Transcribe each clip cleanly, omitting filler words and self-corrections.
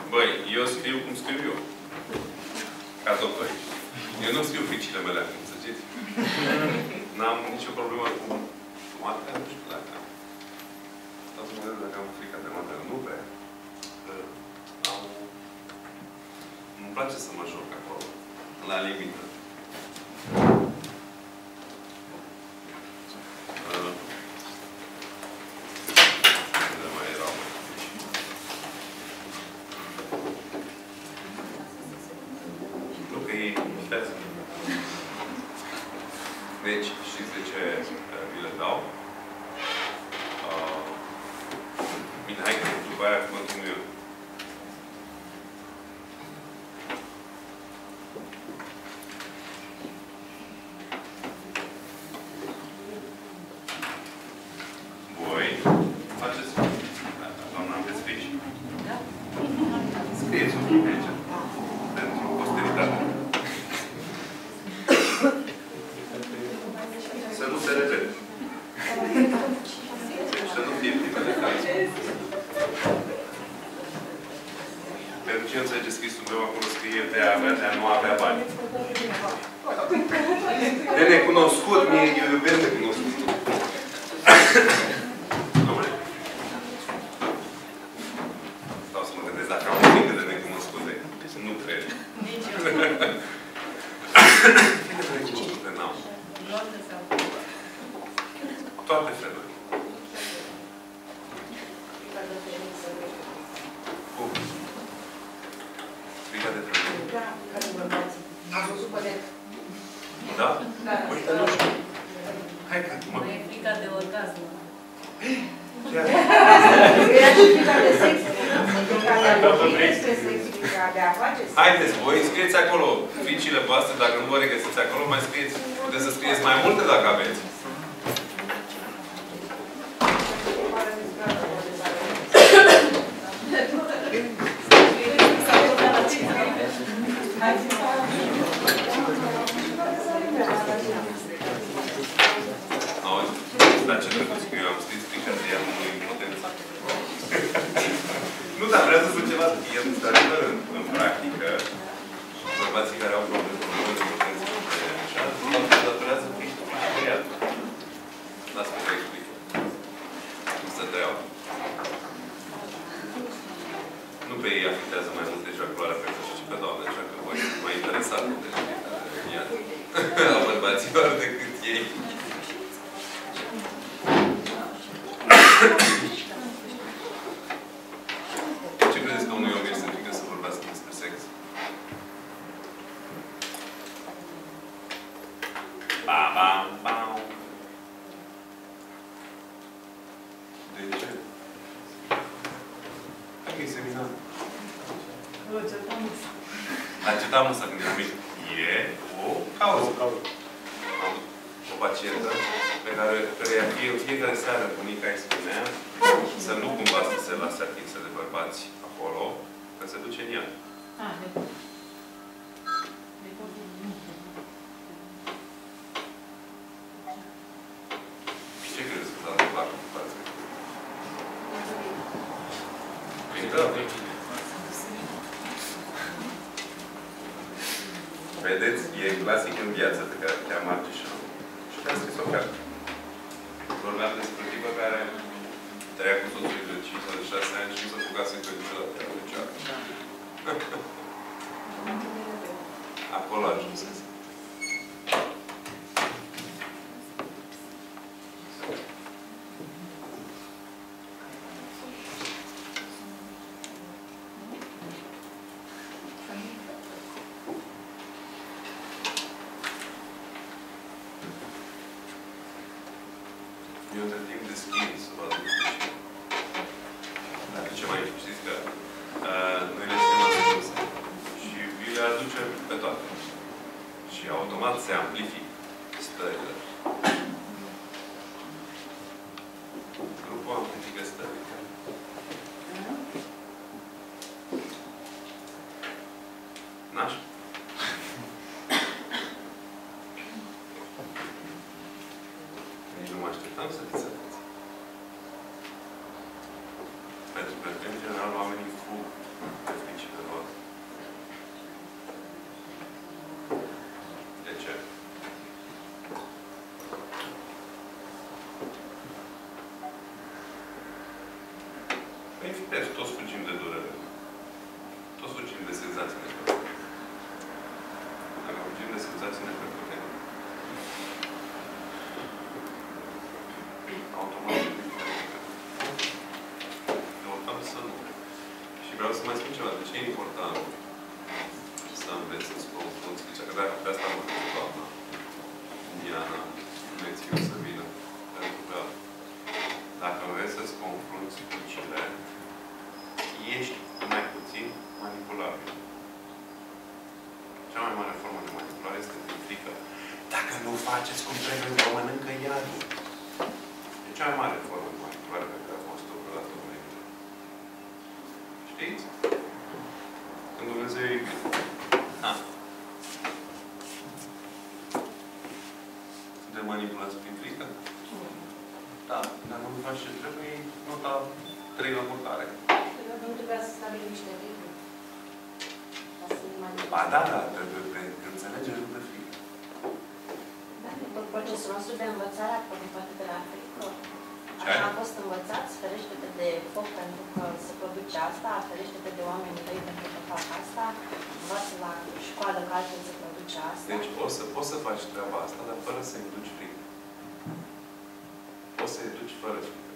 Băi, eu scriu cum scriu eu. Ca doctor. Eu nu scriu fricile mele acum, să știți. N-am nicio problemă cu matele, nu știu dacă am. Stau să mă gândesc dacă am frică de matele. Nu prea. Îmi place să mă joc acolo. La limită. Deci, știți de ce vi le dau? Bine, hai că după aia continui eu. Voi faceți... Doamna, aveți fiși? Da. Scrieți un pic aici. Pentru posteritate. Să nu se repete. Să nu fie primele cazuri. Pentru ce înțelege scrisul meu, acolo scrie de a avea, de a nu avea bani. De necunoscut, mie eu iubesc necunoscut. Dom'le. Stau să mă gândesc dacă am un de necunoscute. Nu cred. Nici eu. Necunoscute n-am. Toate felurile. Cum? Frica de femeie? Da, care bărbații. Am văzut pe net. Da? Da. Uite, nu știu. Hai că mă... E frica de orgasm. Era și frica de sex. Frica de a vorbi despre sex, frica de a face sex. Haideți, voi scrieți acolo fricile voastre, dacă nu vă regăsiți acolo, mai scrieți. Puteți să scrieți mai multe dacă aveți. Auzi, dar ce drăguț că eu am scris frica de ea în impotență. Nu, dar vreau să spun ceva. E într-adevăr în practică, bărbații care au probleme cu impotență de așa, se datorează frica de ea. Lasă-mă să explic. Nu să te iau. Nu pe ei afectează mai mult ejacularea precoce, ci pe doamne, așa că voi sunt mai interesat de ea. La bărbaților decât ei. Ce credeți că unui om este frică să vorbească despre sex? Bam, bam, bam. De ce? Hai că e seminar. La cetamusa când eram mic. E o cauză. Am o pacientă pe care fiecare seară bunica îi spunea să nu cumva să se lase atinsă de bărbați acolo, că se duce în ea. Ce credeți că s-a întâmplat cu față? Vedeți, e clasic în viață pe care te-am Marcișan. Și te-am scris o carte. Vorbeam despre o tipă care trăia cu soțul de 5 sau de 6 ani și nu se apucase încă niciodată de cioară. Acolo ajunsese. Eu între timp deschid să vă aduc și... Dar ce mai știți că noi le suntem ascunse și vi le aducem pe toate. Și automat se amplifică stările. Grupul amplifică stările. N-așa? Nici nu mă așteptam să fiți atenți. Pentru că, în general, oamenii fug de frici. Păi, firesc, toți fugim de durere. Toți fugim de senzații neplăcute. Dacă fugim de senzații neplăcute, automat căutăm să nu. Și vreau să mai spun ceva. De ce e important să înveți să-ți confrunți? Că de asta mă gândesc doamna Diana, Mețiu să vină. Pentru că dacă vrei să-ți confrunți fricile, ești mai puțin manipulabil. Cea mai mare formă de manipulare este prin frică. Dacă nu faceți cum trebuie, vă mănâncă iadul. E cea mai mare formă de manipulare pe care a fost vreodată înainte. Știți? Când Dumnezeu e iubit. Suntem manipulați prin frică? Da. Dacă nu faci ce trebuie, nota 3 la mutare. Nu trebuia să stabilim niște reguli. Ba da, da, trebuie că înțelegeți de frică. Da, tot procesul nostru de învățare a pornit toate de la frică. Așa am fost învățați, ferește-te de foc pentru că se produce asta, ferește-te de oamenii tăi pentru că fac asta, învață la școală că altfel se produce asta. Deci poți să faci treaba asta, dar fără să induci frică. Poți să educi fără frică.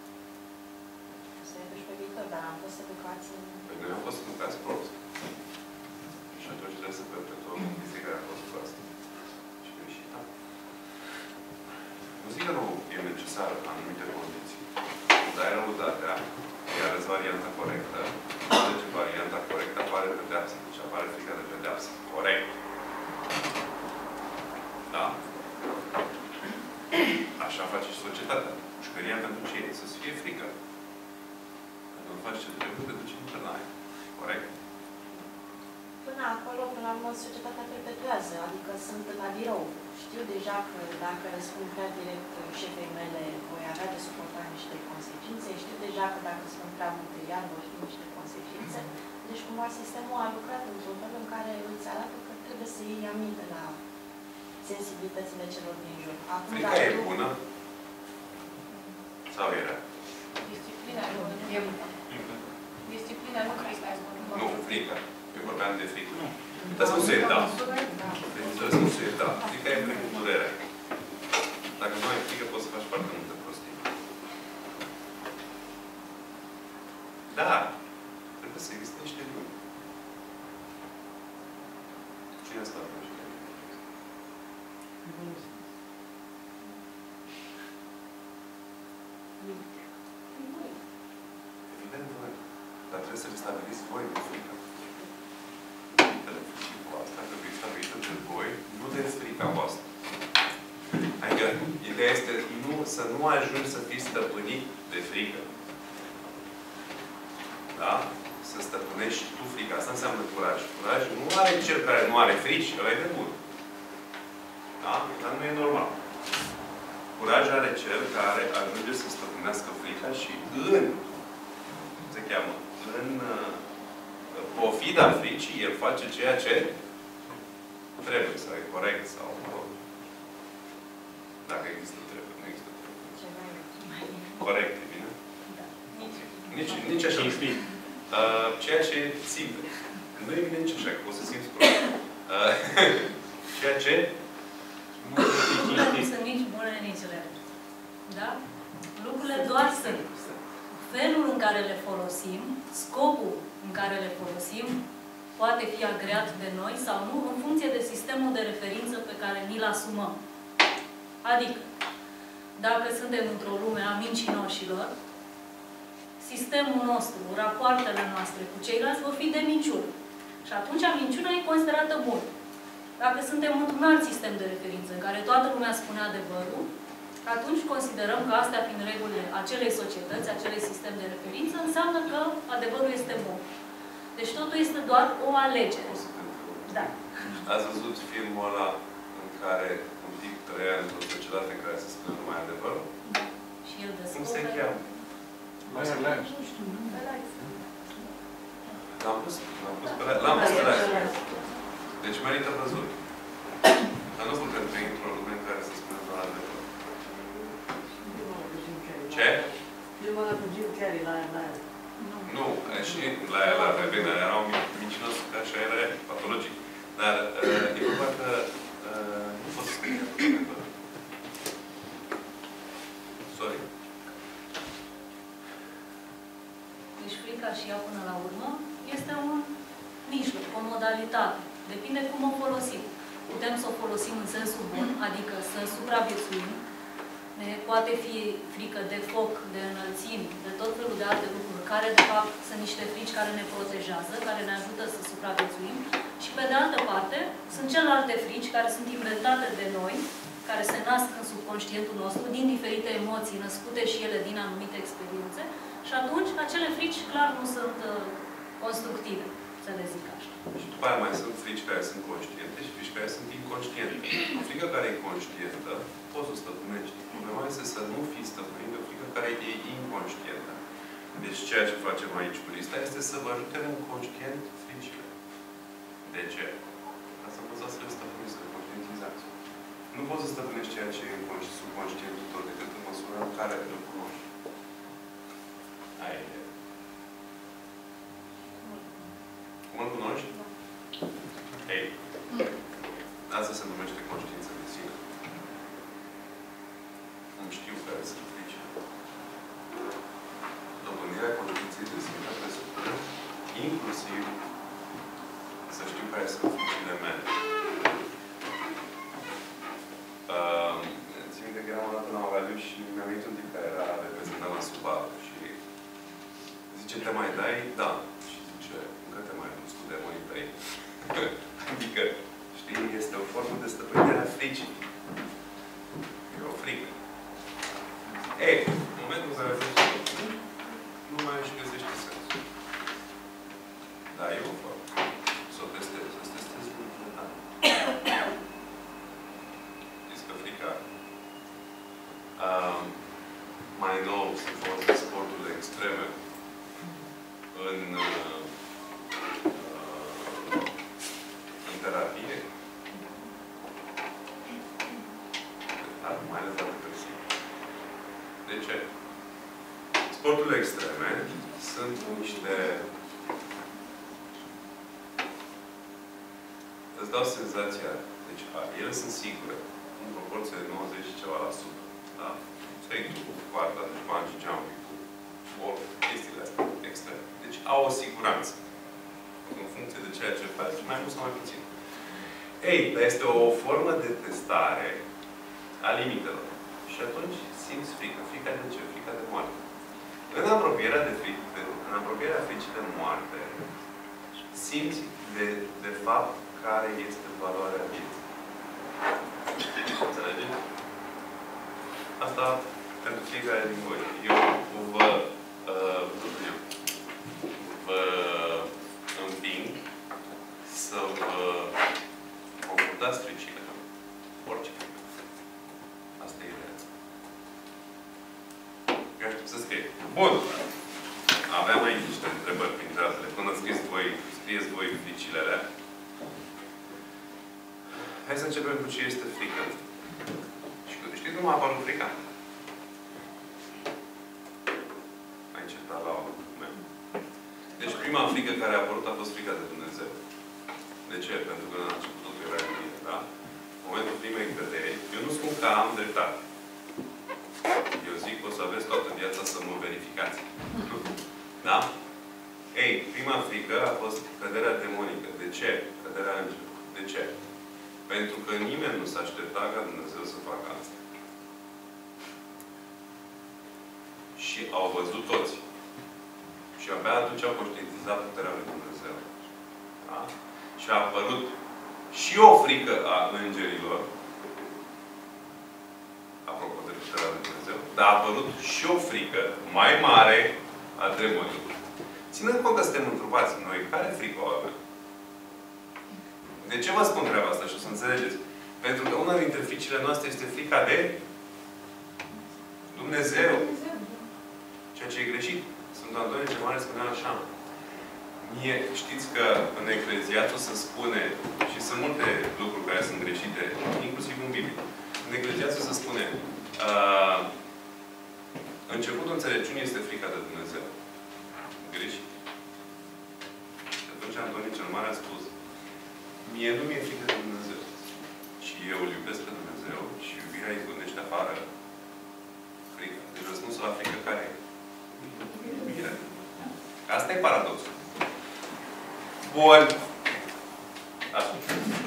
Să educi pe viitor, dar am fost educați în... Păi noi am fost educați prost. Și atunci trebuie să perpetuăm chestia care a fost proastă. Și greșită. Nu zic că nu e necesară în anumite condiții. Dar e răutatea, iar varianta corectă, deci varianta corectă apare pedeapsă. Deci apare frica de pedeapsă. Corect. Da? Așa face și societatea. Pușcăria pentru ce e? Să-ți fie frică. Dacă nu faci ce trebuie, te duci în tănaie. Corect? Până acolo, până la urmă, societatea perpetuează. Adică sunt la birou. Știu deja că dacă răspund prea direct șefei mele, voi avea de suportat niște consecințe. Știu deja că dacă spun prea multe iar, vor fi niște consecințe. Deci, cumva, sistemul a lucrat într-un fel în care îți arată că trebuie să iei aminte la sensibilitățile celor din jur. Acum, frica e bună? Sau era? Disciplina nu. Disciplina nu frica e bună. Nu, frica. Eu vorbeam de frică. Răspunsul e da. Deci răspunsul e da. Frica e precum durerea. Dacă nu ai frică, poți să faci foarte multe prostii. Dar trebuie să existe niște luni. Cine a stat niște luni? Evident, voi. Dar trebuie să le stabiliți voi de frică. Asta trebuie stabilită de voi, nu de frica voastră. Adică, ideea este să nu ajungi să fii stăpânit de frică. Da? Să stăpânești tu frica. Asta înseamnă curaj. Curaj nu are cel care nu are frici, ăla e de bun. Da? Dar nu e normal. Curaj are cel care ajunge să stăpânească frica și se cheamă, în pofida fricii, el face ceea ce trebuie, sau e corect, sau dacă există trebuie, nu există trebuie. Corect, e bine? Da. Nici așa. Ceea ce simte. Nu e bine nici așa, că poți să simți prost. Ceea ce Nu sunt nici bune, nici rele. Da? Lucrurile doar sunt. Felul în care le folosim, scopul în care le folosim, poate fi agreat de noi sau nu, în funcție de sistemul de referință pe care ni-l asumăm. Adică, dacă suntem într-o lume a mincinoșilor, sistemul nostru, rapoartele noastre cu ceilalți vor fi de minciună. Și atunci minciuna e considerată bună. Dacă suntem într-un alt sistem de referință, în care toată lumea spune adevărul, atunci considerăm că astea fiind regulile acelei societăți, acelei sistem de referință, înseamnă că adevărul este bun. Deci totul este doar o alegere. Da. Ați văzut filmul ăla în care un tip trăia într-o societate în care se spune numai adevărul? Și el Cum se descoperă... cheamă? L-am pus pe la. Deci merită văzut. Dar nu putem trăi într-o lume în care se spune doar adevărul. Ce? Filmul ăla cu Jim Carrey la Nu, și la Rebena erau mincinos ca așa era patologic. Dar e vorba că nu pot să spun. Sorry. Deci frica și ea până la urmă este un mijloc, o modalitate. Depinde cum o folosim. Putem să o folosim în sensul bun, adică să supraviețuim. Poate fi frică de foc, de înălțimi, de tot felul de alte lucruri, care de fapt sunt niște frici care ne protejează, care ne ajută să supraviețuim. Și pe de altă parte, sunt celelalte frici care sunt inventate de noi, care se nasc în subconștientul nostru, din diferite emoții născute și ele din anumite experiențe. Și atunci, acele frici, clar, nu sunt constructive, să le zic așa. Și după aia mai sunt frici care sunt conștiente și frici care sunt inconștiente. O frică care e conștientă, poți să o stăpânești. Problema este să nu fii stăpânit de o frică care e inconștientă. Deci ceea ce facem aici cu lista este să vă ajutem în conștient fricile. De ce? Ca să învățați să le stăpâniți, să le conștientizați. Nu poți să stăpânești ceea ce e subconștientul tău decât în măsura în care îl cunoști. Aia e. Cum îl cunoști? Ei. Asta se numește conștiință de sine. Îmi știu care sunt frici. Dobândirea conștiinței de sine presupune inclusiv să știu care sunt fricile mele. Țin minte că eram o dată la Oraliu și mi-a venit un tip care era reprezentat la Subaru și zice, te mai dai? Da. Și zice, încă te mai duci cu demonii tăi. Adică, știi, este o formă de stăpânire a fricii. E o frică. Ei, în momentul în care faci nu mai își găsește sensul. Da, e o formă. Să o testezi. Să-ți testezi lucrurile tale. Știți că frica mai nou se folosesc sporturile extreme în terapie. Dar mai ales la depresie. De ce? Sporturile extreme sunt niște... Îți dau senzația, deci ele sunt sigure, în proporție de 90 și ceva la sută. Da? Fake-ul, coarda, deci bungee jumping, ori chestiile astea extreme. Deci au o siguranță. În funcție de ceea ce faci, mai mult sau mai puțin. Ei, dar este o formă de testare a limitelor. Și atunci simți frică. Frica de ce? Frica de moarte. În apropierea fricii de moarte, simți de fapt care este valoarea vieții. Înțelegeți? Asta pentru fiecare din voi. Eu vă împing să vă confruntați fricile. Orice frică. Asta e ideea. Eu aștept să scrie. Bun. Aveam aici niște întrebări printre altele. Până scrieți voi fricile alea. Hai să începem cu ce este frică. Și știți cum a apărut frica? Ai încetat la o meu. Deci prima frică care a apărut a fost frica de Dumnezeu. De ce? Pentru că la început totul era în mine, da? În momentul primei căderi, eu nu spun că am dreptate. Eu zic că o să aveți toată viața să mă verificați. Da? Ei, prima frică a fost căderea demonică. De ce? Căderea îngerului. De ce? Pentru că nimeni nu s-a așteptat ca Dumnezeu să facă asta. Și au văzut toți. Și abia atunci au conștientizat puterea lui Dumnezeu. Da? Și a apărut și o frică a îngerilor, apropo de puterea lui Dumnezeu, dar a apărut și o frică mai mare a demonilor. Ținând cont că suntem întrupați noi, care frică o avem? De ce vă spun treaba asta și o să înțelegeți? Pentru că una dintre fricile noastre este frica de Dumnezeu. Ceea ce e greșit. Sfântul Antonie cel Mare spunea așa. Mie, știți că în Ecleziastul se spune, și sunt multe lucruri care sunt greșite, inclusiv în Biblie. În Ecleziastul se spune începutul înțelepciunii este frica de Dumnezeu. Mie nu mi-e frică de Dumnezeu. Și eu îl iubesc pe Dumnezeu și iubirea îi izgonește afară frica. Deci răspunsul la frică care e? Iubirea. Asta e paradoxul. Bun. Asta.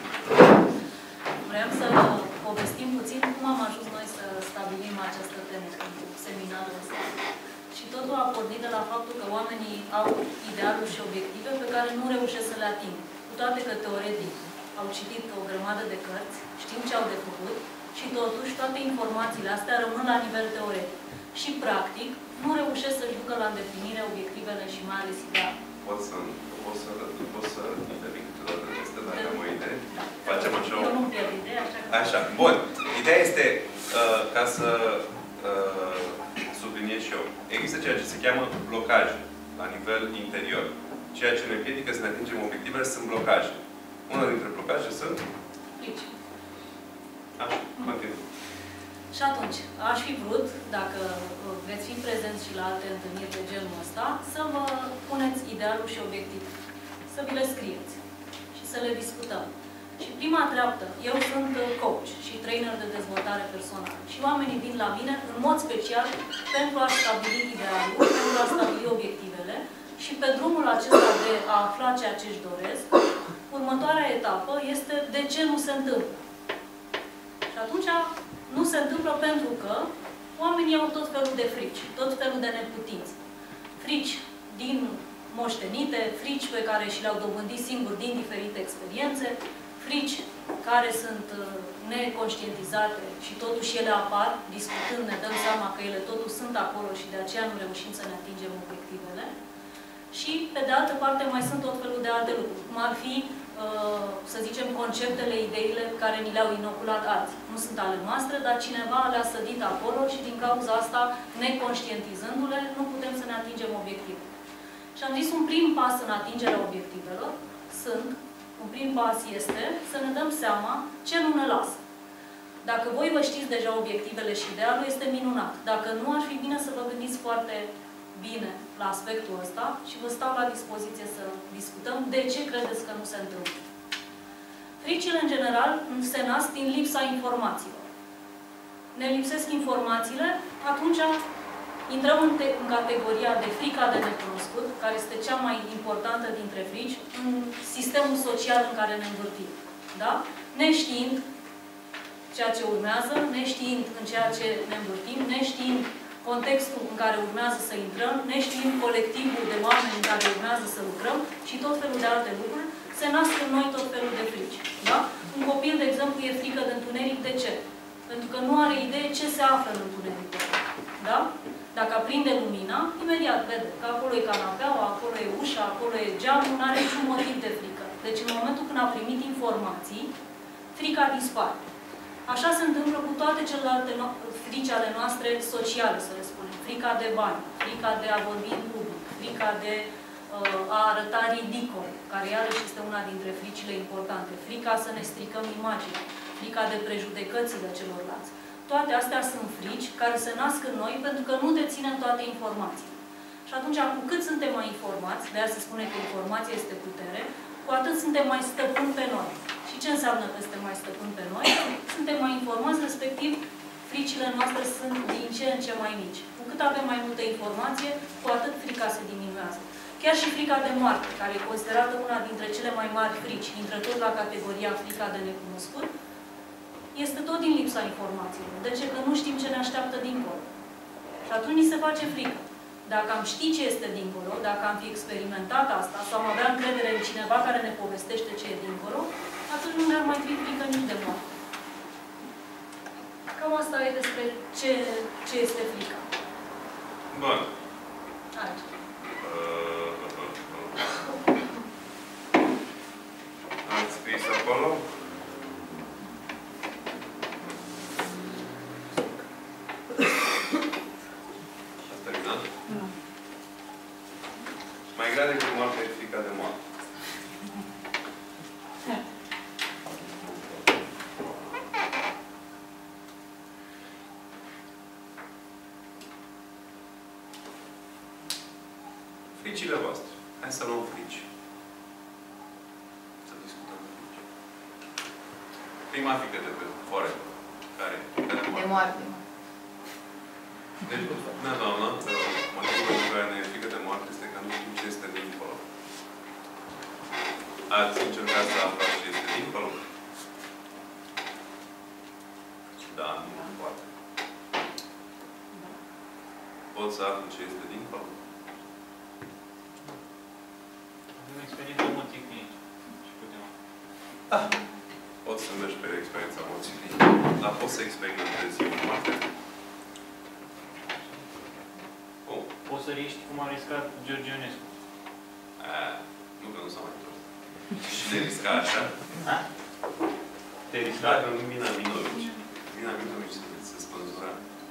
Vreau să povestim puțin cum am ajuns noi să stabilim această temă pentru seminarul ăsta. Și totul a pornit de la faptul că oamenii au idealuri și obiective pe care nu reușesc să le atingă. Cu toate că teoretic au citit o grămadă de cărți, știu ce au de făcut și totuși toate informațiile astea rămân la nivel teoretic. Și practic nu reușesc să-și ducă la îndeplinire obiectivele și mai ales ideale. Pot să intervin câteodată de asta, dacă am o idee? Facem așa o... Eu nu pierd ideea, așa că... Așa, bun. Ideea este, ca să subliniez și eu, există ceea ce se cheamă blocaje la nivel interior. Ceea ce ne împiedică să ne atingem obiectivele sunt blocaje. Una dintre blocaje sunt... Frici. Așa, continuă. Și atunci, aș fi vrut, dacă veți fi prezenți și la alte întâlniri de genul ăsta, să vă puneți idealul și obiectiv. Să vi le scrieți și să le discutăm. Și prima treaptă, eu sunt coach și trainer de dezvoltare personală. Și oamenii vin la mine, în mod special, pentru a stabili idealul, pentru a stabili obiectivele și pe drumul acesta de a afla ceea ce își doresc, următoarea etapă este de ce nu se întâmplă. Și atunci nu se întâmplă pentru că oamenii au tot felul de frici, tot felul de neputinți. Frici din moștenite, frici pe care și le-au dobândit singuri din diferite experiențe, frici care sunt neconștientizate și totuși ele apar, discutând ne dăm seama că ele totuși sunt acolo și de aceea nu reușim să ne atingem obiectivele. Și, pe de altă parte, mai sunt tot felul de alte lucruri, cum ar fi, să zicem, conceptele, ideile care ni le-au inoculat alții. Nu sunt ale noastre, dar cineva le-a sădit acolo și din cauza asta, neconștientizându-le, nu putem să ne atingem obiectivele. Și am zis, un prim pas în atingerea obiectivelor un prim pas este să ne dăm seama ce nu ne lasă. Dacă voi vă știți deja obiectivele și idealul, este minunat. Dacă nu, ar fi bine să vă gândiți foarte bine la aspectul ăsta și vă stau la dispoziție să discutăm de ce credeți că nu se întâmplă. Fricile, în general, se nasc din lipsa informațiilor. Ne lipsesc informațiile, atunci intrăm în categoria de frica de necunoscut, care este cea mai importantă dintre frici, în sistemul social în care ne învârtim. Da? Neștiind ceea ce urmează, neștiind în ceea ce ne învârtim, neștiind contextul în care urmează să intrăm, neștiind colectivul de oameni în care urmează să lucrăm și tot felul de alte lucruri, se nasc în noi tot felul de frici. Da? Un copil, de exemplu, e frică de întuneric. De ce? Pentru că nu are idee ce se află în întuneric. Da? Dacă aprinde lumina, imediat vede că acolo e canapeaua, acolo e ușa, acolo e geamul, nu are niciun motiv de frică. Deci în momentul când a primit informații, frica dispare. Așa se întâmplă cu toate celelalte frici ale noastre sociale, să le spunem. Frica de bani, frica de a vorbi în public, frica de a arăta ridicol, care iarăși este una dintre fricile importante. Frica să ne stricăm imaginea, frica de prejudecățile celorlalți. Toate astea sunt frici care se nasc în noi pentru că nu deținem toate informațiile. Și atunci, cu cât suntem mai informați, de aia se spune că informația este putere, cu atât suntem mai stăpâni pe noi. Și ce înseamnă că suntem mai stăpâni pe noi? Suntem mai informați, respectiv, fricile noastre sunt din ce în ce mai mici. Cu cât avem mai multă informație, cu atât frica se diminuează. Chiar și frica de moarte, care e considerată una dintre cele mai mari frici, intră tot la categoria frica de necunoscut, este tot din lipsa informațiilor. De ce? Că nu știm ce ne așteaptă dincolo. Și atunci ni se face frică. Dacă am ști ce este dincolo, dacă am fi experimentat asta, sau am avea încredere în cineva care ne povestește ce e dincolo, atunci nu ne-ar mai fi frică nici de moarte. Cam asta e despre ce este frica. Bun. Aici. Ați scris acolo? Ați terminat? Nu. Mai grea decât moartea e frica de moarte. Fricile voastre. Hai să luăm frici. Să discutăm de frici. prima fică de pe foare. Care De moarte. Deci, da, doamna, motivul pentru care ne e frică de moarte este că nu știm ce este dincolo. Ați încercat să aflați ce este dincolo? Da, nu poate. Pot să aflu ce este dincolo? Avem experiența morții clinice. Și putem... Da. Poți să mergi pe experiența morții clinice. Dar poți să experimentezi eu moarte? Cum? Poți să riști cum a riscat George Ionescu. Nu că nu s-a mai întors. Și de risca așa? Da? Te-ai riscat? Dacă nu Mina Minovici. Mina Minovici se spânzura.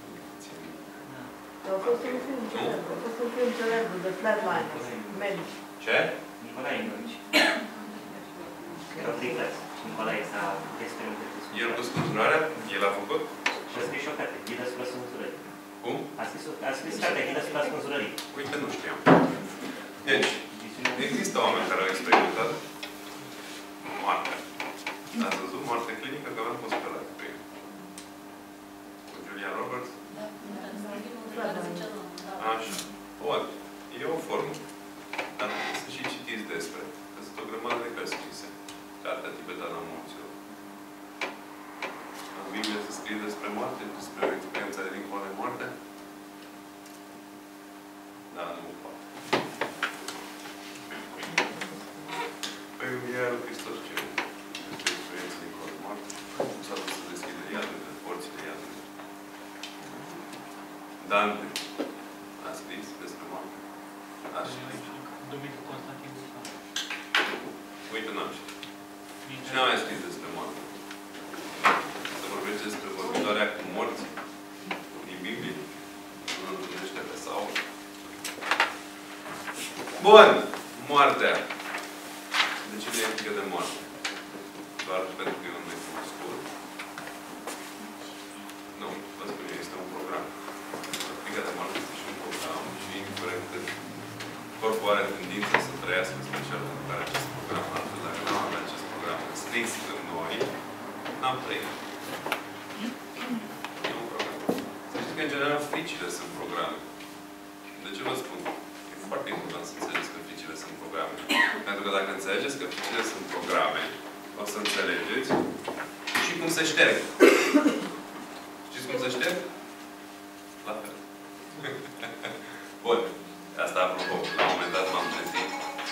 A fost un film celebru, a fost un film celebru de Flatliners, medici. Ce? Nicolae Inovici. Erau 3 clase. Și Nicolae s-a experimentat cu El cu spânzurarea? El a făcut? și a scris și o carte, Ghid asupra spânzurării. Cum? A scris cartea Ghid asupra spânzurării. Uite, nu știam. Deci, există oameni care au experimentat moartea. Ați văzut moarte clinică? Că aveam fost pe la pe el. Cu Julia Roberts? Așa. Pot. E o formă. Dar trebuie să și citiți despre. Că sunt o grămadă de cărți scrise. Cartea tibetană a morților. În Biblie se scrie despre moarte, despre experiența de dincolo de moarte. Da, nu poate. Păi Învierea lui Hristos ce? Despre experiența dincolo de moarte. Nu s-a dus să deschide iadurile, porțile iadurile. Dante a scris despre moarte. Așa. Dumitru Constantin Busan. Uite, n-am știut. Cine a mai scris despre moarte? Să vorbești despre vorbitoarea cu morți din Biblie? Nu întâlnește pe Saul. Bun! Moartea. De ce ne e frică de moarte? Doar pentru că e un necunoscut? Nu, vă spun eu, este un program. Frica de moarte este și un program și indiferent cât corpul are tendință să trăiască special pentru care acest program, altfel dacă nu am avea acest program scris în noi, n-am trăit. E un program. Să știți că, în general, fricile sunt programe. De ce vă spun? E foarte important să înțelegeți că fricile sunt programe. Pentru că dacă înțelegeți că fricile sunt programe, o să înțelegeți și cum se șterg. Știți cum se șterg? La fel. Bun. Asta apropo. La un moment dat m-am trezit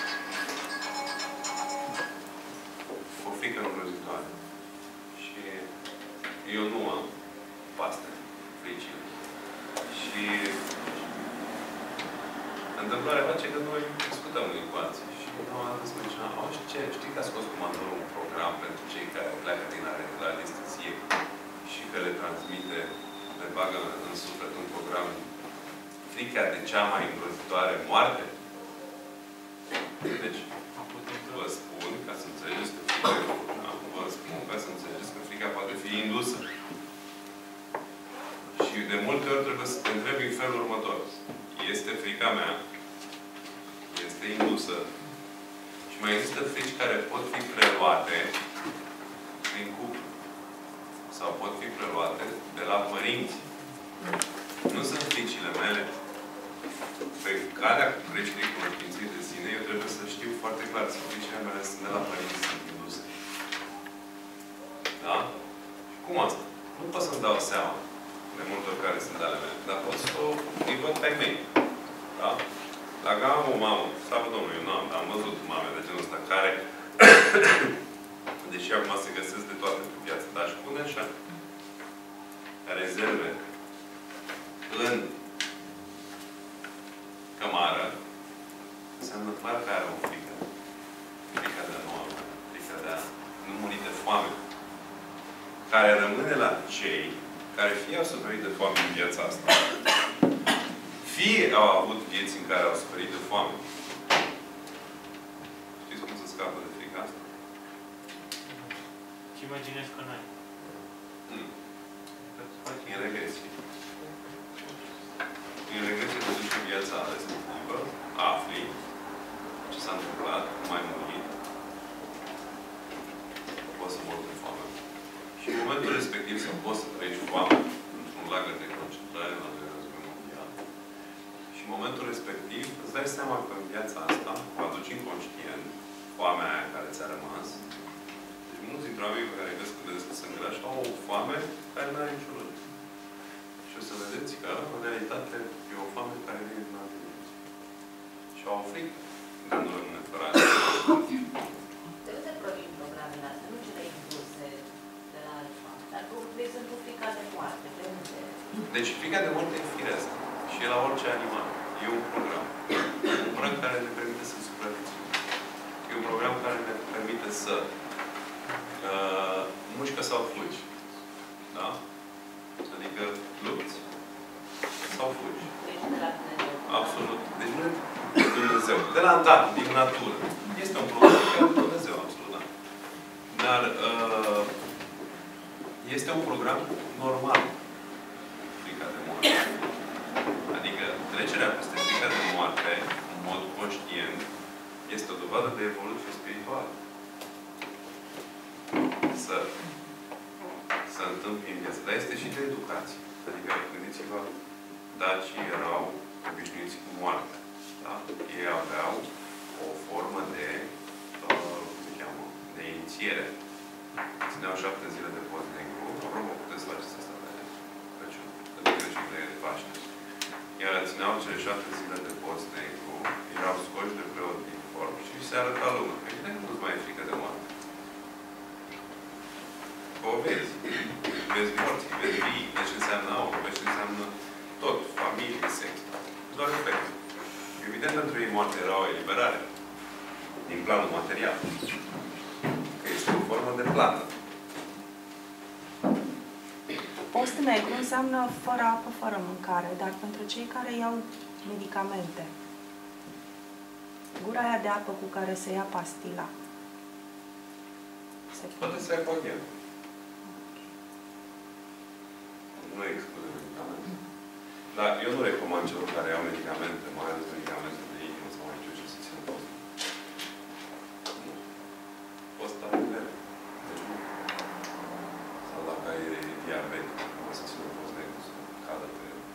o frică îngrozitoare. Și eu nu am paste fricile. Și întâmplarea face că noi discutăm unii cu alții. Și am zis, știi că a scos comandorul un program pentru cei care pleacă din la anestezie și că le transmite, le bagă în suflet un program frica de cea mai îngrozitoare moarte? Deci, vă spun ca să înțelegeți că frica e un program, vă spun ca să înțelegeți că frica poate fi indusă. Și de multe ori trebuie să te întrebi în felul următor. Este frica mea? Este indusă? Și mai există frici care pot fi preluate prin cuplu. Sau pot fi preluate de la părinți. Nu sunt fricile mele. Pe calea creșterii cunoștinței de sine, eu trebuie să știu foarte clar că fricile mele sunt de la părinți, sunt induse. Da? Cum asta? Nu pot să-mi dau seama de multe ori care sunt ale mele. Dar pot să îi văd pe mei. Da? Dacă am o mamă, slavă Domnului, eu nu am, dar am văzut mame de genul ăsta care, deși acum se găsesc de toate pe viață, dar își pune așa rezerve în cămară, înseamnă clar că are o frică. Frica de a nu avea, frica de a nu muri de foame. Care rămâne la cei care fie au suferit de foame în viața asta, fie au avut vieți în care au suferit de foame. Știți cum să scapă de frica asta? Și imaginezi că n-ai. În regresie. În regresie te duci în viața respectivă, afli ce s-a întâmplat, cum ai murit, poți să mor de foame. momentul respectiv să poți să trăiești foame într-un lagăr de concentrare în al doilea război mondial. Și în momentul respectiv îți dai seama că în viața asta vă aduci inconștient foamea aia care ți-a rămas. Deci mulți dintre oamenii pe care vedeți că sunt grași au o foame care nu are niciun rând. Și o să vedeți că, în realitate, e o foame care vine din alte vieți. Și au o frică de nu rămâne fără aia. De unde provin programele astea? Nu cele impuse de la altceva. Dar, de exemplu, frica de moarte. De unde? Deci frica de moarte e firesc. Și e la orice animal. E un program. Un program care ne permite să supraviețuim. E un program care ne permite să mușcă sau fugi. Da? Adică lupți sau fugi. Deci de la Dumnezeu. Absolut. Deci nu Dumnezeu. De la, da, din natură. Este un program care Dumnezeu, absolut, da. Dar este un program normal. Frica de moarte. Adică trecerea peste frica de moarte, în mod conștient, este o dovadă de evoluție spirituală. Să întâmple în viață. Dar este și de educație. Adică, gândiți-vă, dacii erau obișnuiți cu moartea. Da? Ei aveau o formă de, cum se cheamă, de inițiere. Țineau 7 zile de post negru. Apropo, puteți să faceți asta de Crăciun. De Crăciun de Paște. Iar țineau cele 7 zile de post negru, erau scoși de preot din corp și se arăta lumea. Evident că nu-ți mai e frică de moarte. O vezi. Vezi morții, vezi vii, vezi ce înseamnă aur, vezi ce înseamnă tot, familie, sex. Doar efect. Evident, pentru ei moartea era o eliberare din planul material. Că este o formă de plată. Post negru înseamnă fără apă, fără mâncare, dar pentru cei care iau medicamente, gura aia de apă cu care se ia pastila, se Poate să ia condian. Nu exclude medicamente. Dar eu nu recomand celor care iau medicamente, mai ales medicamente de inimă sau mai știu ce să țină post. Nu. Post are greu. Deci nu. Sau dacă ai diabet, nu să țină post negru să cadă pe el.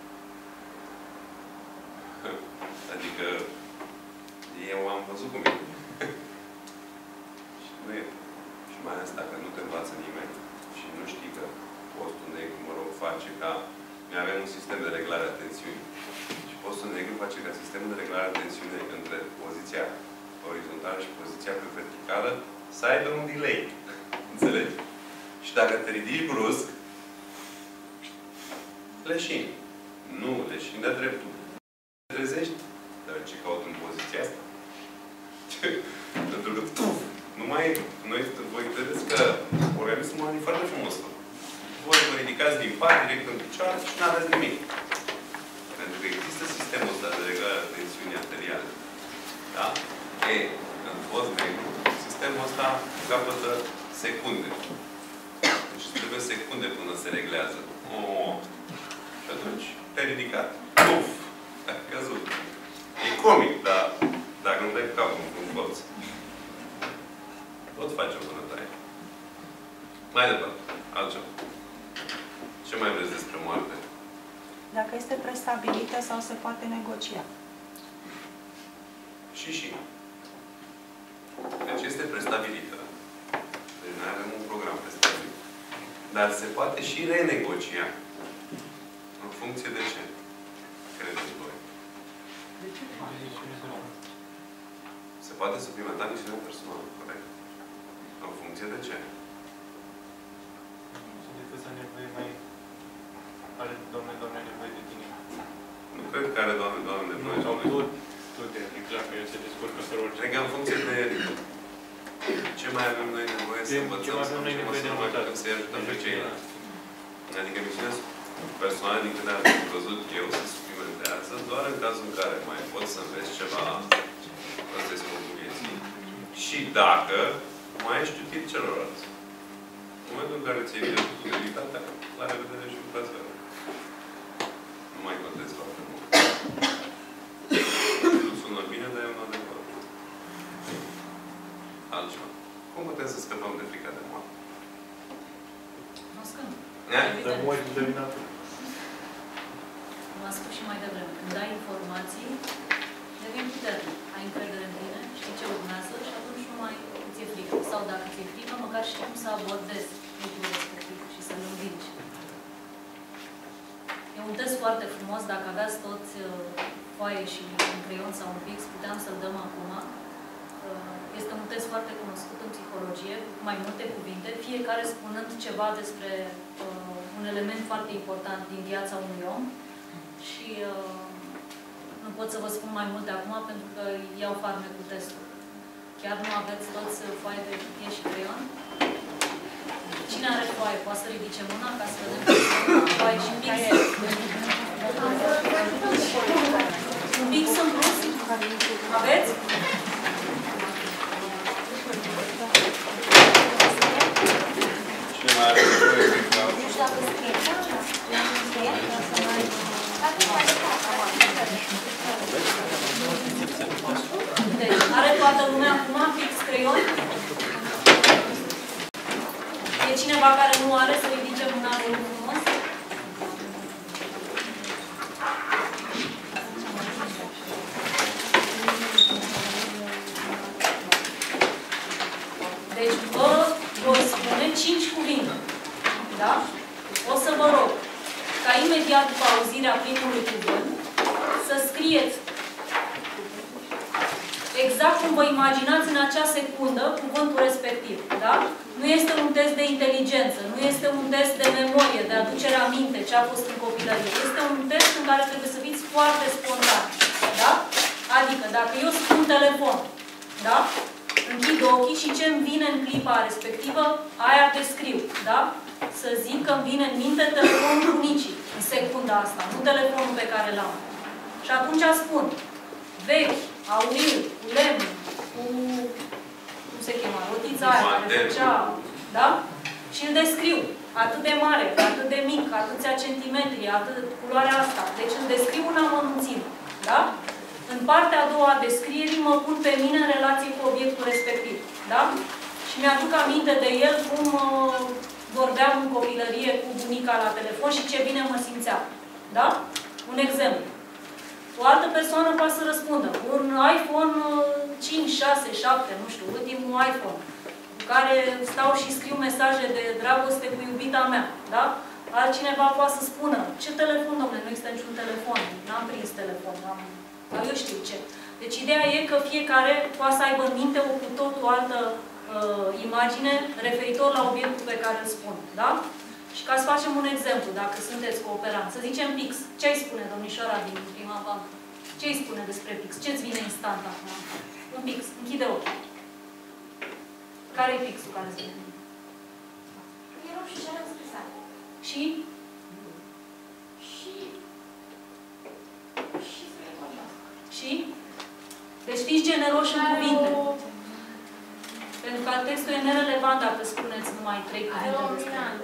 Adică eu am văzut cum e. Și nu e. Și mai ales dacă nu te învață nimeni și nu știi că postul negru, mă rog, face ca... Noi avem un sistem de reglare a tensiunii. Și postul negru face ca sistemul de reglare a tensiunii între poziția orizontală și poziția pe verticală să aibă un delay. Înțelegi? Și dacă te ridici brusc, leșin. Nu, leșin de dreptul. Te trezești, dar ce caut în poziția asta? Pentru că, nu mai... Voi credeți că organismul e foarte frumos. Voi vă ridicați din pat, direct în picioare și nu aveți nimic. Pentru că există sistemul ăsta de reglare a tensiunii arteriale. Da? E, în post negru, sistemul ăsta capătă secunde. Deci trebuie secunde până se reglează. Oh. Și atunci te-ai ridicat. Uf! Ai căzut. E comic, dar dacă nu dai capul în colț, tot faci o bunătaie. Mai departe. Altceva. Ce mai vreți despre moarte? Dacă este prestabilită sau se poate negocia. Și. Deci este prestabilită. Deci noi avem un program prestabilit. Dar se poate și renegocia. În funcție de ce? Credeți voi? Se poate suplimenta misiunea personală, corect? În funcție de ce? Are, Doamne, nevoie de tine. Nu cred că are, Doamne, nevoie de Sau tine. tot e clar că el se descurcă fără orice. Cred că în funcție de ce mai avem noi nevoie să învățăm, să învățăm, să-i ajutăm pe ceilalți. Adică misiunea personală, din câte am văzut eu, se suplimentează doar în cazul în care mai poți să înveți ceva, ăsta e scopul vieții. Și dacă mai ești util celorlalți. În momentul în care ți-ai pierdut utilitatea, la revedere și cu plăcere. Nu mai contezi foarte mult. Nu sună bine, dar e un adevăr. Altceva. Cum putem să scăpăm de frica de moarte? Cunosc că nu. Ne? Evident. V-am spus și mai devreme. Când dai informații, devii puternic. Ai încredere în tine, știi ce urmează și atunci nu mai ți-e frică. Sau dacă ți-e frică, măcar știi cum să abordezi lucrul respectiv și să-l învingi. E un test foarte frumos. Dacă aveați toți foaie și un creion sau un pix, puteam să-l dăm acum. Este un test foarte cunoscut în psihologie, cu mai multe cuvinte, fiecare spunând ceva despre un element foarte important din viața unui om. Și nu pot să vă spun mai multe acum, pentru că iau farmecul testul. Chiar nu aveți toți foaie de hârtie și creion? Cine are foaie? Poate să ridice mâna ca să vedem foaie și pix. Un pix în plus? Aveți? Cine mai are nevoie de clau? Nu știu dacă scrie. Deci, are toată lumea acum pix creion? E cineva care nu are să ridice mâna de frumos? Deci, vă voi spune 5 cuvinte. Da? O să vă rog ca imediat după auzirea primului cuvânt să scrieți exact cum vă imaginați în acea secundă cuvântul respectiv. Da? Nu este un test de inteligență, nu este un test de memorie, de aducere aminte ce a fost în copilărie. Este un test în care trebuie să fiți foarte spontan. Da? Adică, dacă eu spun telefon, da? Închid ochii și ce îmi vine în clipa respectivă, aia descriu. Da? Să zic că îmi vine în minte telefonul bunicii, în secunda asta, nu telefonul pe care l-am. Și atunci spun, vechi, auril, cu lemn, cu, cum se chema, rotița aia care făcea, da? Și îl descriu. Atât de mare, atât de mic, atâția centimetri, atât culoarea asta. Deci îl descriu în amănunțime, da? În partea a doua a descrierii mă pun pe mine în relație cu obiectul respectiv, da? Și mi-aduc aminte de el cum vorbeam în copilărie cu bunica la telefon și ce bine mă simțeam, da? Un exemplu. O altă persoană poate să răspundă. Un iPhone 5, 6, 7, nu știu, ultimul iPhone, cu care stau și scriu mesaje de dragoste cu iubita mea, da? Altcineva poate să spună, ce telefon, domnule, nu există niciun telefon, n-am prins telefon, dar eu știu ce. Deci ideea e că fiecare poate să aibă în minte o cu totul altă imagine referitor la obiectul pe care îl spun, da? Și ca să facem un exemplu, dacă sunteți cooperanți, să zicem pix. Ce îi spune domnișoara din prima bancă? Ce îi spune despre pix? Ce-ți vine instant acum? Un pix. Închide ochii. Care e pixul care îți vine? E roșu și are scrisare. Și? Și scrie vorbească. Și? Deci fiți generoși în cuvinte. Pentru că textul e nerelevant dacă spuneți numai 3 cuvinte despre el.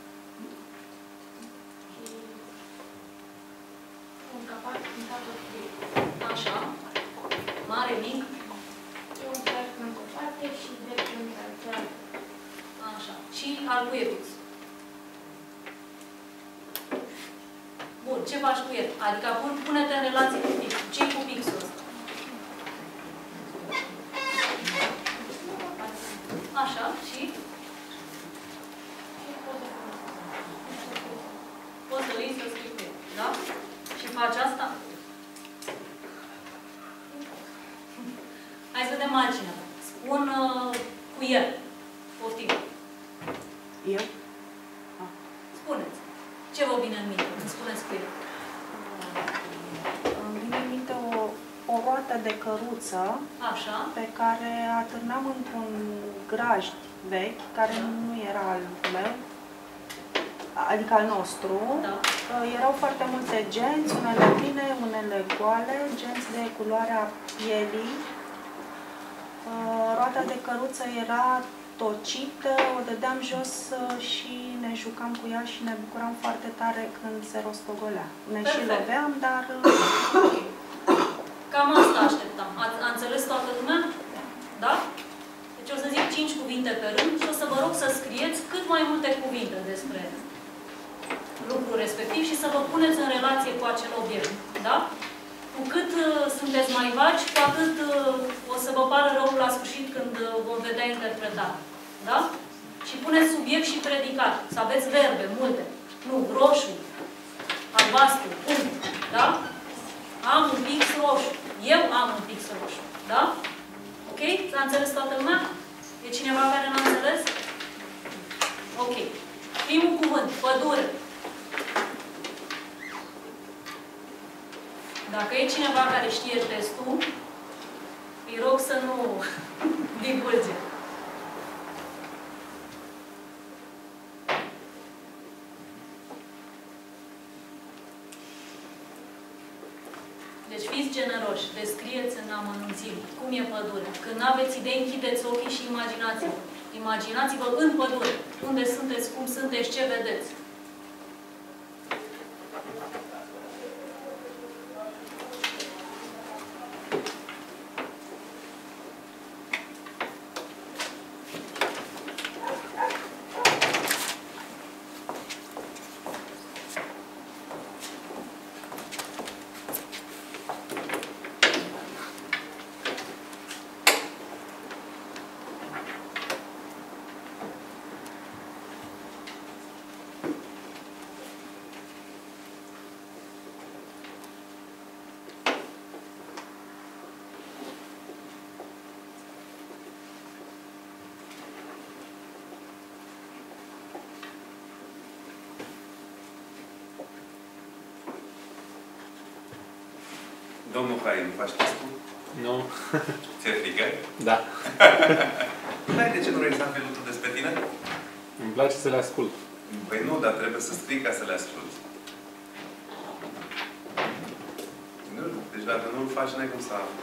Un capac pintat de Așa. Mare, mic. e un capac în o parte și drept în cealaltă. Așa. Și al cui e pix? Bun. Ce faci cu el? Adică pune-te în relație cu pixul. Ce-i cu pixul ăsta? Așa. Și? Poți să îi să scrii cu el. Da? Și faci asta? Hai să vedem altcineva. Spun cu el. Poftim. Eu? Spuneți. Ce vă vine în minte când spuneți cu el? Îmi vine în minte o roată de căruță Așa. pe care atârnam într-un grajd vechi, care nu era al meu, adică al nostru. Da. Erau foarte multe genți, unele pline, unele goale, genți de culoarea pielii. Roata de căruță era tocită, o dădeam jos și ne jucam cu ea și ne bucuram foarte tare când se rostogolea. Ne și loveam, dar... Cam asta așteptam. A înțeles toată lumea? Da? Deci o să zic 5 cuvinte pe rând și o să vă rog să scrieți cât mai multe cuvinte despre lucrul respectiv și să vă puneți în relație cu acel obiect. Da? Cu cât sunteți mai vagi, cu atât o să vă pară rău la sfârșit când vom vedea interpretarea. Da? Și puneți subiect și predicat. Să aveți verbe, multe. Nu, roșu, albastru, punct. Da? Am un pix roșu. Eu am un pix roșu. Da? Ok? S-a înțeles toată lumea? E cineva care n-a înțeles? Ok. Primul cuvânt, pădure. Dacă e cineva care știe testul, îi rog să nu divulge. Deci fiți generoși, descrieți în amănunțime cum e pădurea. Când n-aveți idei, închideți ochii și imaginați-vă. Imaginați-vă în pădure. Unde sunteți, cum sunteți, ce vedeți. Domnul Hai, nu faci testul? Nu. Ți-e frică? Da. Dar de ce nu vrei să afli lucruri despre tine? Îmi place să le ascult. Păi nu, dar trebuie să scrii ca să le asculti. Nu, deci dacă nu-l faci, n-ai cum să afli.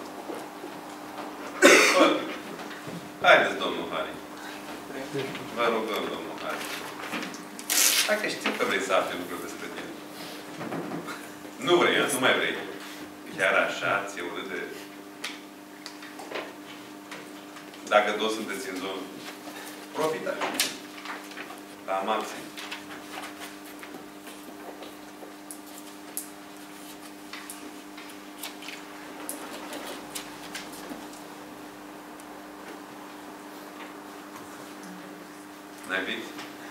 Bă, haideți, domnul Hari. Vă rugăm, domnul Hari. Dacă știi că vrei să afli lucruri despre tine. Nu vrei, nu mai vrei. Chiar așa, ți-e urât de... Dacă toți sunteți în zonă, profitați. La maxim. N-ai vis?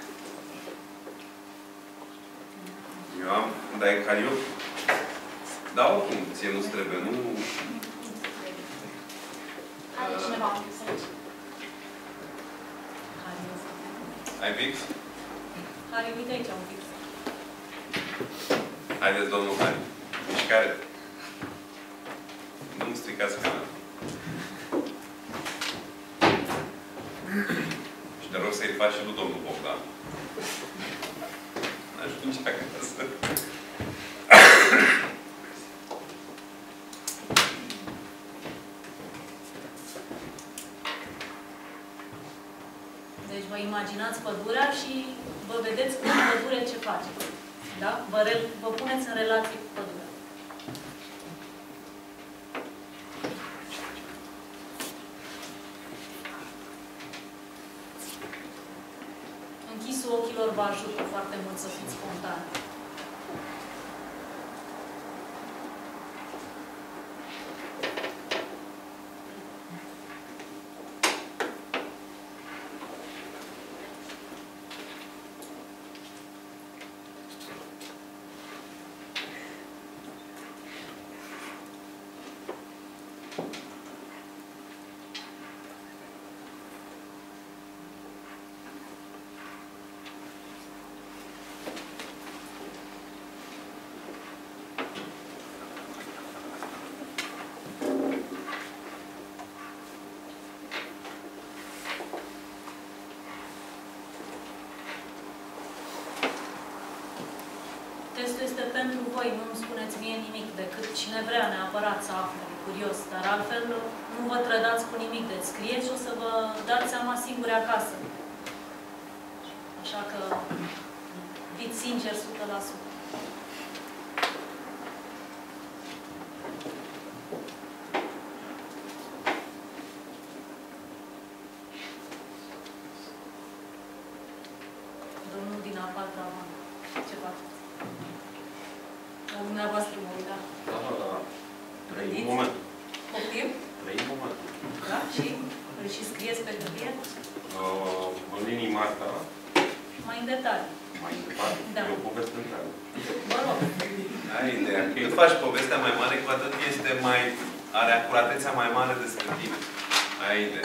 Eu am, dar e ca eu. Da, oricum, ție nu-ți trebuie, nu... Are cineva un pix aici? Ai pix? Hari, uite aici un pix. Haideți, domnul Hari. Mișcare. Nu-mi stricați canal. Și te rog să-i faci și lui domnul Bogdan. N-ajunge acasă. Deci vă imaginați pădurea și vă vedeți în pădure ce faceți. Da? Vă puneți în relație cu pădurea. Închisul ochilor vă ajută foarte mult să fiți spontani. Testul este pentru voi, nu-mi spuneți mie nimic, decât cine vrea neapărat să afle, curios, dar altfel nu vă trădați cu nimic, deci scrieți și o să vă dați seama singuri acasă. Așa că fiți sinceri 100%. Îl și scrieți pe hârtie? În linii mari, da. Mai în detalii. Mai departe. Da. E o poveste întreagă. Mă rog. Ai ideea. Cât faci povestea mai mare, cu atât este mai... are acuratețea mai mare de scătire. Ai ideea.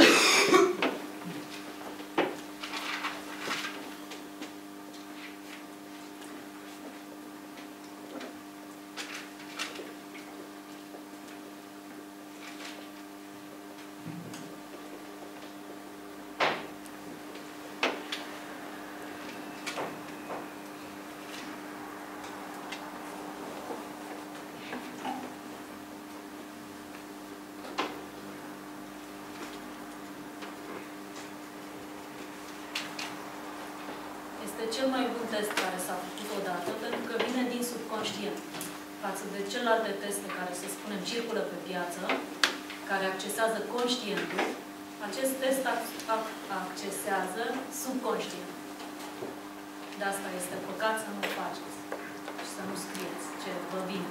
Este cel mai bun test care s-a făcut odată, pentru că vine din subconștient. Față de celelalte teste care, să spunem, circulă pe piață, care accesează conștientul, acest test accesează subconștient. De asta este păcat să nu faceți și să nu scrieți ce vă vine.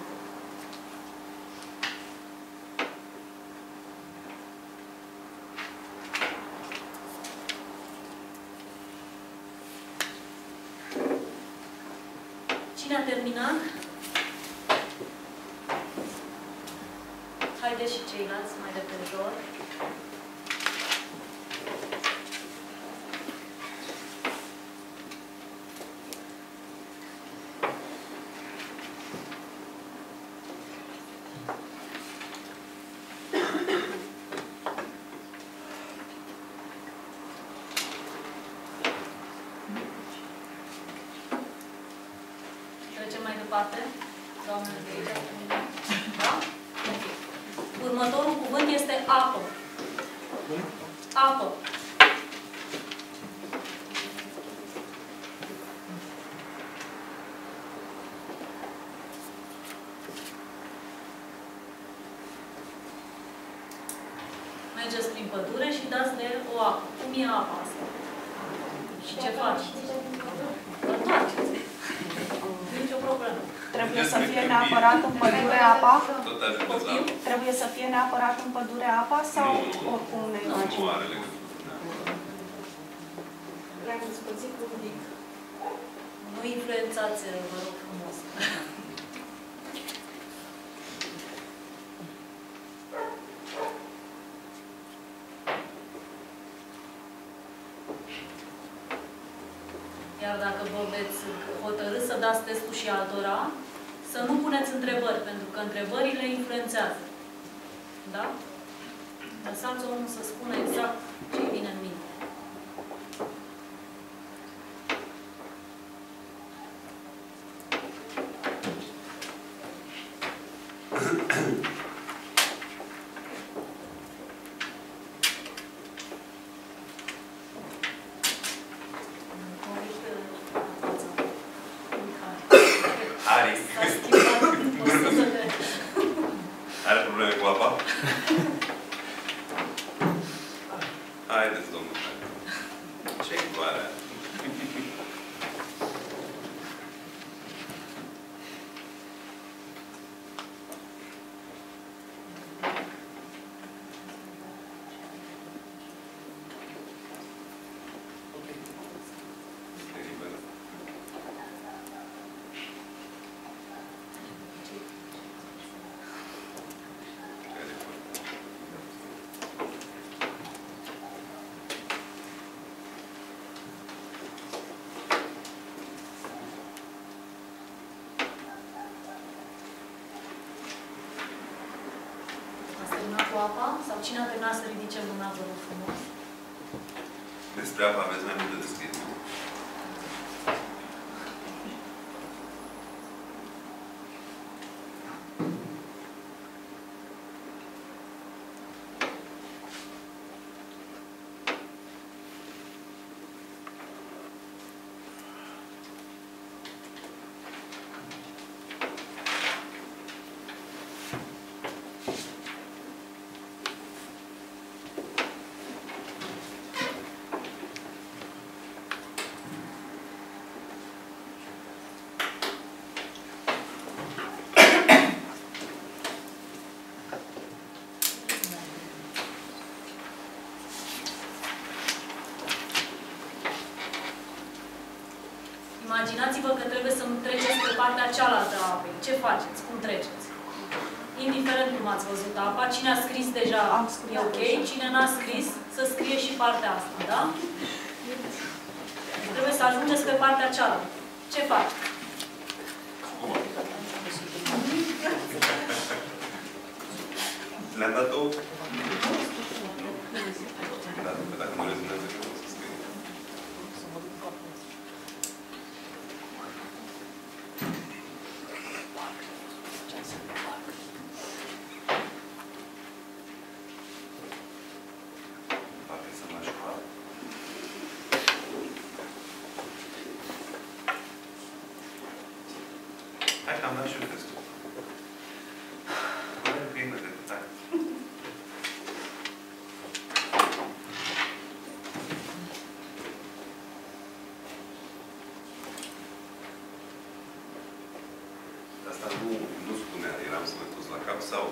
Cine a terminat? Haideți și ceilalți mai de pe jur. Trecem mai departe. Doamnele de aici. Da? Ok. Următorul cuvânt este apă. Apă. Mergeți prin pădure și dați de o apă. Cum e apa asta? Și ce faci? Întoarceți. Nicio problemă. Trebuie să fie neapărat în pădure apa? Tot ajungeți la... Trebuie să fie neapărat în pădure apa sau Nu. oricum ne Nu imaginăm? are legătură. Le-am despățit cu un pic. Nu influențați, vă rog frumos. Iar dacă vă veți hotărî să dați testul și altora, să nu puneți întrebări, pentru că întrebările influențează. Da? Lăsați omul să spună exact ce vine în minte. Ari. S-a schimbat 100 de... Are probleme cu apa? Haideți, domnule. Ce culoare are? Ați terminat cu apa? Sau cine a terminat să ridice mâna, vă rog frumos? Despre apa aveți mai multe de scris. Imaginați-vă că trebuie să treceți pe partea cealaltă a apei. Ce faceți? Cum treceți? Indiferent cum ați văzut apa, cine a scris deja e ok, cine n-a scris, să scrie și partea asta, da? Trebuie să ajungeți pe partea cealaltă. Ce faci? Le-am dat două? Da, dacă nu rezonează, nu o să scrie. Poate să mă școală. Hai că am dat și eu testul. Până în primă de hai. Asta nu spunea, eram sănătos la cap sau...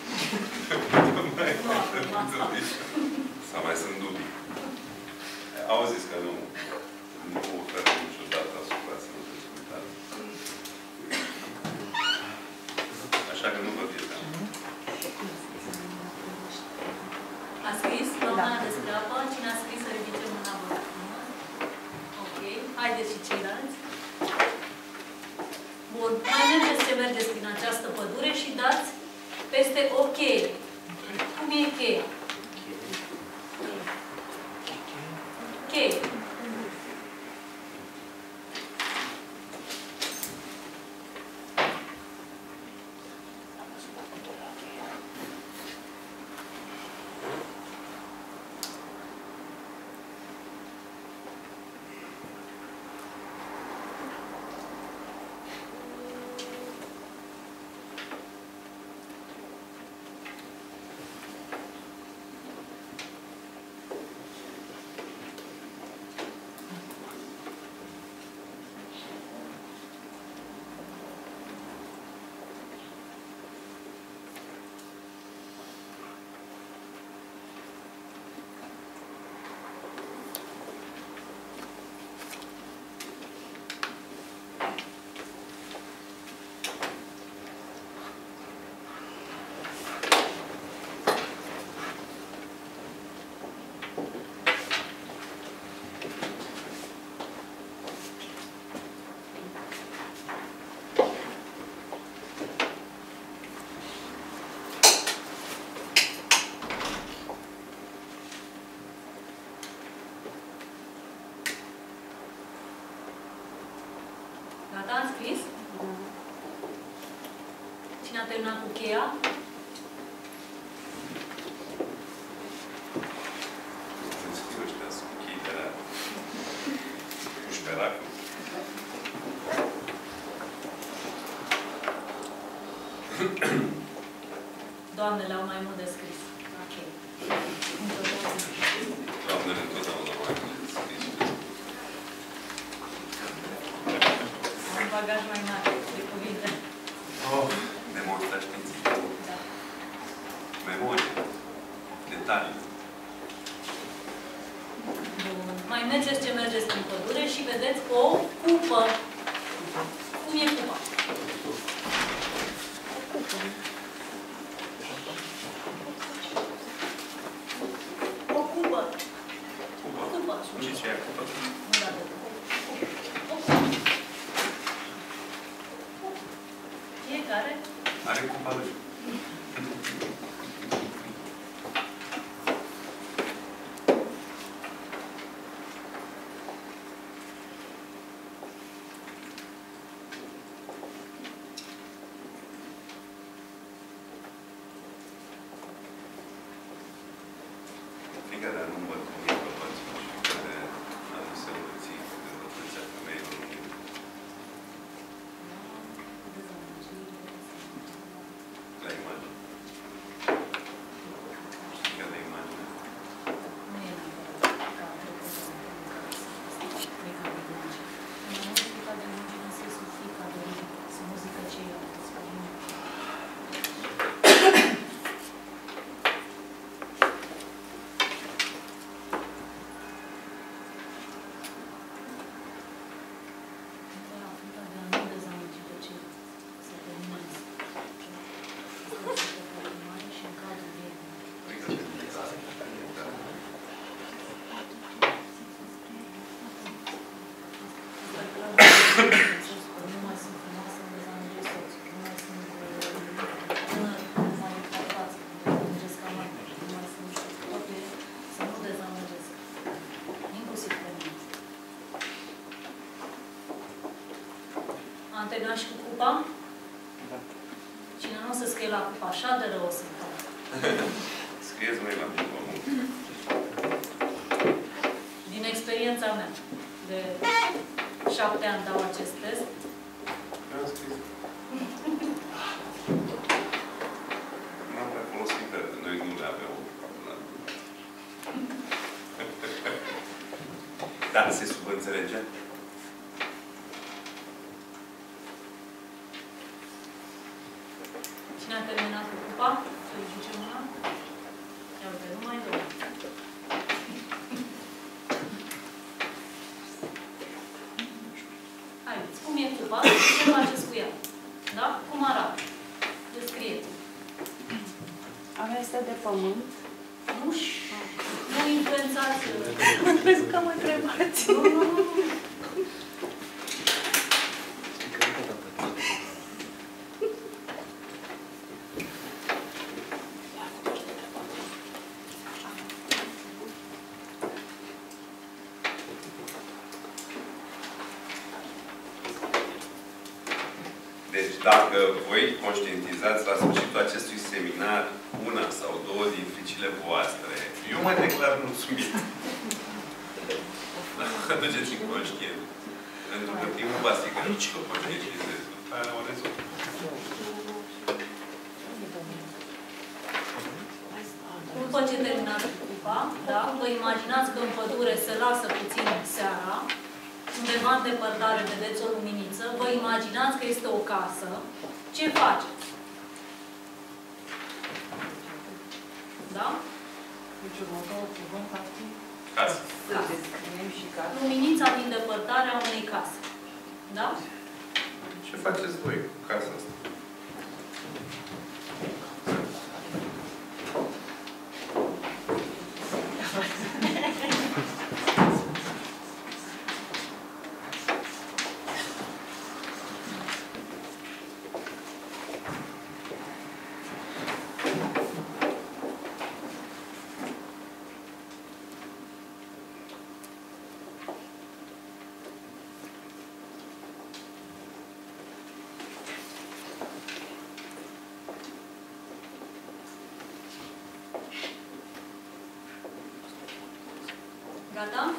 Sau mai sunt dubii. Au zis că nu oferă niciodată asupra sănătății mentale. Așa că nu vă fie teamă. A scris doamna despre apă? Cine a scris să ridice mâna vă? Ok. Haideți și ceilalți. Bun. Mai mergeți ce mergeți prin această pădure și dați peste o cheie. Cum e cheia? Cheie. Gata, am scris? Cine a terminat cu cheia? Să scriu ăștia sub cheii de alea. Pușperacul. Doamnele au mai mult de scris. Ok. Doamnele întotdeauna mai mult de scris. Am un bagaj mai mare de cuvinte. Memoria științifică. Da. Memorie. Detalii. Bun. Mai mergeți ce mergeți prin pădure și vedeți o cupă. Cum e cupa? O cupă. Cupă. Cupă. Și ce e cupă? Nu da de fiecare Are cupa lui. Nu mai sunt frumoasă, îmi dezamăgesc soțul. Nu mai sunt tânără, nu mai fac față, îmi dezamăgesc amante. Nu mai sunt toate să nu dezamăgesc. Inclusiv pe mine. Am terminat și cu cupa? Da. Cine nu o să scrie la cupa, așa de rău o să fac. Scrieți mai la cupă. Din experiența mea, de 7 ani dau acest test, Eu am scris. N-am prea folosit pe noi nu le aveam la Dar se subînțelege? cine a terminat cu cupa, să ridice mâna. Ia uite, numai două. Haideți, cum e cupa? Ce faceți cu ea? Da? Cum arată? Descrieți. Ava este de pământ. Nu influențați. Am crezut că mă întrebați. Nu. Deci, dacă voi conștientizați la sfârșitul acestui seminar una sau două din fricile voastre, eu mă declar mulțumit. Aduceți inconștient. Pentru că primul basică nu ce conștientizez. După aia o rezolv. După ce terminați cu cupa, da? Vă imaginați că în pădure se lasă puțin seara, undeva în depărtare vedeți o luminiță, vă imaginați că este o casă, ce faceți? Da? Deci următorul cuvânt ar fi Casă. să descriem și casă. Luminița din depărtarea unei case. Da? Ce faceți voi cu casa asta? Gata?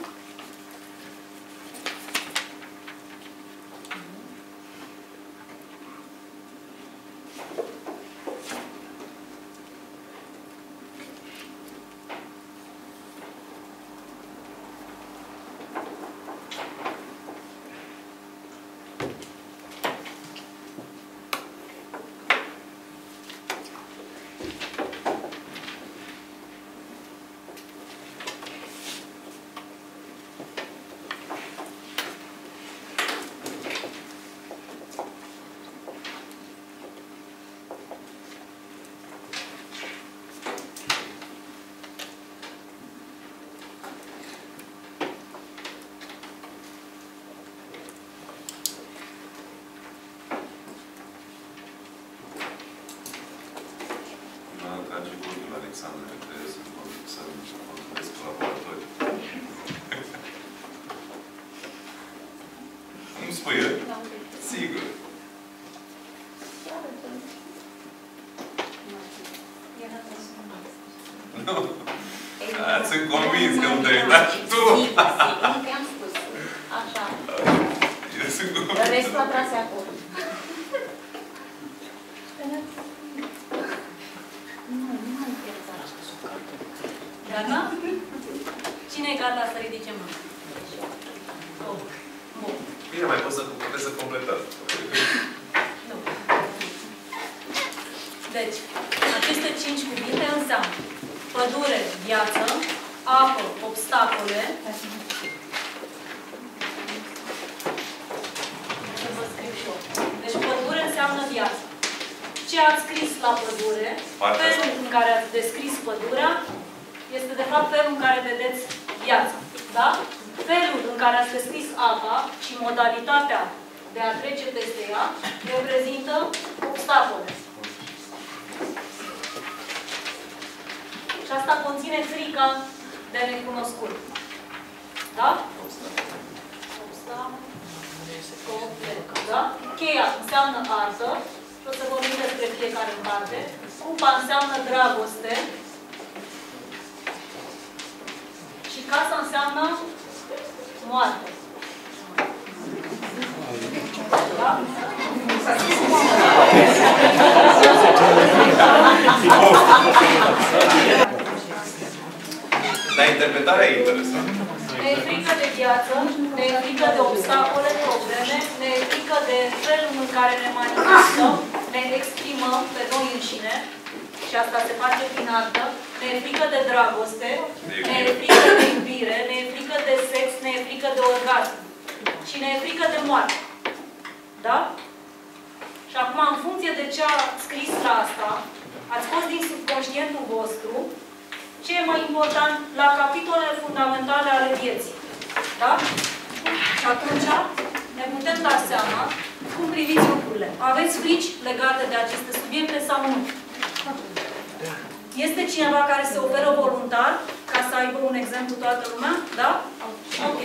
Trage codul Alexandru, trebuie să controlez colaboratorii. Îmi spui el? Sigur. Nu. Sunt convins că nu te-ai dat și tu. Nu te-am spus. Așa. Eu sunt convins. Restul a tras acolo. Gata? Cine e gata să ridice mâna? Bun. Bine, mai puteți să completați. Nu. Deci, aceste 5 cuvinte înseamnă pădure, viață, apă, obstacole. Să vă scriu și eu. Deci, pădure înseamnă viață. Ce ați scris la pădure, felul în care ați descris pădurea, este de fapt felul în care vedeți viața. Da? Felul în care ați descris apa și modalitatea de a trece peste ea reprezintă obstacole. Și asta conține frica de necunoscut. Da? Da? Cheia înseamnă artă și o să vorbim despre fiecare în parte. Cupa înseamnă dragoste și casa înseamnă moarte. Da? Dar interpretarea e interesantă. Ne e frică de viață, ne e frică de obstacole, probleme, ne e frică de felul în care ne manifestăm, ne exprimăm pe noi înșine, și asta se face prin artă, ne e frică de dragoste, ne e frică de iubire, ne e frică de sex, ne e frică de orgasm și ne e frică de moarte. Da? Și acum, în funcție de ce a scris la asta, ați scos din subconștientul vostru ce e mai important la capitolele fundamentale ale vieții. Da? Și atunci ne putem da seama cum priviți lucrurile. Aveți frici legate de aceste subiecte sau nu? Este cineva care se oferă voluntar ca să aibă un exemplu toată lumea? Da? Ok.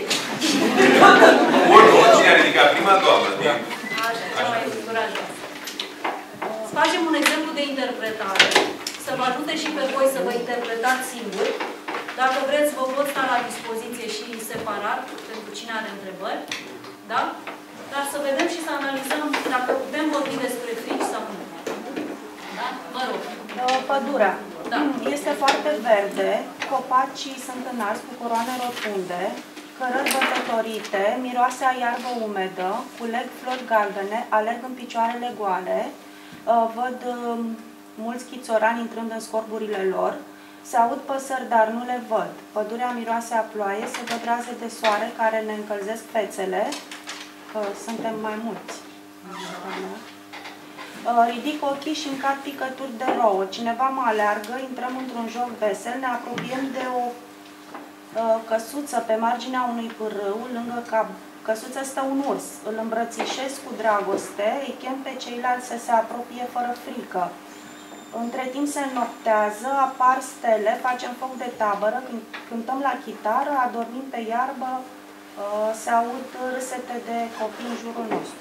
Cine a ridicat prima, doamnă? Așa, cea mai încurajoasă. Să facem un exemplu de interpretare. Să vă ajute și pe voi să vă interpretați singuri. Dacă vreți, vă pot sta la dispoziție și separat, pentru cine are întrebări. Da? Dar să vedem și să analizăm dacă putem vorbi despre frici sau nu. Da? Vă rog. Pădurea. Da. Este foarte verde, copacii sunt înalți cu coroane rotunde, cărări bătătorite, miroase a iarbă umedă, culeg flori galbene, alerg în picioarele goale, văd mulți chițorani intrând în scorburile lor, se aud păsări, dar nu le văd. Pădurea miroase a ploaie, se văd raze de soare care ne încălzesc fețele, că suntem mai mulți. Ridic ochii și încad picături de rouă. Cineva mă aleargă, intrăm într-un joc vesel, ne apropiem de o căsuță pe marginea unui pârâu, lângă căsuță stă un urs. Îl îmbrățișez cu dragoste, îi chem pe ceilalți să se apropie fără frică. Între timp se înnoptează, apar stele, facem foc de tabără, cântăm la chitară, adormim pe iarbă, se aud râsete de copii în jurul nostru.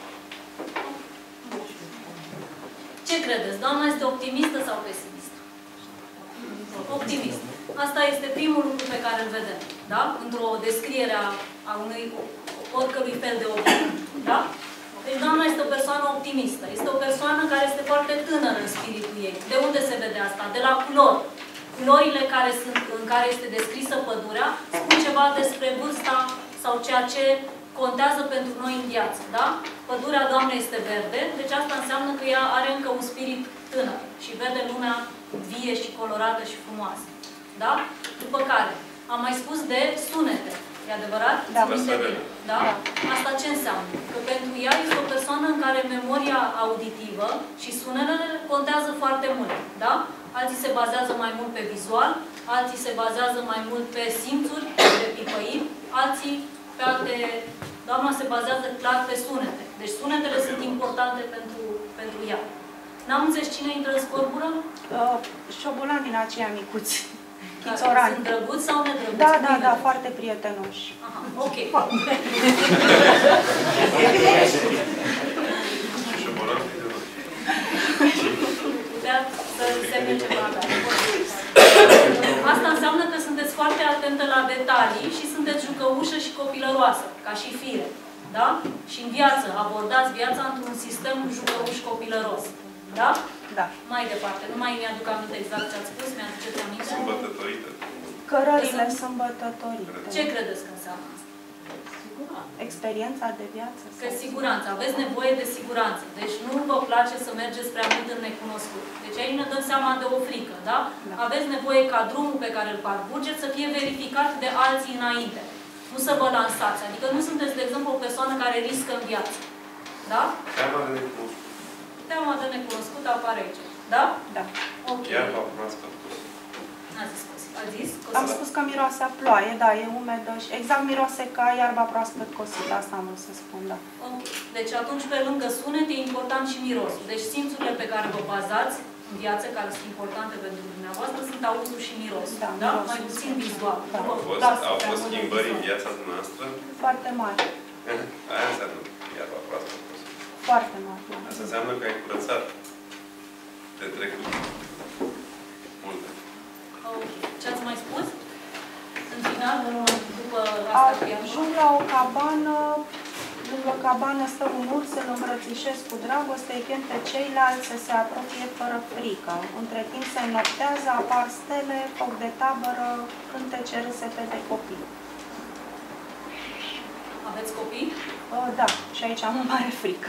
Ce credeți? Doamna este optimistă sau pesimistă? Optimist. Asta este primul lucru pe care îl vedem. Da? Într-o descriere a unui oricărui fel de obiect. Da? Deci doamna este o persoană optimistă. Este o persoană care este foarte tânără în spiritul ei. De unde se vede asta? De la culori. Culorile în care este descrisă pădurea spun ceva despre vârsta sau ceea ce contează pentru noi în viață. Da? Pădurea doamnei este verde, deci asta înseamnă că ea are încă un spirit tânăr și vede lumea vie și colorată și frumoasă. Da? După care, am mai spus de sunete. E adevărat? Da. Da? Asta ce înseamnă? Că pentru ea este o persoană în care memoria auditivă și sunetele contează foarte mult. Da? Alții se bazează mai mult pe vizual, alții se bazează mai mult pe simțuri, pe pipăiri, alții pe alte... Doamna se bazează clar pe sunete. Deci sunetele sunt importante pentru ea. N-am înțeles cine intră în scorbură? Șobolani din aceia micuți. Chițorani. Sunt drăguți sau nedrăguți? Da, da, da, foarte prietenoși. Aha, ok. Putea să semne ceva. Asta înseamnă că sunteți foarte atentă la detalii și sunteți jucăușă și copilăroasă, ca și fire. Da? Și în viață, abordați viața într-un sistem jucăuș copilăros. Da? Da. Mai departe. Nu mai mi-aduc aminte exact ce ați spus, mi-aduceți aminte? Sâmbătătorită. Cărările sâmbătătorite. Ce credeți că înseamnă asta? Experiența de viață. Că siguranță. Aveți nevoie de siguranță. Deci nu vă place să mergeți prea mult în necunoscut. Deci aici ne dăm seama de o frică, da? Da. Aveți nevoie ca drumul pe care îl parcurgeți să fie verificat de alții înainte. Nu să vă lansați. Adică nu sunteți, de exemplu, o persoană care riscă în viață. Da? Teama de necunoscut. Teama de necunoscut apare aici. Da? Da. Ok. Iar v-am proaspăt. N-ați spus. zis? Am spus că miroase a ploaie, da, e umedă și exact miroase ca iarba proaspăt cosită, asta am vrut să spun, da. Ok. Deci atunci, pe lângă sunet, e important și mirosul. Deci simțurile pe care vă bazați în viață, care sunt importante pentru dumneavoastră, sunt auzul și mirosul. Da, Da? mirosul. Mai puțin vizual. Da. Nu vă plac Au prea fost mult schimbări în vizual. viața dumneavoastră? Foarte mari, Aia înseamnă iarba proaspăt. foarte mari. Da. Asta înseamnă că ai curățat de trecut multe. Ok. Ce ați mai spus? În final, după asta cu iarba? Ajung la o cabană, lângă cabană stă un urs, îl îmbrățișez cu dragoste, îi chem pe ceilalți să se apropie fără frică. Între timp se înoptează, apar stele, foc de tabără, cântece, râsete de copii. Aveți copii? Da, și aici am o mare frică.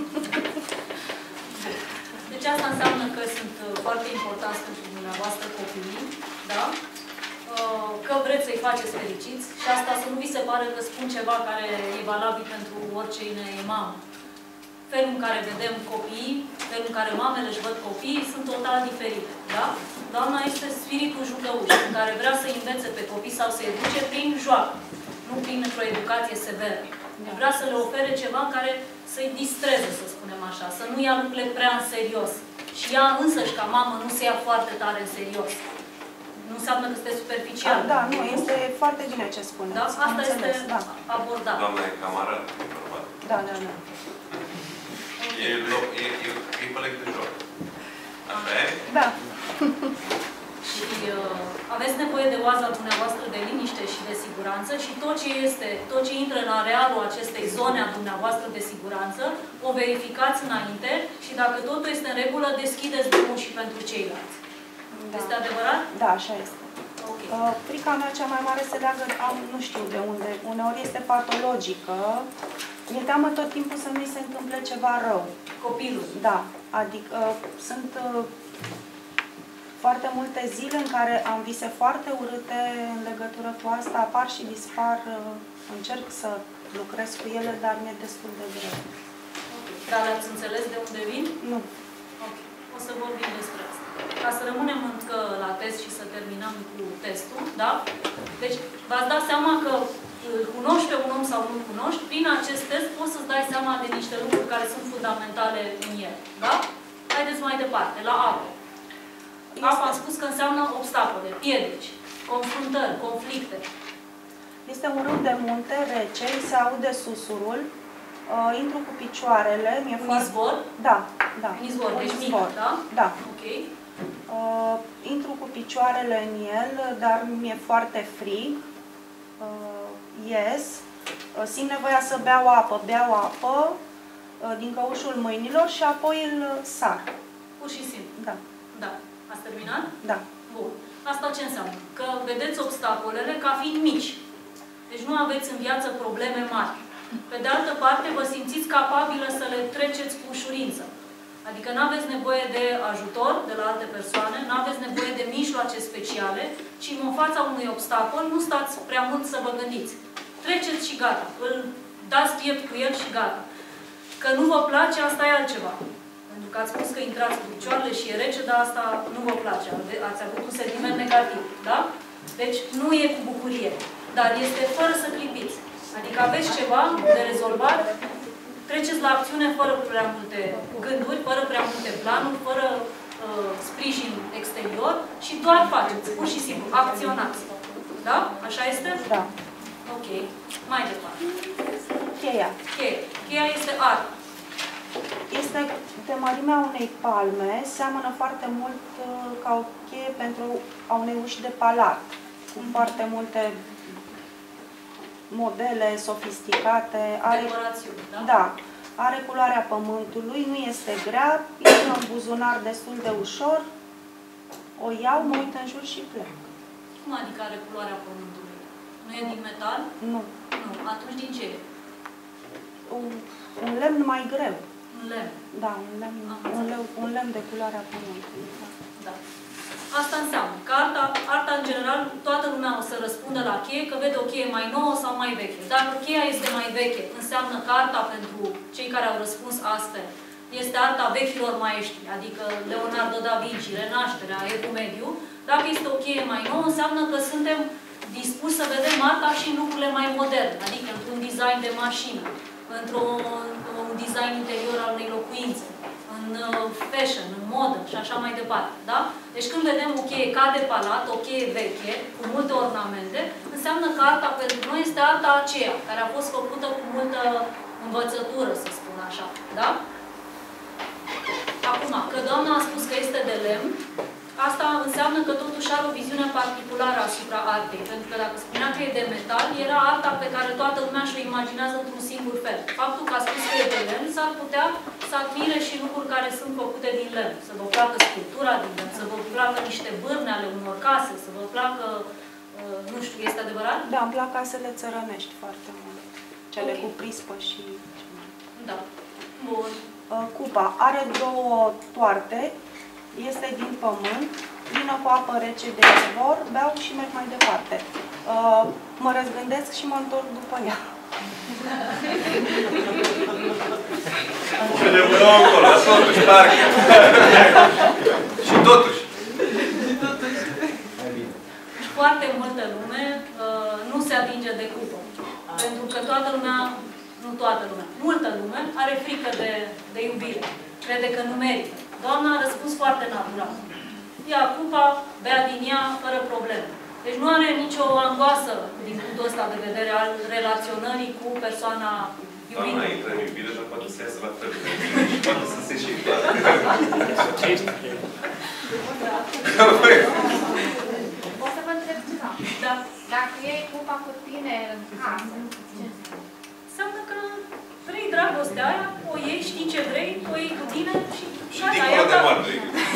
Deci asta înseamnă că sunt foarte importanți pentru dumneavoastră copiii, da? Că vreți să-i faceți fericiți și asta să nu vi se pare că spun ceva care e valabil pentru oricine e mamă. Felul în care vedem copiii, felul în care mamele își văd copiii sunt total diferite, da? Doamna este spiritul jucăuș, în care vrea să învețe pe copii sau să educe prin joacă, nu prin o educație severă. Vrea să le ofere ceva în care să-i distreze, să spunem așa, să nu ia lucrurile prea în serios. Și ea însăși, ca mamă, nu se ia foarte tare în serios. Nu înseamnă că este superficial. Da, nu, este foarte bine ce spuneți. Da? Am Asta înțeles, este da. abordat. Doamna e camară, normal. Da, da, da. E coleg de joc. Așa e? Da. Și aveți nevoie de oaza dumneavoastră de liniște și de siguranță și tot ce intră în arealul acestei zone a dumneavoastră de siguranță, o verificați înainte și dacă totul este în regulă, deschideți drumul și pentru ceilalți. Da. Este adevărat? Da, așa este. Ok. Frica mea cea mai mare se leagă, nu știu de unde, uneori este patologică. Mi-e teamă tot timpul să nu-i se întâmple ceva rău. Copilul. Da, adică sunt foarte multe zile în care am vise foarte urâte în legătură cu asta, apar și dispar, încerc să lucrez cu ele, dar mi-e destul de greu. Okay. Dar le-ați înțeles de unde vin? Nu. Ok. O să vorbim despre asta. Ca să rămânem încă la test și să terminăm cu testul, da? Deci, v-ați dat seama că îl cunoști pe un om sau nu-l cunoști, prin acest test poți să-ți dai seama de niște lucruri care sunt fundamentale în el, da? Haideți mai departe, la apă. Apa am spus că înseamnă obstacole, piedici, confruntări, conflicte. Este un râu de munte rece, se aude susurul, intru cu picioarele, mi-e foarte... Izvor? Da, da. Un izvor, deci mic, izvor. da? Da. Ok. Intru cu picioarele în el, dar mi-e foarte frig. Ies. Simt nevoia să beau apă din căușul mâinilor și apoi îl sar. Pur și simplu. Da. Da. Ați terminat? Da. Bun. Asta ce înseamnă? Că vedeți obstacolele ca fiind mici. Deci nu aveți în viață probleme mari. Pe de altă parte, vă simțiți capabilă să le treceți cu ușurință. Adică nu aveți nevoie de ajutor de la alte persoane, nu aveți nevoie de mijloace speciale, ci în fața unui obstacol nu stați prea mult să vă gândiți. Treceți și gata. Îl dați piept cu el și gata. Că nu vă place, asta e altceva. Pentru că ați spus că intrați cu picioarele și e rece, dar asta nu vă place. Ați avut un sentiment negativ. Da? Deci nu e cu bucurie. Dar este fără să clipiți. Adică aveți ceva de rezolvat, treceți la acțiune fără prea multe gânduri, fără prea multe planuri, fără sprijin exterior și doar faceți, pur și simplu, acționați. Da? Așa este? Da. Ok. Mai departe. Cheia. Cheia este artă. Este de mărimea unei palme, seamănă foarte mult ca o cheie pentru a unei uși de palat, cu foarte multe modele sofisticate. Decorațiuni, da? Da. Are culoarea pământului, nu este grea, intră în buzunar destul de ușor, o iau, mă uit în jur și plec. Cum adică are culoarea pământului? Nu e din metal? Nu. Nu. Atunci din ce e? Un lemn mai greu. Un lemn. Da, un lemn de culoarea pământului. Da. Da. Asta înseamnă că arta, în general, toată lumea o să răspundă la cheie, că vede o cheie mai nouă sau mai veche. Dacă cheia este mai veche, înseamnă că arta pentru cei care au răspuns astfel este arta vechilor maestri, adică Leonardo da Vinci, Renașterea, Evul Mediu. Dacă este o cheie mai nouă, înseamnă că suntem dispuși să vedem arta și în lucrurile mai moderne, adică într-un design de mașină, într-un design interior al unei locuințe, în fashion, în modă și așa mai departe. Da? Deci când vedem o cheie ca de palat, o cheie veche, cu multe ornamente, înseamnă că arta pentru noi este arta aceea, care a fost făcută cu multă învățătură, să spun așa. Da? Acum, că doamna a spus că este de lemn, asta înseamnă că totuși are o viziune particulară asupra artei. Pentru că dacă spunea că e de metal, era arta pe care toată lumea și-o imaginează într-un singur fel. Faptul că a spus că e de lemn, s-ar putea să admire și lucruri care sunt făcute din lemn. Să vă placă sculptura din lemn, să vă placă niște bârne ale unor case, să vă placă, nu știu, este adevărat? Da, îmi plac casele țărănești foarte mult. Cele cu prispă și... Da. Bun. Cupa are 2 toarte, este din pământ, vină cu apă rece de izvor, beau și merg mai departe. Mă răzgândesc și mă întorc după ea. Ce de bună acolo, dar totuși, parcă. Și totuși. Foarte multă lume nu se atinge de cupă. Pentru că toată lumea, nu toată lumea, multă lume are frică de iubire. Crede că nu merită. Doamna a răspuns foarte natural. Ia cupa, bea din ea, fără probleme. Deci nu are nicio angoasă din punctul ăsta de vedere al relaționării cu persoana iubită. Doamna intră în iubire, dar poate să iasă la fel. Și poate să se și întoarcă. Pot să vă întreb ceva? Da. Dacă iei cupa cu tine în casă, Înseamnă că vrei dragostea aia, o iei, știi ce vrei, o iei cu tine și Și dincolo de moarte.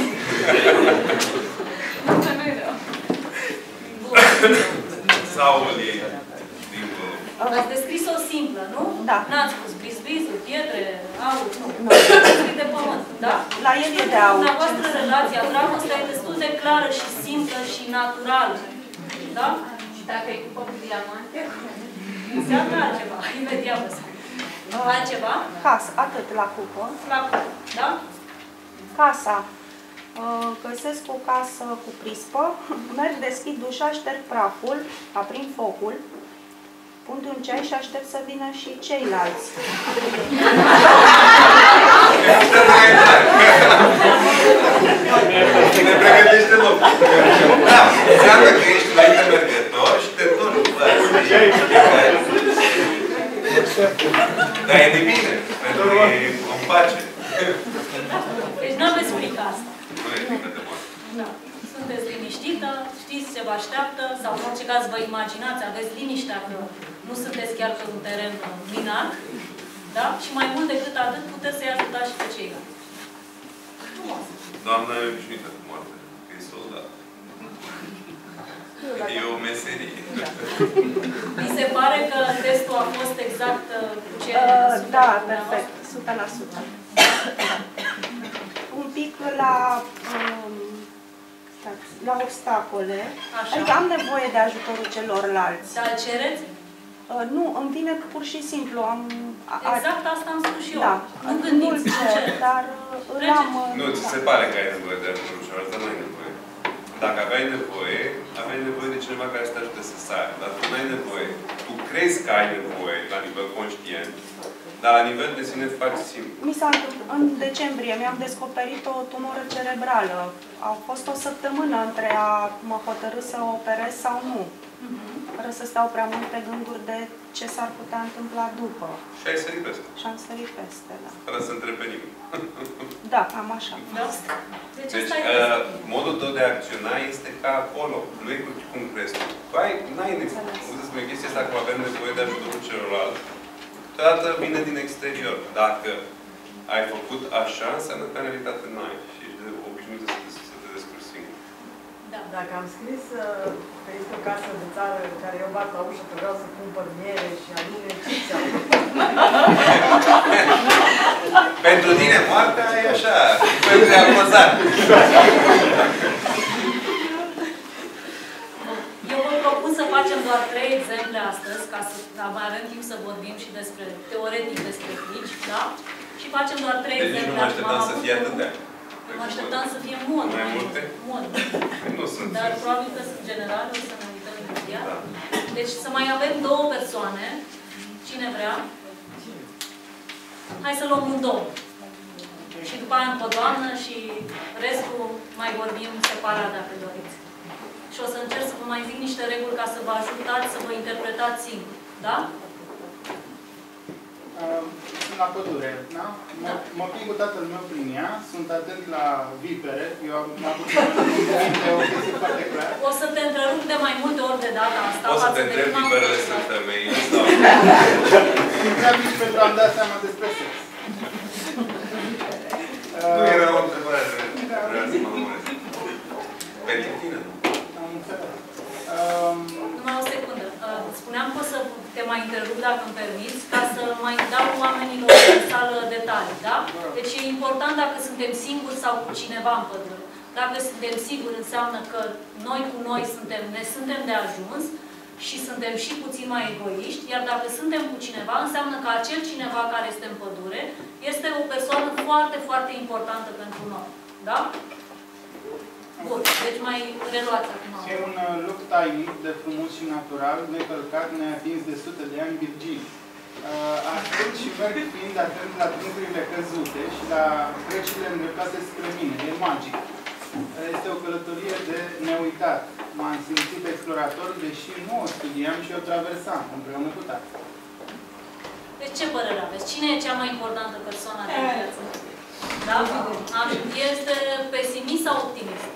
Sau îl iei dincolo. Ați descris-o simplă, nu? Da. N-ați spus brisbizuri, pietre, aur, nu. Nu. Ați de pământ, da? La el e de aur. Dumneavoastră relația, dragostea e destul de clară și simplă și naturală. Da? Și dacă e cupă cu diamante? Înseamnă altceva. Imediat vă spun. Altceva? Casă, atât la cupă. La cupă, da? Casa. Găsesc o casă cu prispă, merg, deschid ușa, șterg praful, aprind focul, pun un ceai și aștept să vină și ceilalți. Ne pregătește loc. Da, înseamnă că ești înainte mergător și te duci după aia. Dar e de bine, pentru că e în pace. Deci nu aveți frică asta. Nu e frică de moarte. Da. Sunteți liniștită, știți ce vă așteaptă, sau în orice caz vă imaginați, aveți liniștea că nu sunteți chiar pe un teren minat, da? Și mai mult decât atât puteți să-i ajutați și pe ceilalți. Doamna e obișnuită cu moartea, că e soldat. E o meserie. Mi se pare că testul a fost exact cu ce... Da, perfect, 100%. Un pic la obstacole. Așa. Adică am nevoie de ajutorul celorlalți. Dar cereți? Nu, îmi vine pur și simplu. Exact asta am spus și eu. Da, Nu gândiți, mult nu cer, cereți. dar îl am... Nu, ți se pare că ai nevoie de ajutorul celorlalți, dar nu ai nevoie. Dacă aveai nevoie de cineva care să te ajute să sari. Dar tu nu ai nevoie. Tu crezi că ai nevoie la nivel conștient, dar la nivel de sine faci simplu. Mi s-a întâmplat, în decembrie mi-am descoperit o tumoră cerebrală. A fost o săptămână între a mă hotărî să o operez sau nu. Fără să stau prea mult pe gânduri de ce s-ar putea întâmpla după. Și ai sărit peste. Și am sărit peste, da. Fără să întreb pe nimeni. Da, cam așa. Da? Deci Deci, asta e... modul tău de a acționa este ca acolo. Nu e cum crezi tu. Tu n-ai cum să spun chestia asta, că avem nevoie de ajutorul celorlalți. Toată vine din exterior. Dacă ai făcut așa, înseamnă că în realitate n-ai. Și ești obișnuită să te descurci singur. Da. Dacă am scris că este o casă de țară în care eu bat la ușă că vreau să cumpăr miere și aline, ce ți-am? Pentru tine moartea e așa, pentru de acuzat. Eu vă propun să facem doar 3 exemple astăzi, ca să mai avem timp să vorbim și despre, teoretic despre frici, da? Și facem doar 3 Deci nici nu mă așteptam să fie atâtea. Mă așteptam să fie mult mai multe. Mult. Nu sunt. Dar probabil că sunt generale, o să ne uităm imediat. Da. Deci să mai avem 2 persoane. Cine vrea? Hai să luăm un domn. Și după aia încă o doamnă și restul mai vorbim separat dacă doriți. Și o să încerc să vă mai zic niște reguli ca să vă ajutați să vă interpretați singur. Da? Sunt la pădure, da? Mă plimb cu tatăl meu prin ea, sunt atent la vipere, eu am avut o chestie foarte clară. O să te întrerup de mai multe ori de data asta. O să te întreb viperele sunt femei sau... Vreau nici pentru a-mi da seama despre sex. Nu era o întrebare, vreau să mă lămuresc. Pentru tine, nu? Am înțeles. Numai o secundă. Spuneam că o să te mai întrerup, dacă îmi permiți, ca să mai dau oamenilor în sală detalii, da? Deci e important dacă suntem singuri sau cu cineva în pădure. Dacă suntem siguri, înseamnă că noi cu noi ne suntem de ajuns și suntem și puțin mai egoiști, iar dacă suntem cu cineva, înseamnă că acel cineva care este în pădure este o persoană foarte, foarte importantă pentru noi. Da? Bun, deci mai reluați acum. E un loc tainic, de frumos și natural, necălcat, neatins de sute de ani, virgin. Ascult și merg fiind atent la truncurile căzute și la trecerile îndreptate spre mine. E magic. Este o călătorie de neuitat. M-am simțit explorator, deși nu o studiam și o traversam împreună cu tata. Deci ce părere aveți? Cine e cea mai importantă persoană din viață? Da? Este pesimist sau optimist?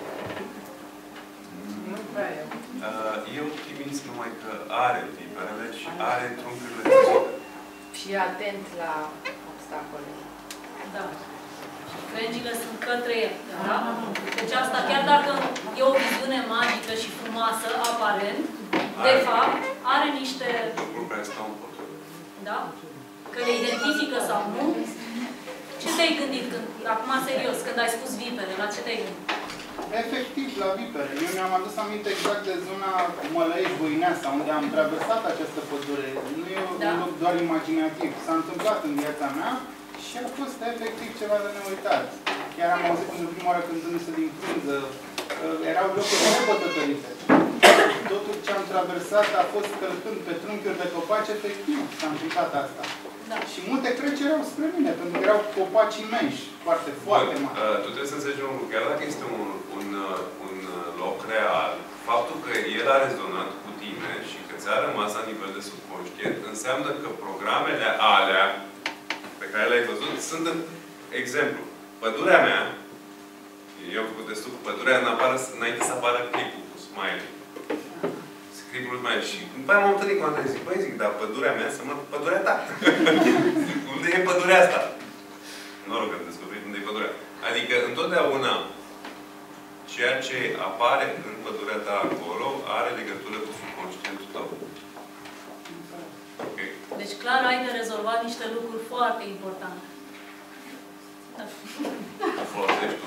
E optimist numai că are viperele și are truncurile căzute. Și atent la obstacole. Da. Crengile sunt către el. Da? Deci asta, chiar dacă e o viziune magică și frumoasă, aparent, de fapt, are niște... lucruri care stau în pădure. Da? Că le identifică sau nu. Ce te-ai gândit când, acum serios, când ai spus vipere, la ce te-ai gândit? Efectiv, la vipere. Eu mi-am adus aminte exact de zona Mălăiești-Voineasa, unde am traversat această pădure. Nu e un loc doar imaginativ. S-a întâmplat în viața mea și a fost efectiv ceva de neuitat. Chiar am auzit pentru prima oară cântându-se din frunză. Erau locuri nepătătorite. Totul ce am traversat a fost călcând pe trunchiuri de copaci, efectiv s-a întâmplat asta. Da. Și multe creci erau spre mine, pentru că erau copaci imensi, foarte, foarte mari. Tu trebuie să înțelegi un lucru. Chiar dacă este un loc real, faptul că el a rezonat cu tine și că ți-a rămas la nivel de subconștient, înseamnă că programele alea pe care le-ai văzut sunt, exemplu, pădurea mea, eu am făcut destul cu pădurea înainte să apară clipul cu Smiley. Clipul meu și după aia m-am întâlnit cu Andrei, zic, băi, zic, dar pădurea mea să mă pădurea ta. Unde e pădurea asta? Noroc că am descoperit unde e pădurea. Adică, întotdeauna, ceea ce apare în pădurea ta acolo are legătură cu subconștientul tău. Okay. Deci, clar, ai de rezolvat niște lucruri foarte importante. Da. Folosești tu?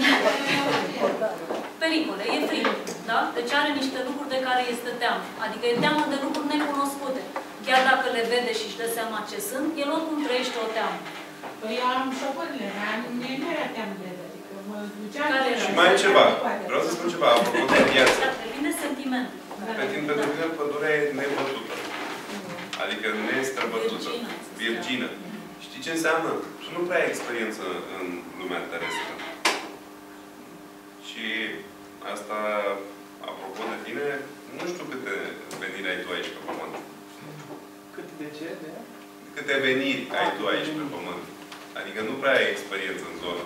Pericole, e frică, da? Deci are niște lucruri de care este teamă. Adică e teamă de lucruri necunoscute. Chiar dacă le vede și își dă seama ce sunt, el oricum trăiește o teamă. Păi eu am șopările mea, nu era teamă de ele. Adică mă duceam... Și mai e ceva. Vreau să spun ceva, apropo de viață. Depinde sentimente. Pentru mine pădurea e nebătută. Adică nestrăbătută. Virgină. Știi ce înseamnă? Tu nu prea ai experiență în lumea terestră. Și asta, apropo de tine, nu știu câte veniri ai tu aici pe pământ. Cât de ce? De? Câte veniri ai tu aici pe pământ. Adică nu prea ai experiență în zonă.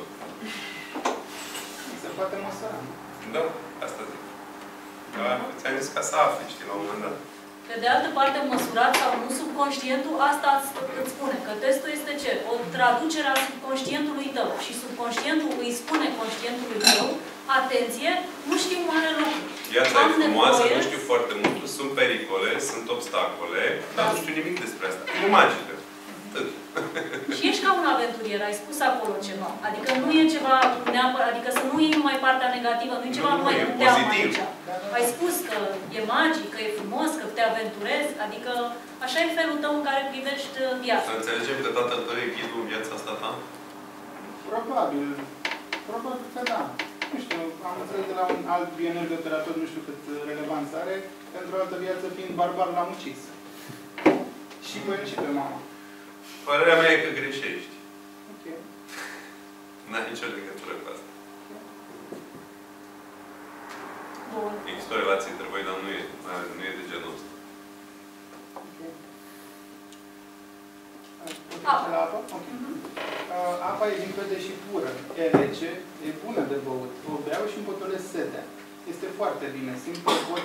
Se poate măsura. Da, asta zic. Ți-am zis ca să afli, știi, la un moment dat. Pe de altă parte, măsurat sau nu subconștientul, asta îți spune că testul este ce? O traducere a subconștientului tău. Și subconștientul îi spune conștientului tău, atenție, nu știu mare lucru. Viața e frumoasă, nu știu foarte mult, sunt pericole, sunt obstacole, dar nu știu nimic despre asta. Nu magică. Atât. Și ești ca un aventurier, ai spus acolo ceva. Adică nu e ceva neapărat, adică să nu iei numai partea negativă, nu e ceva numai cu teamă aici. Ai spus că e magic, că e frumos, că te aventurezi, adică așa e felul tău în care privești viața. Să înțelegem că tatăl tău e ghidul în viața asta ta? Probabil. Probabil că da. Nu știu, am înțeles de la un alt bioenergoperator, nu știu cât relevanță are, pentru o altă viață fiind barbar l-am ucis. Și pe el și pe mama. Părerea mea e că greșești. Ok. N-ai nicio legătură cu asta. Bun. Există o relație între voi, dar nu e de genul ăsta. Apa. La apă? Ok. Apa e limpede și pură. E rece, e bună de băut. O beau și îmi potolesc setea. Este foarte bine. Simt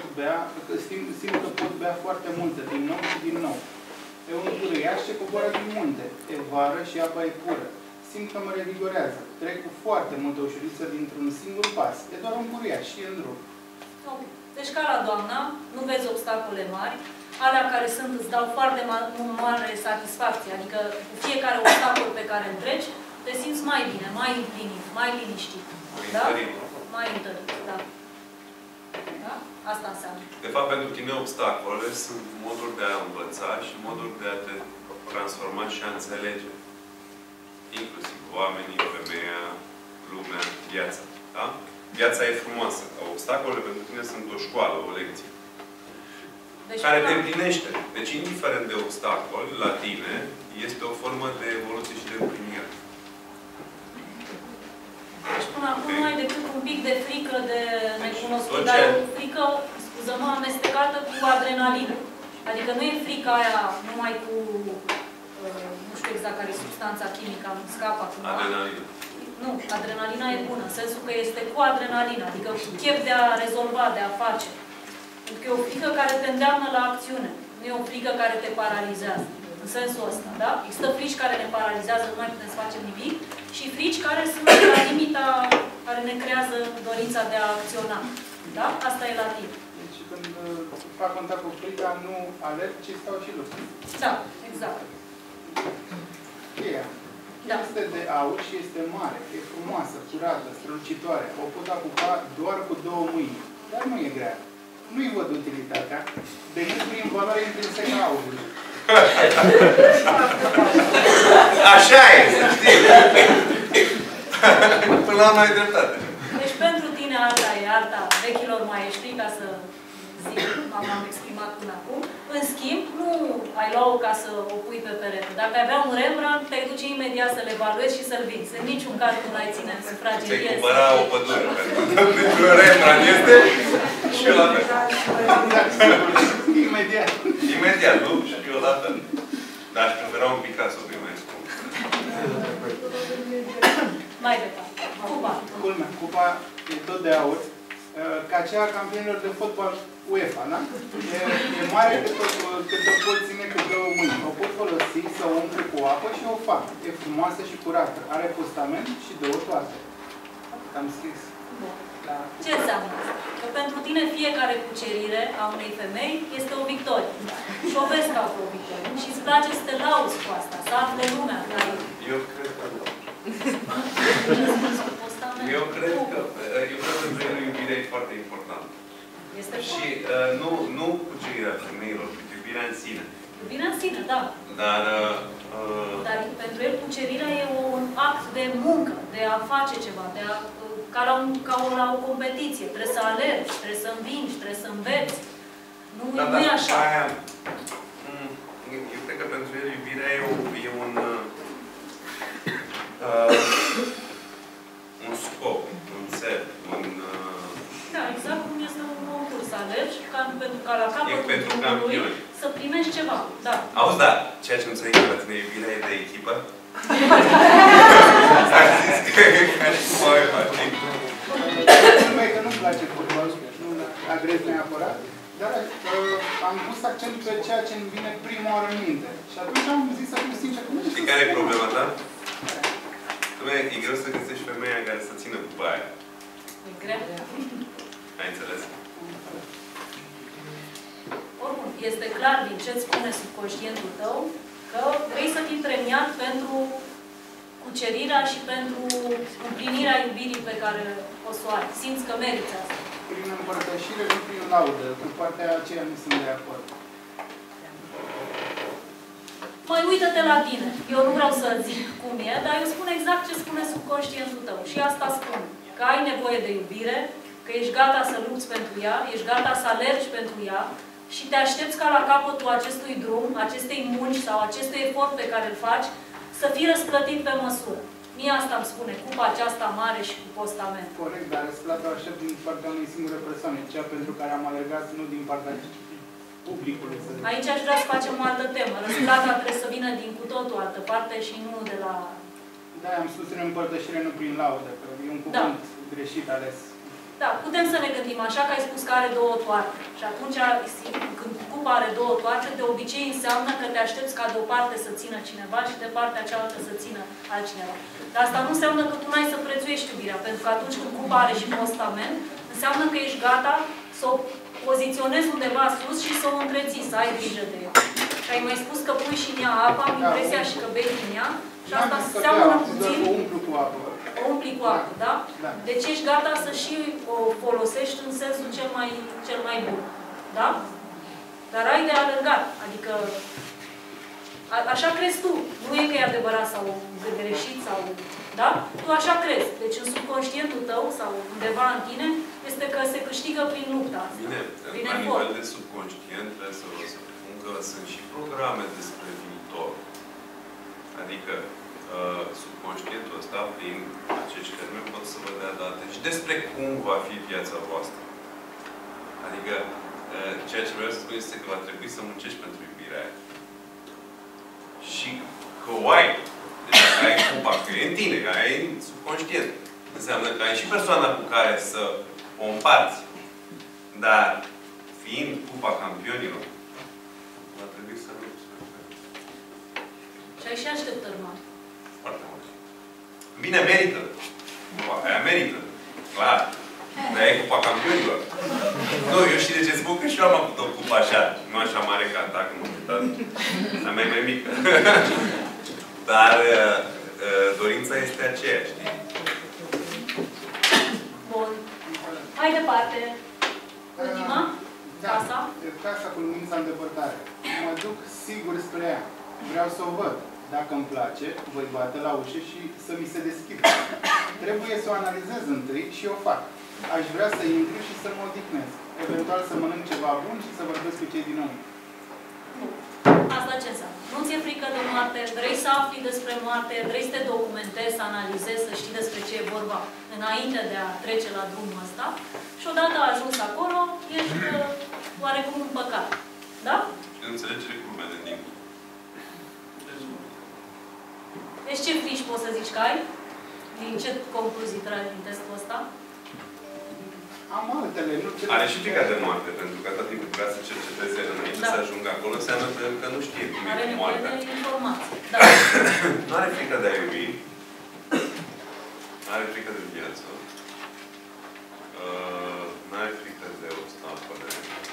că pot bea foarte multe, din nou și din nou. E un uriaș ce coboară din munte. E vară și apa e pură. Simt că mă revigorează. Trec cu foarte multă ușurință dintr-un singur pas. E doar un uriaș și e în drum. Okay. Deci ca la doamna, nu vezi obstacole mari, alea care sunt îți dau foarte mare satisfacție, adică cu fiecare obstacol pe care îl treci, te simți mai bine, mai împlinit, mai liniștit. Da? Mai întărit, da. Da? Asta înseamnă. De fapt, pentru tine obstacole sunt moduri de a învăța și moduri de a te transforma și a înțelege. Inclusiv oamenii, femeia, lumea, viața. Da? Viața e frumoasă. Obstacolele pentru tine sunt o școală, o lecție. Deci, care te împlinește. Deci, indiferent de obstacol, la tine, este o formă de evoluție și de împlinire. Deci, până acum nu ai decât un pic de frică de necunoscut, dar e o frică, scuză-mă, amestecată cu adrenalină. Adică nu e frica aia numai cu, nu știu exact care e substanța chimică, am scap acum. Adrenalină. Nu, adrenalina e bună, în sensul că este cu adrenalină, adică cu chef de a rezolva, de a face. Pentru că e o frică care te îndeamnă la acțiune. Nu e o frică care te paralizează. În sensul ăsta, da? Există frici care ne paralizează, nu mai putem să facem nimic, și frici care sunt la limita, care ne creează dorința de a acționa. Da? Asta e la tine. Deci când fac contact cu frica, nu alerg, ci stau și lupt. Da, exact. Cheia. Este de aur și este mare, e frumoasă, curată, strălucitoare. O pot apuca doar cu 2 mâini. Dar nu e grea. Nu-i văd utilitatea, decât prin valoarea intrinsecă a aurului. Așa e, știi? Până la urmă ai dreptate. Deci pentru tine arta e arta vechilor maestri, ca să zic, m-am exprimat până acum. În schimb, nu ai lua-o ca să o pui pe perete. Dacă ai avea un Rembrandt, te duci imediat să-l evaluezi și să-l vinzi. În niciun caz nu ai ține în sufragerie. Ți-ai cumpăra o pădure. Pentru Rembrandt este și eu la fel. Imediat. Imediat, nu? Și eu la fel. Dar aș prefera un Picasso, că e mai scump. Mai departe. Cupa. Culmea. Cupa e tot de aur. Ca cea a campionilor de fotbal UEFA, da? E mare cât o pot ține cu 2 mâini. O pot folosi să o umplu cu apă și o fac. E frumoasă și curată. Are postament și 2 toate. Am scris. Ce înseamnă asta? Că pentru tine fiecare cucerire a unei femei este o victorie. Și o vezi ca o victorie. Și îți place să te lauzi cu asta, să afle lumea că ai... Eu cred că nu. Eu cred că pentru el iubirea e foarte importantă. Și nu cucerirea femeilor, iubirea în sine. Iubirea în sine, da. Dar pentru el cucerirea e un act de muncă, de a face ceva, de a, ca la o competiție. Trebuie să alergi, trebuie să învingi, trebuie să înveți. Nu e așa. Eu cred că pentru el iubirea e un scop, un cel, Da, exact cum este un concurs. Să alergi pentru ca la capătul drumului să primești ceva. Da. Auzi, da, ceea ce înțeleg că la tine iubirea e de echipă. Ai zis că e ca și cum ai face. Numai că nu-mi place fotbalul, nu agrez neapărat, dar am pus accent pe ceea ce îmi vine prima oară în minte. Și atunci am zis să fiu sincer. Știi care e problema ta? E greu să găsești femeia care să țină cu aia. E greu. Ai înțeles? Oricum, este clar din ce-ți spune subconștientul tău că Că vrei să fii premiat pentru cucerirea și pentru împlinirea iubirii pe care o să o ai. Simți că meriți asta. Prin împărtășire, nu prin laudă. Cu partea aceea nu sunt de acord. Măi, uită-te la tine. Eu nu vreau să zic cum e, dar eu spun exact ce spune subconștientul tău. Și asta spun. Că ai nevoie de iubire, că ești gata să lupți pentru ea, ești gata să alergi pentru ea și te aștepți ca la capătul acestui drum, acestei munci sau acestui efort pe care îl faci, să fii răsplătit pe măsură. Mie asta îmi spune cupa aceasta mare și cu postament. Corect, dar răsplata o aștept din partea unei singure persoane, cea pentru care am alergat, nu din partea publicului. Aici aș vrea să facem o altă temă. Răsplata trebuie să vină din cu totul altă parte și nu de la... Da, am spus în împărtășire, nu prin laudă, că e un cuvânt greșit ales. Da, putem să ne gândim așa că ai spus că are două toate. Și atunci, când cupa are două toate, de obicei înseamnă că te aștepți ca de o parte să țină cineva și de partea cealaltă să țină altcineva. Dar asta nu înseamnă că tu n-ai să prețuiești iubirea, pentru că atunci când cupa are și postament, înseamnă că ești gata să o poziționezi undeva sus și să o întreții, să ai grijă de ea. Și ai mai spus că pui și în ea apa, am impresia și că bei din ea, și asta înseamnă puțin... O umplu cu apă. O umpli cu apă, da? Deci ești gata să și o folosești în sensul cel mai bun. Da? Dar ai de alergat. Adică așa crezi tu. Nu e că e adevărat sau greșit sau... Da? Tu așa crezi. Deci în subconștientul tău sau undeva în tine este că se câștigă prin lupta asta. Bine, la nivel de subconștient trebuie să vă spun că sunt și programe despre viitor. Adică subconștientul ăsta, prin acești termeni, pot să vă dea date și despre cum va fi viața voastră. Adică, ceea ce vreau să spun este că va trebui să muncești pentru iubirea aia. Și că o ai. Deci că ai cupa, că e în tine, că ai subconștient. Înseamnă că ai și persoana cu care să o împarți. Dar, fiind cupa campionilor, va trebui să lupți. Și ai și așteptări mari. Foarte mult. Bine, merită. Aia merită. Clar. Dar e cupa campionilor. Nu, eu știu de ce spun, că și eu am avut o cupă așa. Nu așa mare ca ta, când m-am uitat. A mea e mai mică. Dar dorința este aceea, știi? Bun. Mai departe. Ultima? Da. Casa? Casa cu luminița în depărtare. Mă duc sigur spre ea. Vreau să o văd. Dacă îmi place, voi bate la ușă și să mi se deschidă. Trebuie să o analizez întâi și o fac. Aș vrea să intru și să mă odihnesc. Eventual să mănânc ceva bun și să vorbesc cu cei din nou. Asta ce înseamnă? Nu ți-e frică de moarte, vrei să afli despre moarte, vrei să te documentezi, să analizezi, să știi despre ce e vorba înainte de a trece la drumul ăsta și odată ajuns acolo, ești oarecum împăcat. Da? Și înțelegere cu lumea de timp. Deci ce frici poți să zici că ai? Din ce concluzii tragi din testul ăsta? Am altele, nu ce... Are și frica de moarte, pentru că atât timp cât vrea să cerceteze înainte să ajungă acolo, înseamnă că nu știe cum are e moartea. nevoie de informații. Da. Nu are frică de a iubi. Nu are frică de viață. Nu are frică de obstacole.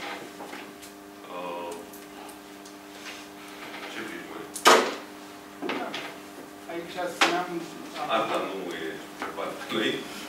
Ce frici, măi? Da. Aici spuneam... Asta nu e pe partea lui.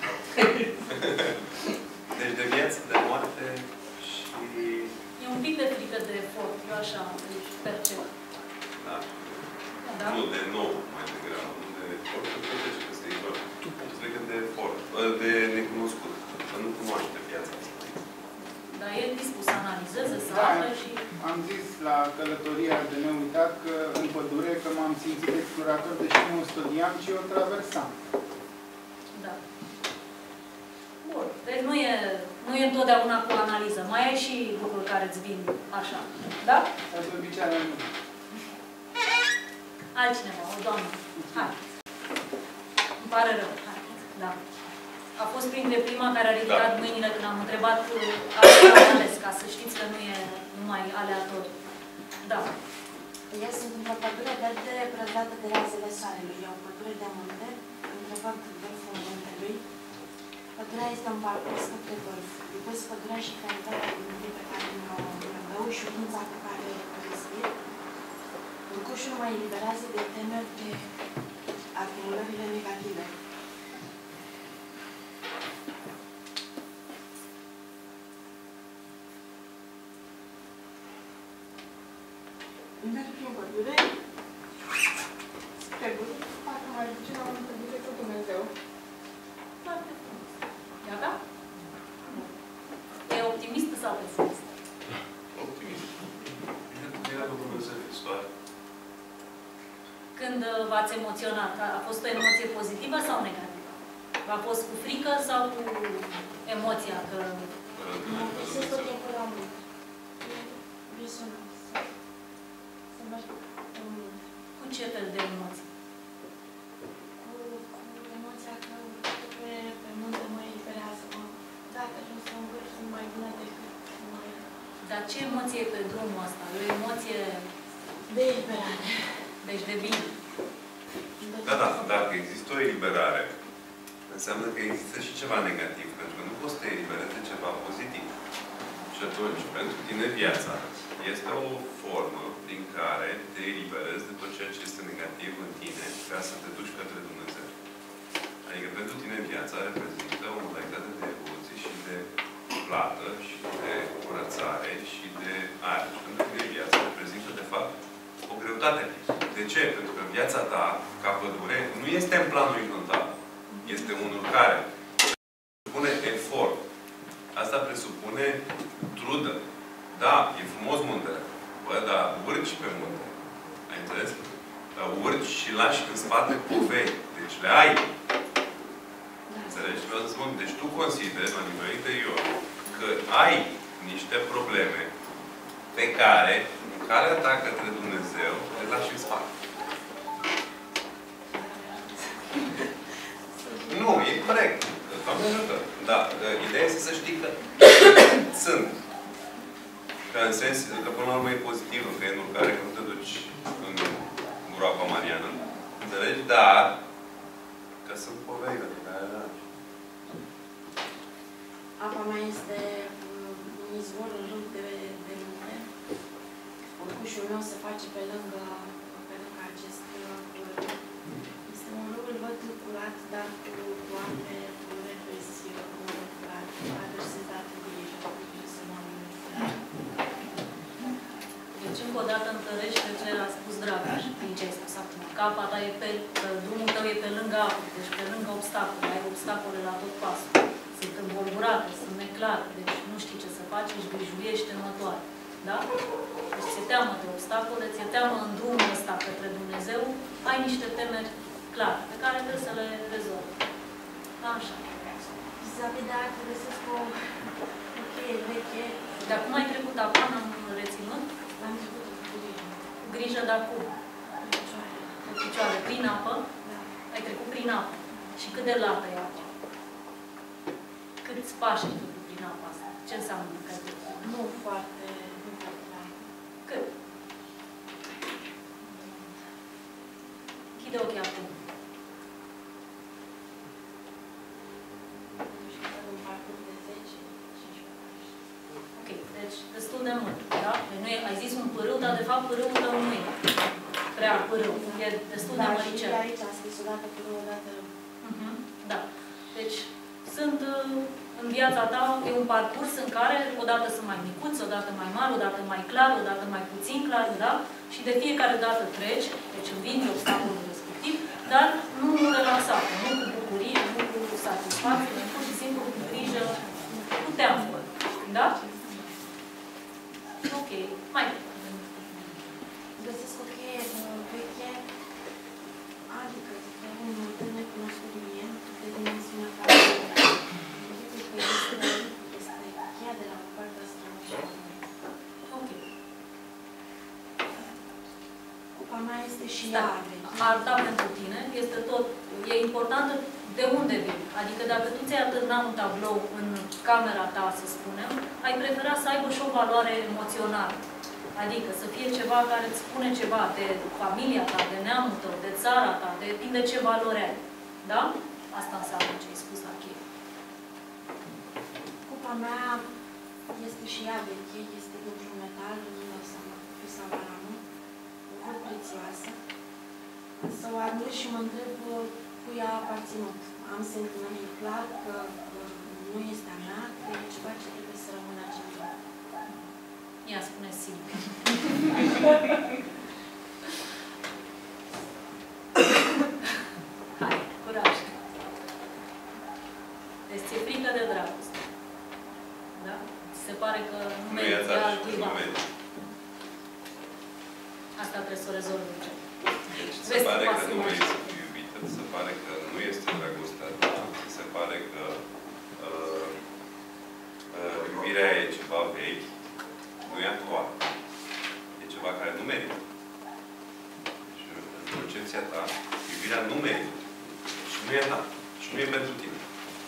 Deci de viață, de moarte și... E un pic de frică de efort, eu așa percep. Da. Da? Nu, de nou, mai degrabă. Nu de efort, că plătește că este iubă. Frică de efort, de necunoscut. Că nu cunoaște viața asta. Dar e dispus să analizeze, să afle și... Am zis la călătoria de neuitat că în pădure că m-am simțit explorator, deși nu o studiam, ci o traversam. Da. Bun. Deci nu e întotdeauna cu analiză. Mai ai și lucruri care îți vin așa. Da? Asta e obiceiul meu. Altcineva, o doamnă. Hai. Îmi pare rău. Hai. Da. A fost printre prima care a ridicat mâinile când am întrebat ales, ca să știți că nu e numai aleatoriu. Da. Eu sunt într-o pădure verde brăzdată de razele soarelui. E o pădure de munte, întrevăd vârful muntelui. Pădurea este un parcurs către vârf. Iubesc pădurea și calitatea de munte pe care mi-o dă, ușurința cu care o respir. Urcușul și nu mai eliberează de temeri de acumulările negative. Merg prin pădure, spre bun, parcă mai duce la o întâlnire cu Dumnezeu. Foarte frumos. Gata? E optimistă sau pesimistă? Optimist. Era de Dumnezeu, istorie. Când v-ați emoționat, a fost o emoție pozitivă sau negativă? V-a fost cu frică sau cu emoția că... Mă găsesc tot timpul la mult. Visul să merg pe mult. Cu ce fel de emoții? Cu emoția că pe munte mă eliberează. Dacă ajuns să învârf, sunt mai bună decât mai... Dar ce emoție e pe drumul ăsta? E o emoție... De eliberare. Deci de bine. Da, da, dacă există o eliberare, înseamnă că există și ceva negativ, pentru că nu poți să te eliberezi de ceva pozitiv. Și atunci, pentru tine viața este o formă din care te eliberezi de tot ceea ce este negativ în tine ca să te duci către Dumnezeu. Adică pentru tine viața reprezintă o modalitate de evoluție și de plată și de curățare și de aer. Și pentru tine viața reprezintă, de fapt, o greutate. De ce? Pentru că viața ta, ca pădure, nu este în plan orizontal. Este unul care presupune efort. Asta presupune trudă. Da, e frumos muntele. Bă, dar urci pe munte. Ai înțeles? Dar urci și lași în spate poveri. Deci le ai. Înțelegi? Vreau să spun. Deci tu consideri, la nivel interior, că ai niște probleme pe care, în calea ta către Dumnezeu, le lași în spate. Nu, e corect. Doamne ajută. Da, ideea este să știi că sunt. Că în sens, că până la urmă e pozitivă, că e în urcare, că nu te duci în groapa mariană. Înțelegi? Dar, că sunt poverile pe care le ai. Apa mea este un izvor în loc de munte. Urcușul meu se face pe lângă acest râu. Este un râu, îl văd curat, dar cu ape, cu represiune, cu un curat, adversitate, grijă să nu am curat. Deci, încă o dată întărește ce a spus Dragoș, din ce ai spus acum. Că apa ta e pe, că drumul tău e pe lângă apă, deci pe lângă obstacole. Ai obstacole la tot pasul. Sunt învolburate, sunt neclare, deci nu știi ce să faci, își grijuiește mătoare. Da? Deci ți-e teamă de obstacole, ți-e teamă în drumul ăsta către Dumnezeu, ai niște temeri clare, pe care trebuie să le rezolvi. Așa. Vis-a-vis de alte, găsesc o cheie veche. Dar cum ai trecut acum, n-am reținut? L-am trecut cu grijă. Cu grijă, dar cum? Cu picioare. Cu picioare, prin apă? Da. Ai trecut prin apă. Și cât de lată e apa? Câți pași ai trecut prin apa asta? Ce înseamnă că ai trecut? Nu foarte clar. Cât? Închide ochii acum. Un parcurs de 10-15 pași. Ok, deci destul de mult, da? Deci nu e, ai zis un pârâu, dar de fapt pârâul tău nu e prea pârâu. E destul de măricel. Da, și aici am scris odată pârâu, odată râu. Da. Deci sunt în viața ta, e un parcurs în care odată sunt mai micuți, odată mai mari, odată mai clar, odată mai puțin clar, da? Și de fiecare dată treci, deci învingi obstacolul respectiv, dar nu relaxat, nu cu bucurie, nu cu satisfacție, ci pur și simplu cu grijă, cu teamă. Da? Ok. Mai. Găsesc o cheie veche, adică de un tânăr necunoscut mie, de dimensiunea care este cheia de la partea strămoșă. Ok. Cupa mea este și ea veche. Arta pentru tine este tot, e importantă de unde vine. Adică dacă tu ți-ai atârna un tablou în camera ta, să spunem, ai prefera să aibă și o valoare emoțională. Adică să fie ceva care îți spune ceva de familia ta, de neamul tău, de țara ta, depinde ce valori ai. Da? Asta înseamnă ce ai spus la cheie. Cupa mea este și ea veche, este dintr-un metal, nu dau seama, sau aramă, o văd prețioasă. să o admir și mă întreb cui a aparținut. Am sentimentul clar că nu este a mea, că e ceva ce trebuie să rămână ceva. Ia, spune simplu. Hai, curaj. Deci ți-e frică de dragoste. Da? Ți se pare că nu merită altcuiva. Asta trebuie să o rezolvi. Deci se pare că nu vrei să fii iubită, se pare că nu este dragostea ta, se pare că iubirea e ceva vechi, nu e actual. E ceva care nu merită. Și în concepția ta, iubirea nu merită. Și nu e ta. Și nu e pentru tine.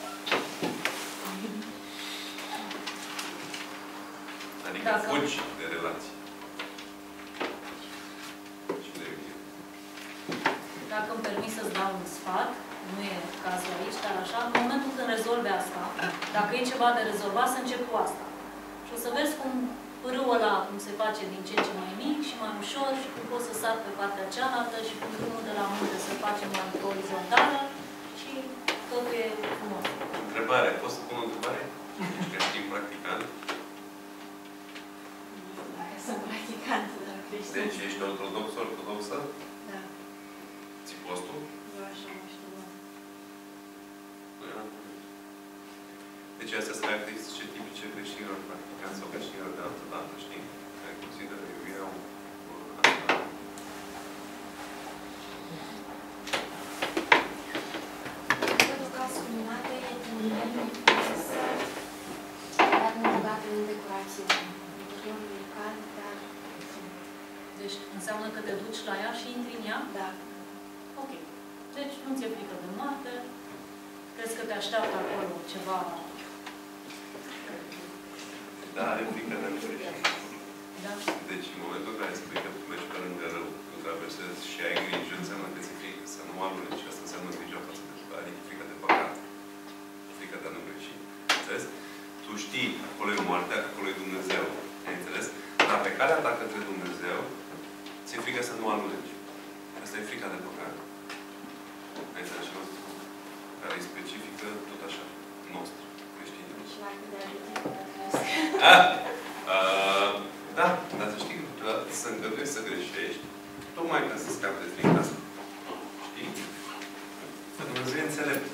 Adică fugi de relații. Și de iubire. Dacă îmi permis să-ți dau un sfat, nu e cazul aici, dar așa, în momentul când rezolvi asta, dacă e ceva de rezolvat, să încep cu asta. Și o să vezi cum pârâul ăla, cum se face din ce în ce mai mic și mai ușor și cum poți să sar pe partea cealaltă și cum drumul de la munte se face mai orizontală și totul e frumos. Întrebare. Poți să pun o întrebare? Ești creștin practicant? Sunt practicant, dar creștin. Deci ești ortodoxă? Da. Ții postul? Eu așa mă știu. Deci astea sunt caracteristice tipice creștinilor practicanți sau creștinilor de altă dată, știi? Care consideră iubirea asta. Cred că asculminate e tinerii frumoasă, dar nu bugată în decorație. Interiorul e cald, dar... Deci înseamnă că te duci la ea și intri în ea? Da. Ok. Deci nu ți-e frică de moarte, crezi că te așteaptă acolo ceva... Da, are frică de nefericire. Da. Deci în momentul în care spui că tu mergi pe lângă rău, tu traversezi și ai grijă, înseamnă că ți-e frică să nu aluneci. Asta înseamnă grijă față de tine. Adică frică de păcat. Frică de a nu greși. Înțeles? Tu știi, acolo e moartea, acolo e Dumnezeu. Ai înțeles? Dar pe calea ta către Dumnezeu, ți-e frică să nu aluneci. Asta e frica de păcat. Ai înțeles ce nostru? Care e specifică tot așa, nostru, creștinilor. Și la cât de ajutit da, dar să știi că să îngăduiești să greșești, tocmai ca să scapi de frica asta. Știi? Că Dumnezeu e înțelept.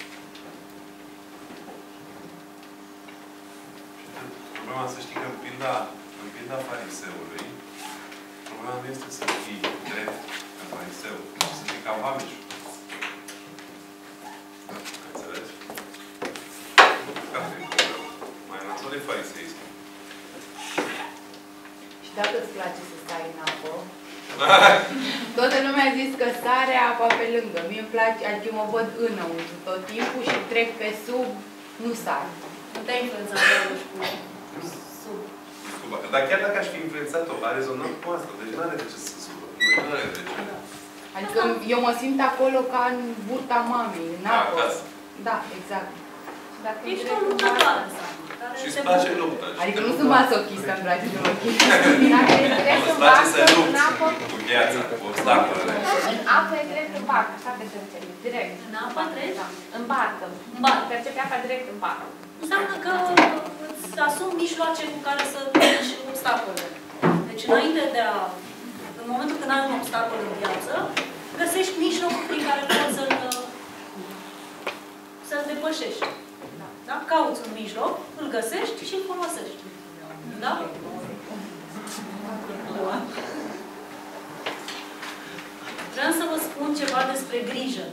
Problema, să știi că în pilda fariseului, problema nu este să fii drept ca fariseu, ci să fii ca vameșul. Înțelegi? Mai nasol e fariseism. Și dacă îți place să stai în apă, toată lumea a zis că sare apa pe lângă. Mie îmi place, adică mă văd înăuntru tot timpul și trec pe sub, nu sar. Nu te-ai influențat cu sub. Dar chiar dacă aș fi influențat-o, a rezonat cu asta. Deci nu are de ce să subă. Nu are de ce. Adică eu mă simt acolo ca în burta mamei, în apă. Acasă. Da, exact. Ești o luptătoare. Și îți place lupta. Adică nu sunt masochistă, îmi place să mă chit. Dacă e drept în barcă, în apă... Cu viața, cu obstacolele. În apă e drept în barcă, așa te înțeleg, direct. În apă treci? În barcă. În barcă. Percepi apa direct în barcă. Înseamnă că îți asumi mijloace cu care să treci obstacole. Deci înainte de a... În momentul când ai un obstacol în viață, găsești mijlocul prin care poți să-l depășești. Da? Cauți un mijloc, îl găsești și îl folosești. Da? Vreau să vă spun ceva despre grijă.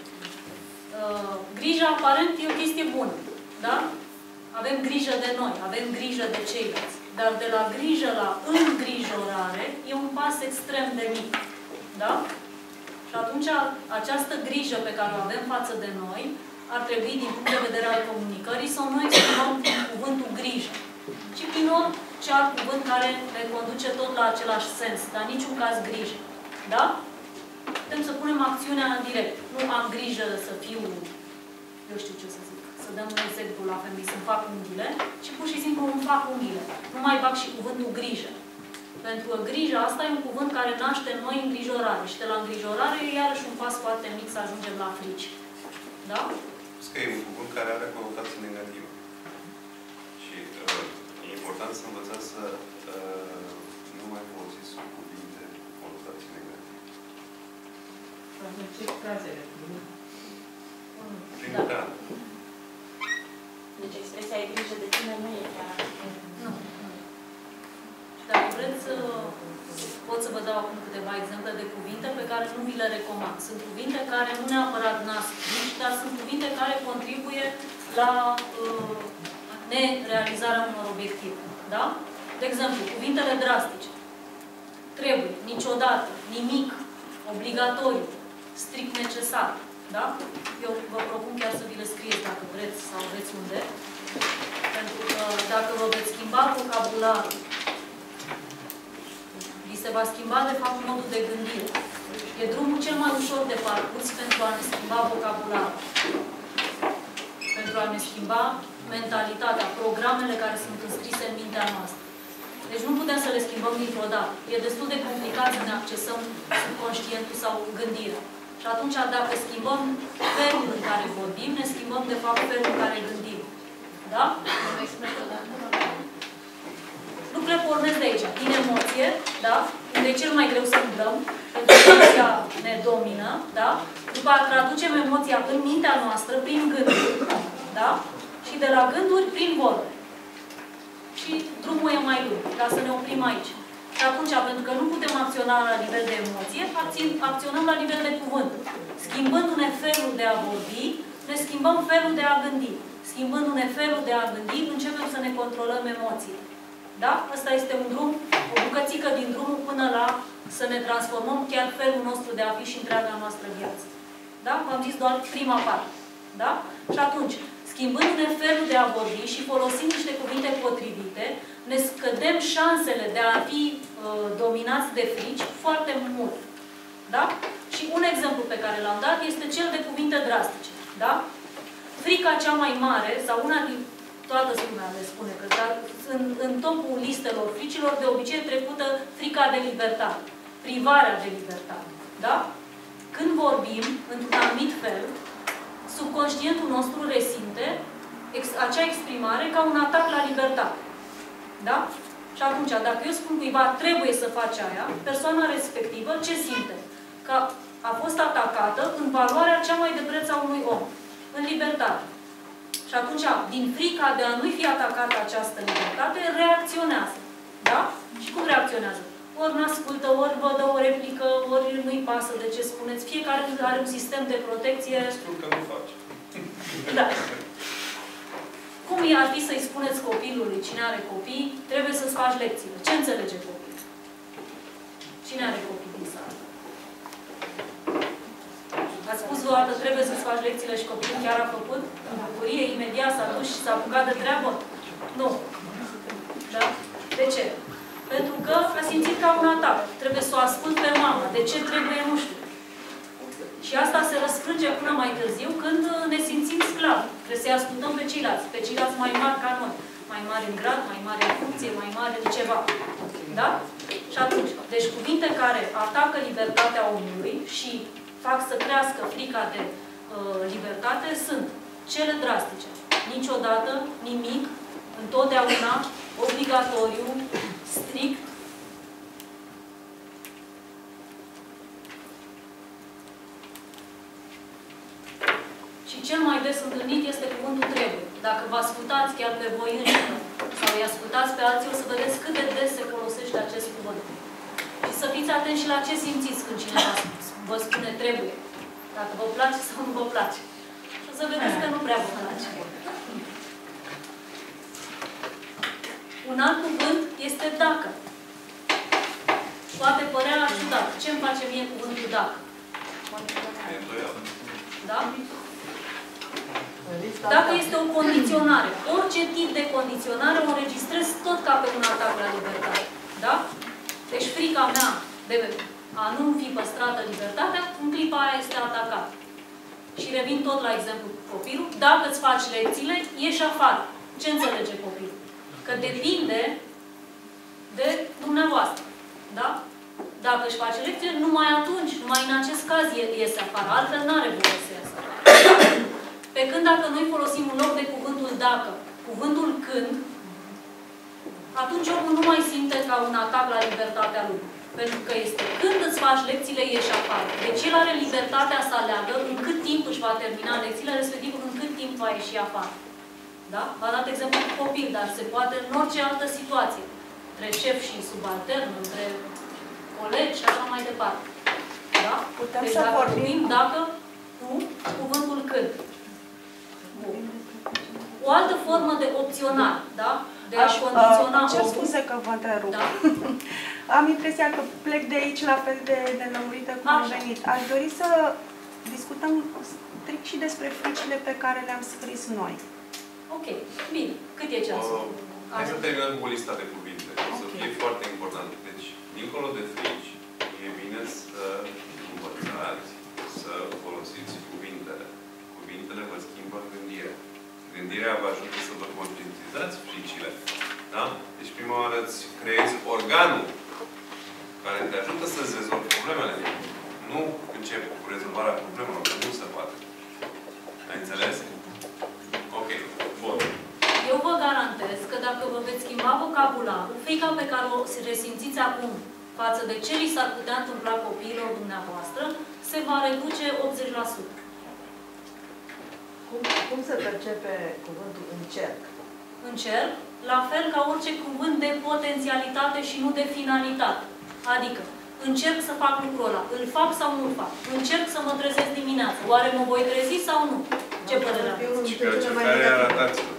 Grija, aparent, e o chestie bună. Da? Avem grijă de noi, avem grijă de ceilalți. Dar de la grijă la îngrijorare e un pas extrem de mic. Da? Și atunci, această grijă pe care o avem față de noi, ar trebui, din punct de vedere al comunicării, să nu exprimăm cuvântul grijă, ci prin orice alt cuvânt care ne conduce tot la același sens, dar în niciun caz grijă. Da? Putem să punem acțiunea în direct. Nu am grijă să fiu, eu știu ce să zic, să dăm un exemplu la femei, să-mi fac unghiile, ci pur și simplu îmi fac unghiile. Nu mai bag și cuvântul grijă. Pentru că grija asta e un cuvânt care naște în noi îngrijorare. Și de la îngrijorare e iarăși un pas foarte mic să ajungem la frici. Da? Că e un cuvânt care are conotații negative. Și e important să învățați să nu mai folosiți cuvinte cu conotații negative. Ce frazele? Prin care? Deci expresia ai grijă de tine nu e chiar... Nu. Dacă vreți, pot să vă dau acum câteva exemple de cuvinte pe care nu vi le recomand. Sunt cuvinte care nu neapărat nasc frici, dar sunt cuvinte care contribuie la nerealizarea unor obiective. Da? De exemplu, cuvintele drastice. Trebuie, niciodată, nimic, obligatoriu, strict necesar. Da? Eu vă propun chiar să vi le scrieți dacă vreți sau aveți unde. Pentru că dacă vă veți schimba vocabularul, vi se va schimba, de fapt, modul de gândire. E drumul cel mai ușor de parcurs pentru a ne schimba vocabularul. Pentru a ne schimba mentalitatea, programele care sunt înscrise în mintea noastră. Deci nu putem să le schimbăm dintr-o dată. E destul de complicat să ne accesăm subconștientul sau gândirea. Și atunci, dacă schimbăm felul în care vorbim, ne schimbăm, de fapt, felul în care gândim. Da? Lucrurile pornesc de aici, din emoție, da? Unde e cel mai greu să umblăm, pentru că emoția ne domină, da? După a traducem emoția în mintea noastră, prin gânduri, da? Și de la gânduri, prin vorbe. Și drumul e mai lung, ca să ne oprim aici. Și atunci, pentru că nu putem acționa la nivel de emoție, acționăm la nivel de cuvânt. Schimbându-ne felul de a vorbi, ne schimbăm felul de a gândi. Schimbându-ne felul de a gândi, începem să ne controlăm emoțiile. Da? Ăsta este un drum, o bucățică din drumul până la să ne transformăm chiar felul nostru de a fi și întreaga noastră viață. Da? V-am zis doar prima parte. Da? Și atunci, schimbându-ne felul de a vorbi și folosind niște cuvinte potrivite, ne scădem șansele de a fi dominați de frici foarte mult. Da? Și un exemplu pe care l-am dat este cel de cuvinte drastice. Da? Frica cea mai mare, sau una din toată lumea le spune că în topul listelor fricilor, de obicei trecută frica de libertate, privarea de libertate. Da? Când vorbim într-un anumit fel, subconștientul nostru resimte acea exprimare ca un atac la libertate. Da? Și atunci, dacă eu spun cuiva trebuie să faci aia, persoana respectivă ce simte? Că a fost atacată în valoarea cea mai de preț a unui om, în libertate. Și atunci, din frica de a nu-i fi atacată această libertate, reacționează. Da? Și cum reacționează? Ori nu ascultă, ori vă dă o replică, ori nu-i pasă de ce spuneți. Fiecare are un sistem de protecție. Spun că nu faci. Da. Cum ar fi să-i spuneți copilului, cine are copii, trebuie să-ți faci lecțiile. Ce înțelege copilul? Cine are copii din sală? Ați spus o dată, trebuie să-ți faci lecțiile și copilul chiar a făcut? În bucurie, imediat s-a dus și s-a apucat de treabă? Nu. Da? De ce? Pentru că a simțit ca un atac. Trebuie să o ascult pe mama. De ce trebuie? Nu știu. Și asta se răsfrânge până mai târziu, când ne simțim sclavi. Trebuie să-i ascultăm pe ceilalți mai mari ca noi. Mai mari în grad, mai mari în funcție, mai mari în ceva. Da? Și atunci, deci cuvinte care atacă libertatea omului și fac să crească frica de libertate sunt cele drastice. Niciodată, nimic, întotdeauna, obligatoriu, strict. Și cel mai des întâlnit este cuvântul trebuie. Dacă vă ascultați chiar pe voi înșivă sau îi ascultați pe alții, o să vedeți cât de des se folosește acest cuvânt. Și să fiți atenți și la ce simțiți când cineva vă spune trebuie. Dacă vă place sau nu vă place. Și o să vedeți că nu prea vă place. Un alt cuvânt este dacă. Poate părea ciudat. Ce îmi face mie cuvântul dacă? Da? Dacă este o condiționare, orice tip de condiționare o înregistrez tot ca pe un atac la libertate. Da? Deci frica mea de a nu fi păstrată libertatea, în clipa aia este atacat. Și revin tot la exemplu cu copilul. Dacă îți faci lecțiile, ieși afară. Ce înțelege copilul? Că depinde de dumneavoastră. Da? Dacă își face lecțiile, numai atunci, numai în acest caz iese afară. Altfel n-are voie să iasă. Pe când dacă noi folosim în loc de cuvântul dacă, cuvântul când, atunci omul nu mai simte ca un atac la libertatea lui. Pentru că este când îți faci lecțiile, ieși afară. Deci el are libertatea să aleagă în cât timp își va termina lecțiile, respectiv în cât timp va ieși afară. Da? V-a dat exemplu cu copil, dar se poate în orice altă situație. Între șef și subaltern, între colegi și așa mai departe. Da? Putem deci să dacă vorbim dacă cu cuvântul când. Bun. O altă formă de opțional, da? De a condiționa cer omul. scuze că vă întrerup. Da. Am impresia că plec de aici la fel de nelămurită cum am venit. Aș dori să discutăm strict și despre fricile pe care le-am scris noi. Ok, bine. Cât e ceasul? Hai să terminăm cu lista de cuvinte. O să fie foarte important. Deci, dincolo de frici, e bine să învățați să folosiți cuvintele. Cuvintele vă schimbă gândirea. Gândirea vă ajută să vă conștientizați fricile. Da? Deci prima oară îți creezi organul care te ajută să-ți rezolvi problemele. Nu încep cu rezolvarea problemelor, că nu se poate. Ai înțeles? Ok. Bun. Eu vă garantez că dacă vă veți schimba vocabularul, frica pe care o resimțiți acum față de ce li s-ar putea întâmpla copiilor dumneavoastră, se va reduce 80%. Cum se percepe cuvântul încerc? Încerc, la fel ca orice cuvânt de potențialitate și nu de finalitate. Adică, încerc să fac lucrul ăla. Îl fac sau nu îl fac? Încerc să mă trezesc dimineața. Oare mă voi trezi sau nu? Ce părere aveți? Cercetare arătați-vă.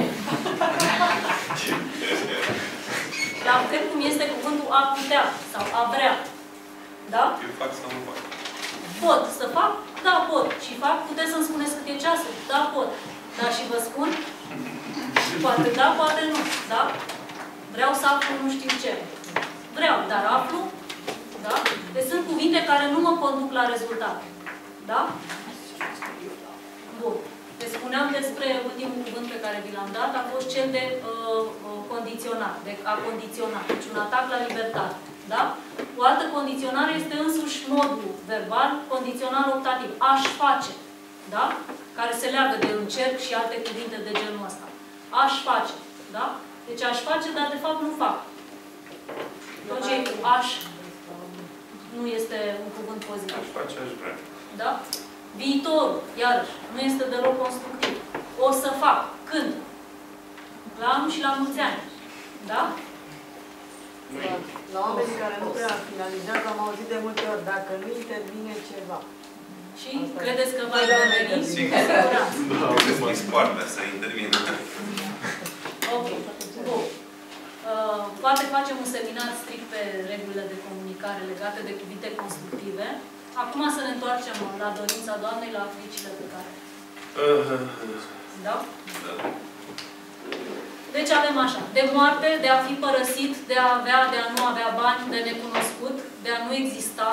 La fel cum este cuvântul a putea sau a vrea. Da? Eu fac sau nu fac? Pot să fac? Da, pot. Și fac? Puteți să-mi spuneți cât e ceasul? Da, pot. Da, și vă spun? Poate da, poate nu. Da? Vreau să aflu nu știu ce. Vreau, dar aflu? Da? Deci sunt cuvinte care nu mă conduc la rezultat. Da? Bun. Deci spuneam despre ultimul cuvânt pe care vi l-am dat, a fost cel de condiționat, de a condiționa. Deci un atac la libertate. Da? O altă condiționare este însuși modul verbal, condițional optativ. Aș face. Da? Care se leagă de încerc și alte cuvinte de genul ăsta. Aș face. Da? Deci aș face, dar de fapt nu fac. Tot ce e cu aș nu este un cuvânt pozitiv. Aș face, aș vrea. Da? Viitorul, iarăși, nu este deloc constructiv. O să fac. Când? La anul și la mulți ani. Da? La oamenii care nu prea finalizează, am auzit de multe ori, dacă nu intervine ceva. Și credeți că va interveni? Sigur. Da, au deschis poarta să intervină. Ok. Bun. Poate facem un seminar strict pe regulile de comunicare legate de cuvinte constructive. Acum să ne întoarcem la dorința Doamnei, la fricile pe care. Da? Da. Deci avem așa, de moarte, de a fi părăsit, de a avea, de a nu avea bani, de necunoscut, de a nu exista.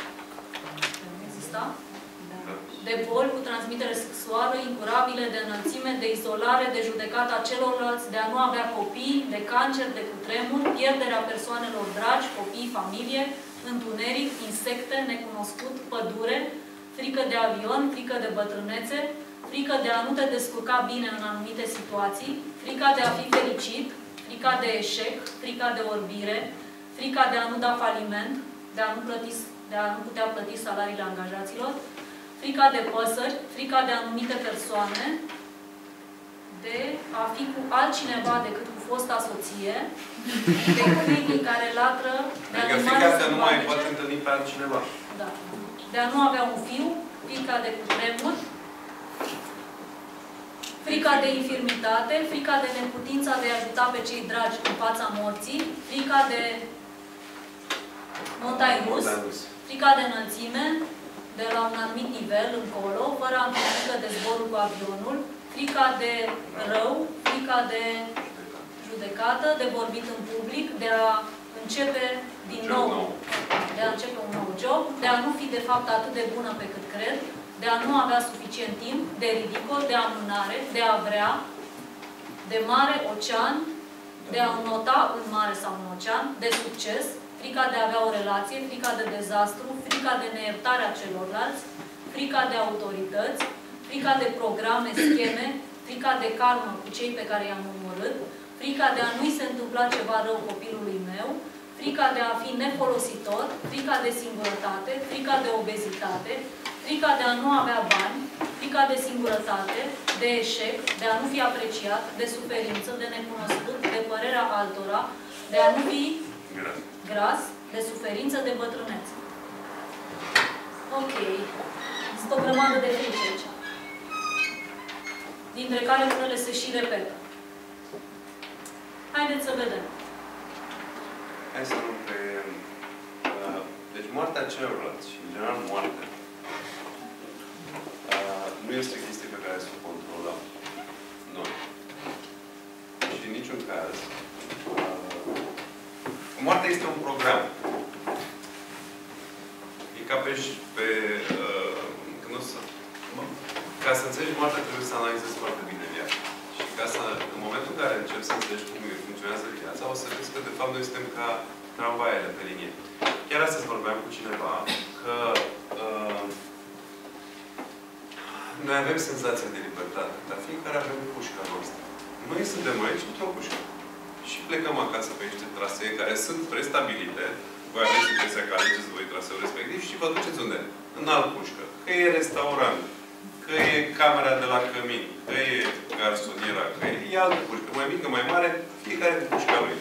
De boli cu transmitere sexuală, incurabile, de înălțime, de izolare, de judecata celorlalți, de a nu avea copii, de cancer, de cutremur, pierderea persoanelor dragi, copii, familie, întuneric, insecte, necunoscut, pădure, frică de avion, frică de bătrânețe, frică de a nu te descurca bine în anumite situații, frica de a fi fericit, frica de eșec, frica de orbire, frica de a nu da faliment, de a nu putea plăti salariile angajaților, frica de păsări, frica de anumite persoane, de a fi cu altcineva decât cu fosta soție, de câinii care latră, de adică frica asta nu mai poate întâlni pe altcineva. Da. De a nu avea un fiu, frica de cutremur, frica de infirmitate, frica de neputința de a ajuta pe cei dragi în fața morții, frica de montagne rus, frica de înălțime, de la un anumit nivel încolo, fără a fi frică de zborul cu avionul, frica de rău, frica de judecată, de vorbit în public, de a începe din nou, de a începe un nou job, de a nu fi de fapt atât de bună pe cât cred, de a nu avea suficient timp, de ridicol, de amânare, de a vrea, de mare ocean, de a nota în mare sau în ocean, de succes, frica de a avea o relație, frica de dezastru, frica de neiertarea celorlalți, frica de autorități, frica de programe, scheme, frica de karmă cu cei pe care i-am omorât, frica de a nu-i se întâmpla ceva rău copilului meu, frica de a fi nefolositor, frica de singurătate, frica de obezitate, frica de a nu avea bani, frica de singurătate, de eșec, de a nu fi apreciat, de suferință, de necunoscut, de părerea altora, de a nu fi gras, de suferință, de bătrânețe. Ok. Sunt o grămadă de frici aici. Dintre care unele se și repetă. Haideți să vedem. Hai să nu pe... Deci moartea celorlalți și, în general, moartea nu este o chestie pe care să o controlăm. Nu. Și în niciun caz. Moartea este un program. E ca pe... Ca să înțelegi moartea, trebuie să analizezi foarte bine viața. Și ca să, în momentul în care începi să înțelegi cum funcționează viața, o să vezi că, de fapt, noi suntem ca tramvaiele pe linie. Chiar astăzi vorbeam cu cineva că noi avem senzația de libertate, dar fiecare avem pușca noastră. Noi suntem aici într-o pușcă. Și plecăm acasă pe niște trasee care sunt prestabilite. Voi aveți impresia că alegeți voi traseul respectiv și vă duceți unde? În alt pușcă. Că e restaurant, că e camera de la cămin, că e garsoniera, că e altă pușcă. Mai mică, mai mare, fiecare cu pușca lui.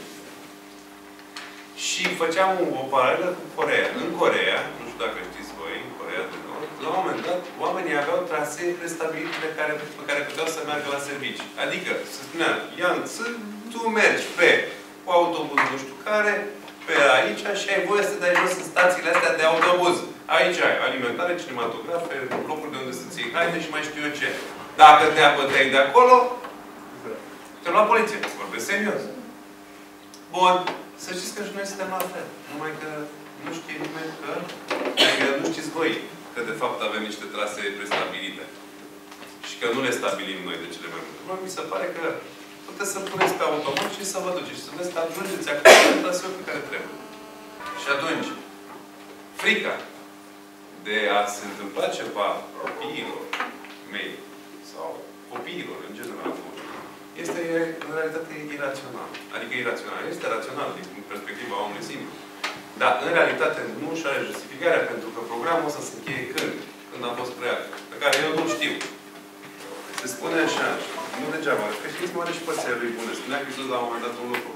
Și făceam o paralelă cu Coreea. În Coreea, nu știu dacă știți voi, în Coreea de Nord, la un moment dat, oamenii aveau trasee prestabilite pe care puteau să meargă la servici. Adică, se spunea, Ian, tu mergi pe cu autobuz nu știu care, pe aici și ai voie să dai jos în stațiile astea de autobuz. Aici ai alimentare, cinematografe, locuri de unde să-ți iei haine și mai știu eu ce. Dacă te apăteai de acolo, te lua poliție. Vorbesc serios. Bun. Să știți că și noi suntem la fel. Numai că nu știe nimeni că... Adică nu știți voi că de fapt avem niște trasee prestabilite. Și că nu le stabilim noi de cele mai multe. Mi se pare că puteți să puneți pe automat și să vă duceți. Și să vedeți că ajungeți acolo în traseul pe care trebuie. Și atunci, frica de a se întâmpla ceva copiilor mei sau copiilor în general este în realitate irațional. Adică irațional. Este rațional din perspectiva omului simplu. Dar în realitate nu și are justificarea pentru că programul ăsta se încheie când? Când a fost creat. Pe care eu nu știu. Se spune așa, nu degeaba, creștinismul are și părțile lui bune. Spunea Hristos la un moment dat un lucru.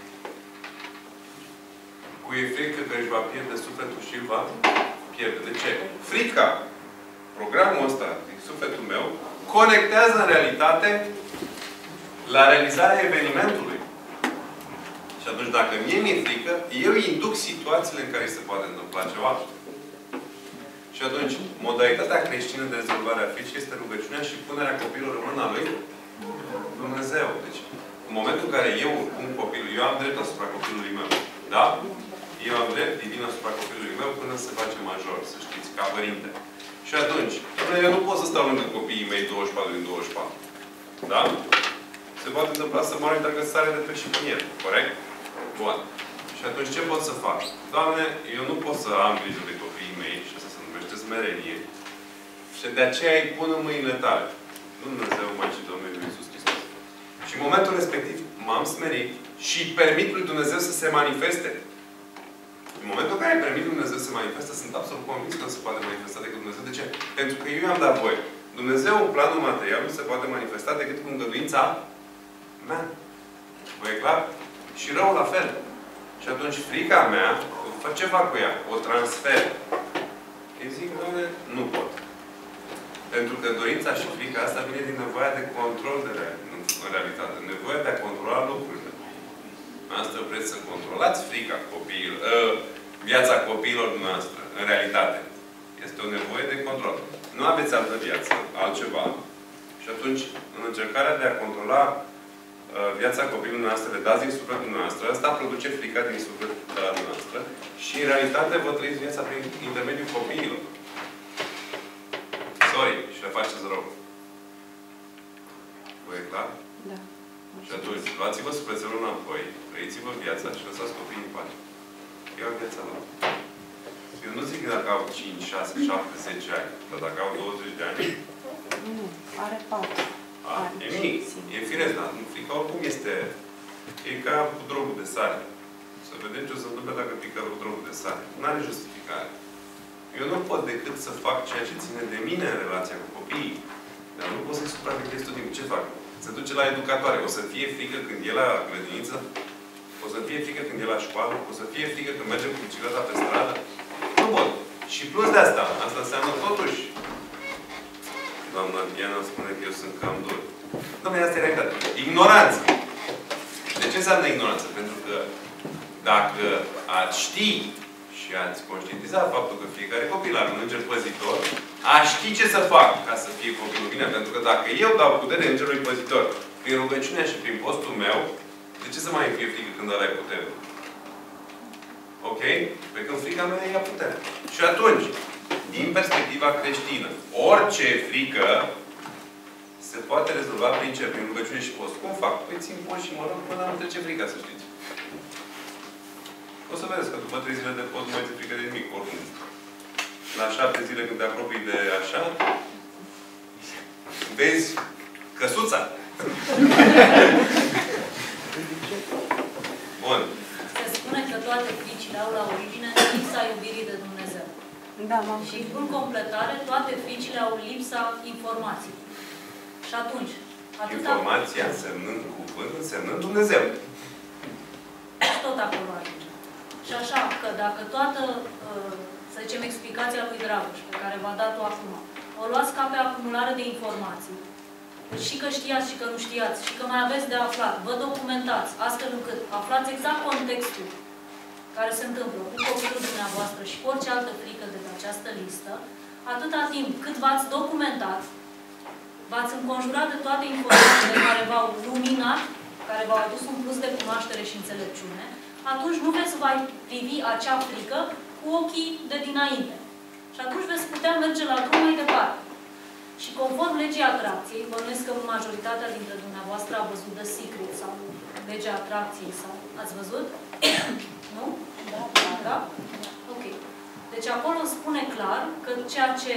Cu e frică că își va pierde sufletul și îl va pierde. De ce? Frica, programul ăsta din sufletul meu, conectează în realitate la realizarea evenimentului. Și atunci, dacă mie mi-e frică, eu induc situațiile în care se poate întâmpla ceva. Și atunci, modalitatea creștină de rezolvare a fricii este rugăciunea și punerea copilului în mâna lui Dumnezeu. Deci, în momentul în care eu pun copilul, eu am drept asupra copilului meu. Da? Eu am drept divin asupra copilului meu până se face major, să știți, ca părinte. Și atunci, eu nu pot să stau lângă copiii mei 24 din 24. Da? Se poate întâmpla să moară dacă sare de pe și pe el. Corect? Bun. Și atunci ce pot să fac? Doamne, eu nu pot să am grijă de copiii mei și asta se numește smerenie. Și de aceea îi pun în mâinile tale. Dumnezeu, Maicii Domnului Iisus Hristos. Și în momentul respectiv m-am smerit și permit lui Dumnezeu să se manifeste. În momentul în care îi permit lui Dumnezeu să se manifeste, sunt absolut convins că nu se poate manifesta decât Dumnezeu. De ce? Pentru că eu i-am dat voie. Dumnezeu, în planul material, nu se poate manifesta decât cu îngăduința mea. Vă e clar? Și rău la fel. Și atunci frica mea, ce fac cu ea? O transfer. Îi zic, Doamne, nu pot. Pentru că dorința și frica asta vine din nevoia de control în realitate. Nevoia de a controla lucrurile. Asta vreți să controlați frica copiilor, viața copiilor noastre, în realitate. Este o nevoie de control. Nu aveți altă viață, altceva. Și atunci, în încercarea de a controla viața copilului noastră, le dați din sufletul noastră, asta produce frica din sufletul noastră și, în realitate, vă trăiți viața prin intermediul copiilor. Sorry, și le faceți rău. Vă e clar? Da. Și atunci, luați-vă sufletelul înapoi, trăiți-vă viața și lăsați copiii în pace. iau viața lor. Eu nu zic că dacă au 5, 6, 7, 10 ani, dar dacă au 20 de ani... Nu, are 4. E mic, e firesc, dar frica oricum este... E ca cu drogul de sare. Să vedem ce o să întâmple dacă pică cu drogul de sare. Nu are justificare. Eu nu pot decât să fac ceea ce ține de mine în relația cu copiii. Dar nu pot să-i supraveghez tot timpul. Ce fac? Se duce la educatoare. O să fie frică când e la grădiniță? O să fie frică când e la școală? O să fie frică când merge cu bicicleta pe stradă? Nu pot. Și plus de asta, asta înseamnă totuși. Doamna Diana spune că eu sunt cam dur. Doamne, asta e realitate. Ignoranță. De ce înseamnă ignoranță? Pentru că dacă ați ști și ați conștientizat faptul că fiecare copil are un înger păzitor, aș ști ce să fac ca să fie copilul bine. Pentru că dacă eu dau putere îngerului păzitor prin rugăciunea și prin postul meu, de ce să mai fie frică când ăla e putere? Ok? Pe când frica mea ia putere. Și atunci, din perspectiva creștină, orice frică se poate rezolva prin ce? Prin rugăciune și post. Cum fac? Păi țin post și mă rog până nu trece frica, să știți. O să vedeți că după 3 zile de post nu mai ți frică de nimic, oricum. La 7 zile când te apropii de așa, vezi căsuța. Bun. Se spune că toate fricile au la origine lipsa iubirii de Dumnezeu. Da, și în completare, toate fricile au lipsa informației. Și atunci, atâta... Informația însemnând cuvânt, însemnând Dumnezeu. Tot acolo ajunge. Și așa, că dacă toată, să zicem, explicația lui Dragoș, pe care v-a dat-o acum, o luați ca pe acumulare de informații, deci și că știați și că nu știați, și că mai aveți de aflat, vă documentați, astfel încât aflați exact contextul care se întâmplă cu copilul dumneavoastră și cu orice altă frică de pe această listă, atâta timp cât v-ați documentat, v-ați înconjurat de toate informațiile care v-au luminat, care v-au adus un plus de cunoaștere și înțelepciune, atunci nu veți mai privi acea frică cu ochii de dinainte. Și atunci veți putea merge la drum mai departe. Și conform legii atracției, bănuiesc că majoritatea dintre dumneavoastră a văzut The Secret sau legea atracției sau... Ați văzut? Nu? Da? Da? Ok. Deci acolo spune clar că ceea ce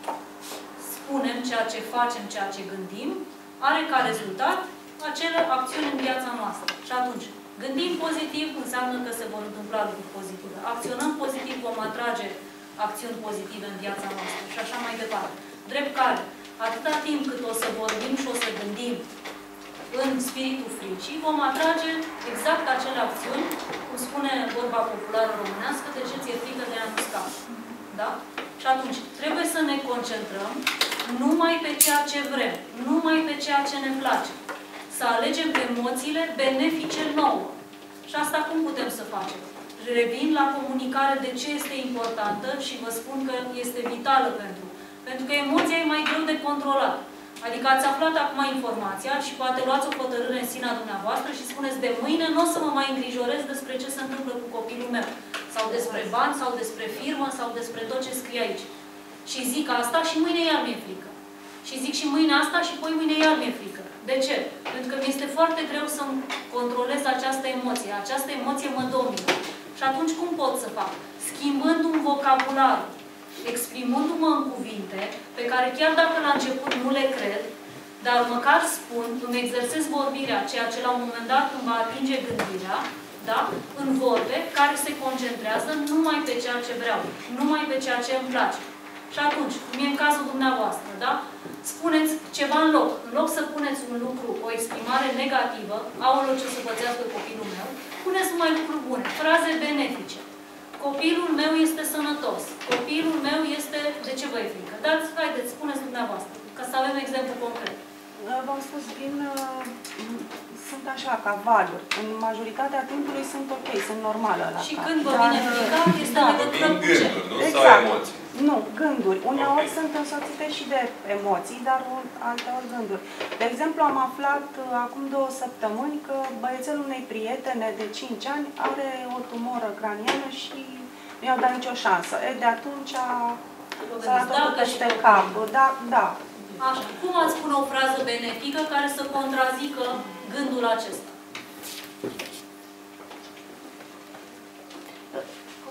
spunem, ceea ce facem, ceea ce gândim, are ca rezultat acele acțiuni în viața noastră. Și atunci, gândim pozitiv, înseamnă că se vor întâmpla lucruri pozitive. Acționăm pozitiv, vom atrage acțiuni pozitive în viața noastră. Și așa mai departe. Drept care, atâta timp cât o să vorbim și o să gândim în spiritul fricii, vom atrage exact acele acțiuni, cum spune vorba populară românească, de ce ți-e frică de a nu scapi. Da? Și atunci, trebuie să ne concentrăm numai pe ceea ce vrem, numai pe ceea ce ne place. Să alegem emoțiile benefice nouă. Și asta cum putem să facem? Revin la comunicare de ce este importantă și vă spun că este vitală pentru că emoția e mai greu de controlat. Adică ați aflat acum informația și poate luați o hotărâre în sinea dumneavoastră și spuneți de mâine nu o să mă mai îngrijorez despre ce se întâmplă cu copilul meu. Sau despre bani, sau despre firmă, sau despre tot ce scrie aici. Și zic asta și mâine iar mi-e frică. Și zic și mâine asta și poi mâine iar mi-e frică. De ce? Pentru că mi este foarte greu să-mi controlez această emoție. Această emoție mă domină. Și atunci cum pot să fac? Schimbând un vocabular, exprimându-mă în cuvinte pe care chiar dacă la început nu le cred, dar măcar spun, îmi exersez vorbirea, ceea ce la un moment dat îmi va atinge gândirea, da? În vorbe care se concentrează numai pe ceea ce vreau, numai pe ceea ce îmi place. Și atunci, cum e în cazul dumneavoastră, da? Spuneți ceva în loc. În loc să puneți un lucru, o exprimare negativă, aoleu ce să pățească copilul meu, puneți numai lucruri bune, fraze benefice. Copilul meu este sănătos. Copilul meu este... De ce vă e frică? Dați, haideți, spuneți dumneavoastră, ca să avem exemplu concret. V-am spus, sunt așa, ca valuri. În majoritatea timpului sunt ok, sunt normale. Și când vă vine frica, este legătură cu ce? Nu sau emoții? Nu, gânduri. Uneori sunt însoțite și de emoții, dar alteori gânduri. De exemplu, am aflat acum 2 săptămâni că băiețelul unei prietene de 5 ani are o tumoră craniană și nu i-au dat nicio șansă. De atunci s-a dat totul peste cap. Da, da. Așa. Cum ați spune o frază benefică care să contrazică gândul acesta?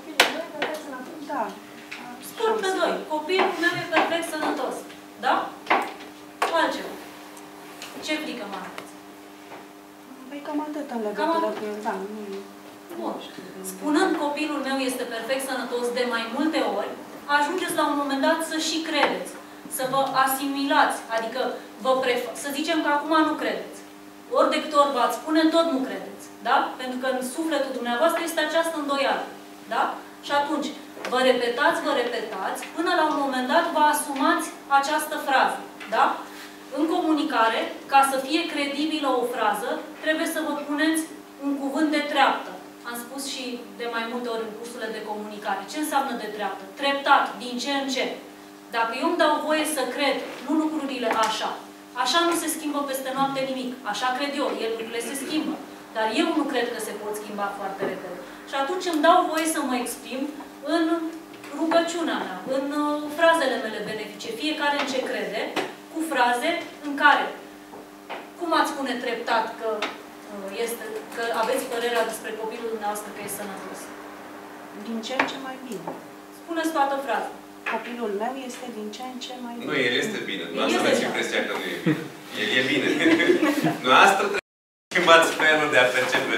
Da. Spun pe doi. Copilul meu e perfect sănătos. Da? Altceva. Ce frică mă aveți? Păi cam atât în legătură cu el, da. Bun. Spunând copilul meu este perfect sănătos de mai multe ori, ajungeți la un moment dat să și credeți. Să vă asimilați. Adică să zicem că acum nu credeți. Ori de câte ori v-ați spune, tot nu credeți. Da? Pentru că în sufletul dumneavoastră este această îndoială. Da? Și atunci, vă repetați, până la un moment dat vă asumați această frază. Da? În comunicare, ca să fie credibilă o frază, trebuie să vă puneți un cuvânt de treaptă. Am spus și de mai multe ori în cursurile de comunicare. Ce înseamnă de treaptă? Treptat, din ce în ce. Dacă eu îmi dau voie să cred, nu lucrurile așa. Așa nu se schimbă peste noapte nimic. Așa cred eu. Lucrurile se schimbă. Dar eu nu cred că se pot schimba foarte repede. Și atunci îmi dau voie să mă exprim în rugăciunea mea, în frazele mele benefice. Fiecare în ce crede, cu fraze în care, cum ați spune treptat că aveți părerea despre copilul dumneavoastră că e sănătos? Din ce în ce mai bine. Spuneți toată fraza. Copilul meu este din ce în ce mai bine. Nu, el este bine. Nu asta aveți impresia că nu e bine. El e bine. Noastră trebuie să schimbați felul de a percepe.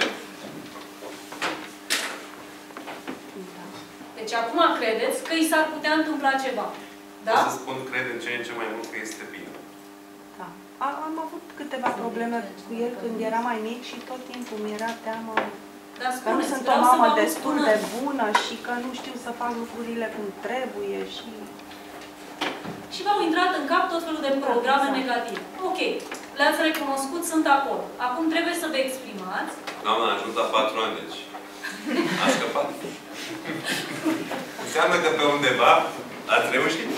Deci acum credeți că i s-ar putea întâmpla ceva. Da? O să spun, cred în ce în ce mai mult că este bine. Da. Am avut câteva probleme cu el când era mai mic și tot timpul mi-era teamă că nu sunt o mamă destul de bună și că nu știu să fac lucrurile cum trebuie și... Și v-au intrat în cap tot felul de programe negative. Ok, le-ați recunoscut, sunt acolo. Acum trebuie să vă exprimați. Doamna a ajuns la 4 ani, deci a scăpat. Înseamnă că pe undeva ați reușit.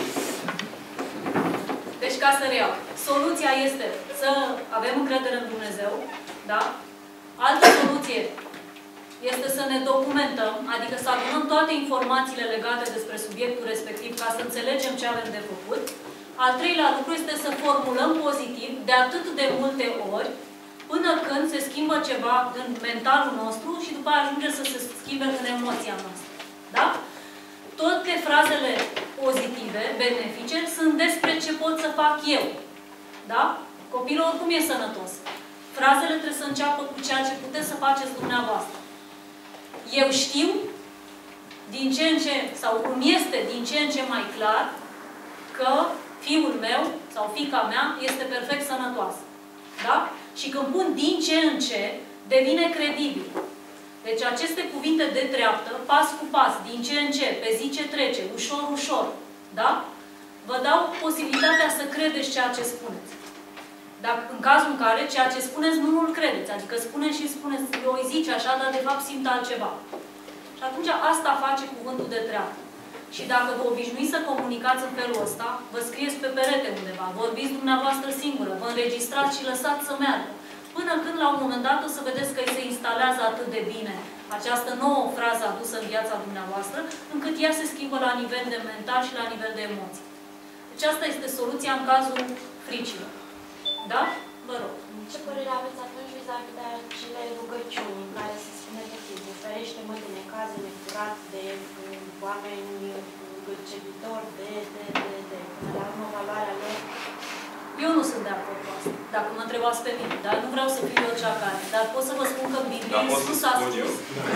Deci, ca să reiau, soluția este să avem încredere în Dumnezeu, da? Altă soluție este să ne documentăm, adică să adunăm toate informațiile legate despre subiectul respectiv ca să înțelegem ce avem de făcut. Al treilea lucru este să formulăm pozitiv de atât de multe ori până când se schimbă ceva în mentalul nostru și după aia ajunge să se schimbe în emoția noastră. Da? Toate frazele pozitive, benefice, sunt despre ce pot să fac eu. Da? Copilul oricum e sănătos. Frazele trebuie să înceapă cu ceea ce puteți să faceți dumneavoastră. Eu știu din ce în ce, sau cum este din ce în ce mai clar, că fiul meu sau fiica mea este perfect sănătoasă. Da? Și când pun din ce în ce, devine credibil. Deci aceste cuvinte de treaptă, pas cu pas, din ce în ce, pe zi ce trece, ușor, ușor, da? Vă dau posibilitatea să credeți ceea ce spuneți. Dacă, în cazul în care ceea ce spuneți nu îl credeți, adică spuneți și spuneți, eu îi zice așa, dar de fapt simt altceva. Și atunci asta face cuvântul de treaptă. Și dacă vă obișnuiți să comunicați în felul ăsta, vă scrieți pe perete undeva, vorbiți dumneavoastră singură, vă înregistrați și lăsați să meargă. Până când, la un moment dat, o să vedeți că îi se instalează atât de bine această nouă frază adusă în viața dumneavoastră, încât ea se schimbă la nivel de mental și la nivel de emoții. Deci asta este soluția în cazul fricilor. Da? Vă rog. Ce părere aveți atunci vis-a-vis de acele rugăciuni în care se spune efectiv, ferește-mă de necaz, necurat, de oameni gâlcevitori, până la urmă valoarea lor? Eu nu sunt de acord cu asta, dacă mă întrebați pe mine, dar nu vreau să fiu eu cea care. Dar pot să vă spun că în Biblie Iisus a spus.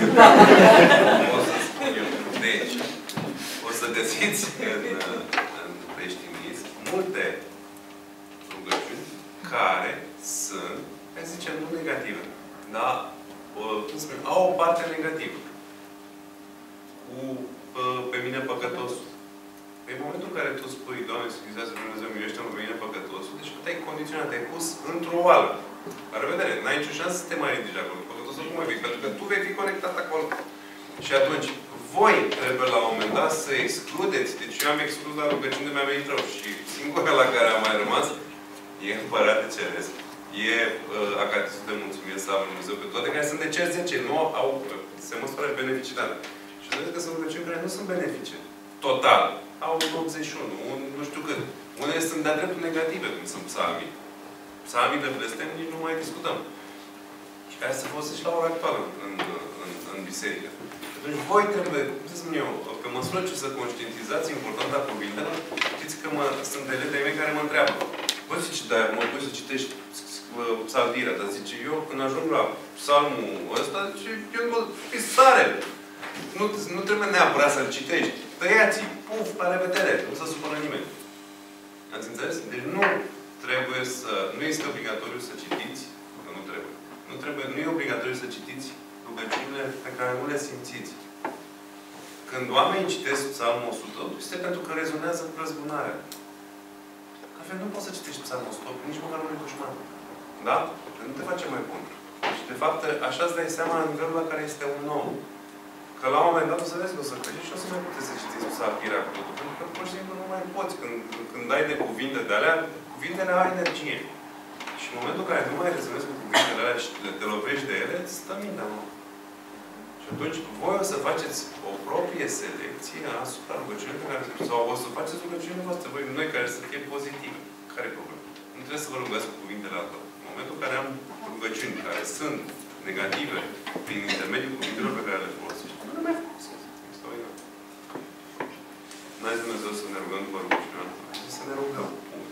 Pot să spun eu. Deci, o să găsiți în creștinism multe rugăciuni care sunt, hai să zicem, nu negative. Dar, cum spun, au o parte negativă. Cu pe mine păcătosul. În momentul în care tu spui, Doamne, scuzează Dumnezeu, miluiește-mă pe mine păcătosul, deci te-ai condiționat, te-ai pus într-o oală. La revedere, n-ai nicio șansă să te mai ridici acolo. Păcătosul cum mai vii? Pentru că tu vei fi conectat acolo. Și atunci, voi trebuie la un moment dat să excludeți. Deci eu am exclus la rugăciune de mi-a venit rău. Și singura la care am mai rămas e Împărate Ceresc. E Acatisul de Mulțumire, Slavă Dumnezeu pe toate, care sunt de cer 10. Nu au, se măsoară beneficitate. Și vedeți că sunt rugăciuni care nu sunt benefice. Total. Au 81, nu știu cât. Unele sunt de-a dreptul negative, cum sunt psalmii. Psalmii de blestem nici nu mai discutăm. Și care se folosesc și la ora actuală în biserică. Deci voi trebuie, cum să spun eu, pe măsură ce să conștientizați importanța cuvintelor, știți că sunt elevii de-ai mei care mă întreabă. Bă, zice, dar mă pui să citești psalmirea, dar zice, eu când ajung la psalmul ăsta, zice, eu sare. Nu trebuie neapărat să-l citești. Tăiați-i, puf, la revedere, nu se supără nimeni. Ați înțeles? Deci nu trebuie să, nu este obligatoriu să citiți, că nu trebuie, nu e obligatoriu să citiți rugăciunile pe care nu le simțiți. Când oamenii citesc Psalmul 100, este pentru că rezonează cu răzbunarea. Altfel nu poți să citești Psalmul 100, nici măcar unui dușman. Da? Că nu te face mai bun. Și de fapt, așa îți dai seama la nivelul la care este un om. Că la un moment dat o să vezi că o să crești și o să mai puteți să citiți psalmirea cu totul. Pentru că pur și simplu nu mai poți. Când ai de cuvinte de alea, cuvintele au energie. Și în momentul în care nu mai rezonezi cu cuvintele alea și te lovești de ele, îți stă mintea, mă. Și atunci voi o să faceți o proprie selecție asupra rugăciunii pe care sau o să faceți rugăciunile voastre, voi, noi, care să fie pozitive. Care e problema? Nu trebuie să vă rugați cu cuvintele altora. În momentul în care am rugăciuni care sunt negative prin intermediul cuvintelor pe care le folosești, nu mai folosesc. Extraordinar. N-ai Dumnezeu să ne rugăm după rugăciunea, să ne rugăm.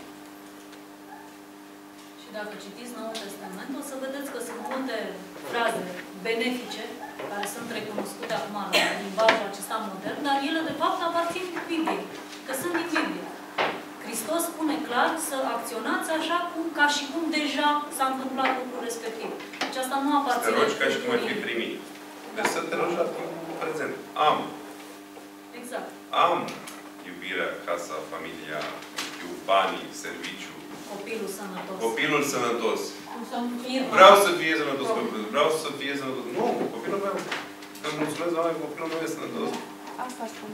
Și dacă citiți Noul Testament, o să vedeți că sunt multe fraze benefice, care sunt recunoscute acum în limbajul acesta modern, dar ele, de fapt, aparțin Bibliei, că sunt din Biblie. Hristos spune clar să acționați așa ca și cum deja s-a întâmplat lucrul respectiv. Deci asta nu aparține. Să te rogi ca și cum ai fi primit. Deci să te rogi la prezent. Am. Exact. Am iubirea, casa, familia, banii, serviciu. Copilul sănătos. Copilul sănătos. Firma. Vreau să fie sănătos copilul. Vreau să fie sănătos. Nu, copilul meu. Îmi mulțumesc, Doamne, copilul meu e sănătos. Asta spun.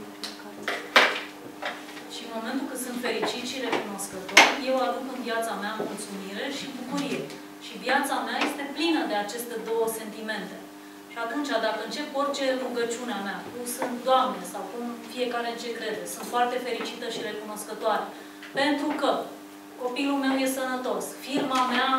Și în momentul când sunt fericit și recunoscător, eu aduc în viața mea mulțumire și bucurie. Și viața mea este plină de aceste două sentimente. Și atunci, dacă încep orice rugăciune a mea, cum sunt Doamne sau cum fiecare în ce crede, sunt foarte fericită și recunoscătoare. Pentru că copilul meu e sănătos, firma mea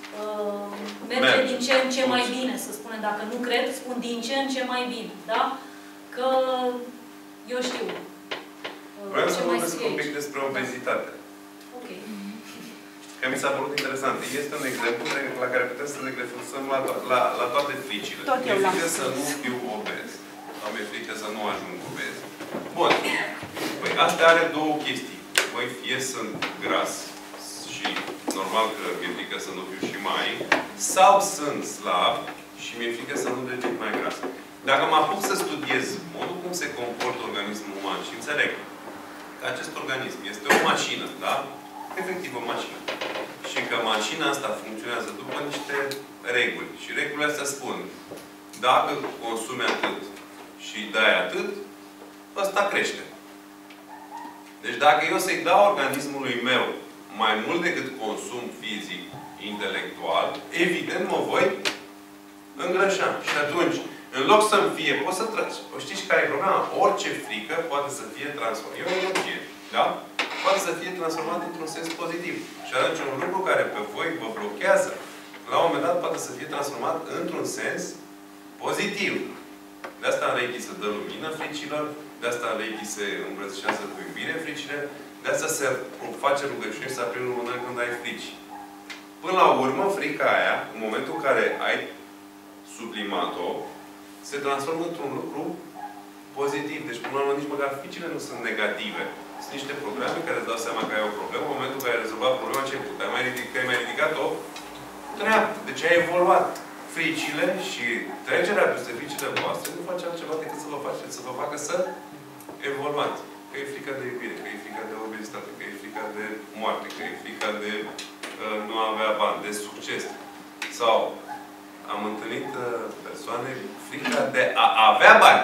merge din ce în ce mai bine, să spunem. Dacă nu cred, spun din ce în ce mai bine. Da? Că, eu știu, vreau să vorbesc un pic despre obezitate. Ok. Că mi s-a părut interesant. Este un exemplu la care putem să ne reflexăm la toate fricile. Mi-e frică să nu fiu obez. Sau mi-e frică să nu ajung obez. Bun. Păi astea are două chestii. Băi, fie sunt gras și normal că mi-e frică să nu fiu și mai, sau sunt slab și mi-e frică să nu devin mai gras. Dacă mă apuc să studiez modul cum se comportă organismul uman și înțeleg că acest organism este o mașină, da? Efectiv o mașină. Și că mașina asta funcționează după niște reguli. Și regulile astea spun, dacă consumi atât și dai atât, ăsta crește. Deci dacă eu să-i dau organismului meu mai mult decât consum fizic, intelectual, evident mă voi îngrășa. Și atunci, în loc să-mi fie, poți să tragi. Știți care e problema? Orice frică poate să fie transformată. E o energie. Da? Poate să fie transformată într-un sens pozitiv. Și atunci un lucru care pe voi vă blochează, la un moment dat poate să fie transformat într-un sens pozitiv. De asta în Reiki se dă lumină fricilor, de asta în Reiki se îmbrățișează cu iubire fricile, de asta se face rugăciune să aprind lumânări când ai frici. Până la urmă, frica aia, în momentul în care ai sublimat-o, se transformă într-un lucru pozitiv. Deci, până la urmă, nici măcar fricile nu sunt negative. Sunt niște programe care îți dau seama că ai o problemă. În momentul în care ai rezolvat problema, ce ai făcut? Ai mai ridicat-o treaptă. Deci ai evoluat. Fricile și trecerea peste fricile voastre nu face altceva decât să vă facă să evoluați. Că e frica de iubire, că e frica de obezitate, că e frica de moarte, că e frica de nu avea bani, de succes. Sau am întâlnit persoane frica de a avea bani.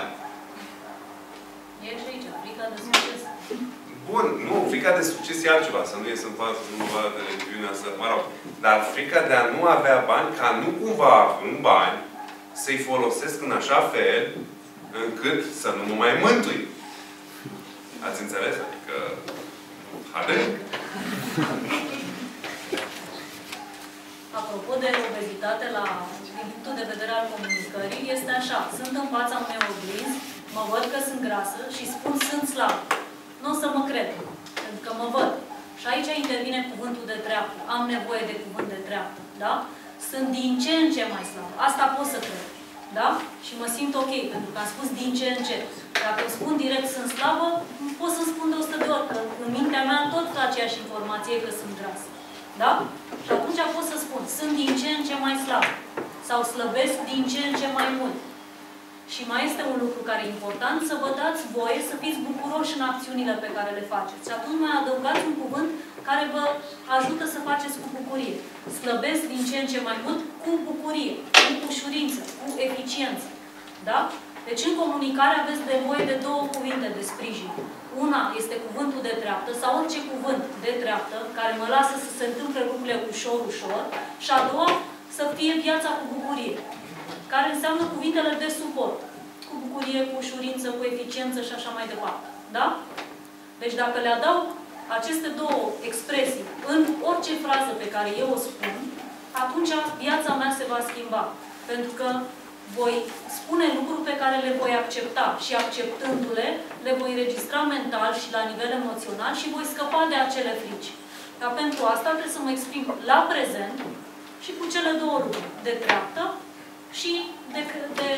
E și aici, frica de succes. Bun, nu, frica de succes e altceva. Să nu ies în față, să nu mă vadă televiziunea, să... Mă rog. Dar frica de a nu avea bani, ca nu cumva având bani, să-i folosesc în așa fel, încât să nu mă mai mântui. Ați înțeles? Adică... Haide? Apropo de obezitate, din din punctul de vedere al comunicării, este așa. Sunt în fața unei oglinzi, mă văd că sunt grasă și spun sunt slab. Nu o să mă cred, pentru că mă văd. Și aici intervine cuvântul de treaptă. Am nevoie de cuvânt de treaptă. Da? Sunt din ce în ce mai slab. Asta pot să cred. Da? Și mă simt ok, pentru că am spus din ce în ce. Dacă îmi spun direct sunt slabă, pot să spun de 100 de ori, că în mintea mea tot aceeași informație că sunt grasă. Da? Și atunci pot să spun, sunt din ce în ce mai slab. Sau slăbesc din ce în ce mai mult. Și mai este un lucru care e important, să vă dați voie să fiți bucuroși în acțiunile pe care le faceți. Și atunci mai adăugați un cuvânt care vă ajută să faceți cu bucurie. Slăbesc din ce în ce mai mult cu bucurie, cu ușurință, cu eficiență. Da? Deci în comunicare aveți nevoie de două cuvinte de sprijin. Una este cuvântul de treaptă sau orice cuvânt de treaptă care mă lasă să se întâmple lucrurile ușor, ușor. Și a doua, să fie viața cu bucurie, care înseamnă cuvintele de suport. Cu bucurie, cu ușurință, cu eficiență și așa mai departe. Da? Deci dacă le adaug aceste două expresii în orice frază pe care eu o spun, atunci viața mea se va schimba. Pentru că voi spune lucruri pe care le voi accepta și acceptându-le, le voi înregistra mental și la nivel emoțional și voi scăpa de acele frici. Dar pentru asta trebuie să mă exprim la prezent și cu cele două lucruri, de treaptă și de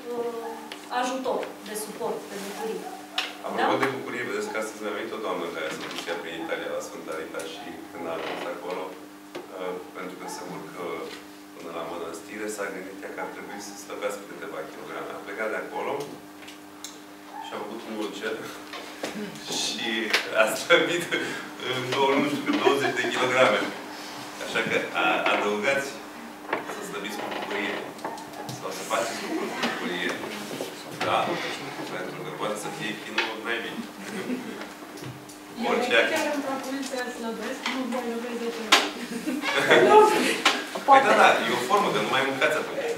ajutor, de suport, de bucurie. Apropo de bucurie, vedeți că astăzi mi-a venit o doamnă care s-a dus ea prin Italia la Sfânta Rita și când a ajuns acolo, pentru că se urcă până la mănăstire, s-a gândit ea că ar trebui să slăbească câteva kilograme. A plecat de acolo și a făcut un ulcer și a slăbit în 20 de kilograme. Așa că adăugați să slăbiți cu bucurie sau să faceți lucruri cu bucurie. Da? Pentru că poate să fie chinul mai bine. Orice chiar îmi propun să slăbesc, nu voi iubesc de ce. Păi da, e o formă, că nu mai mâncați atunci.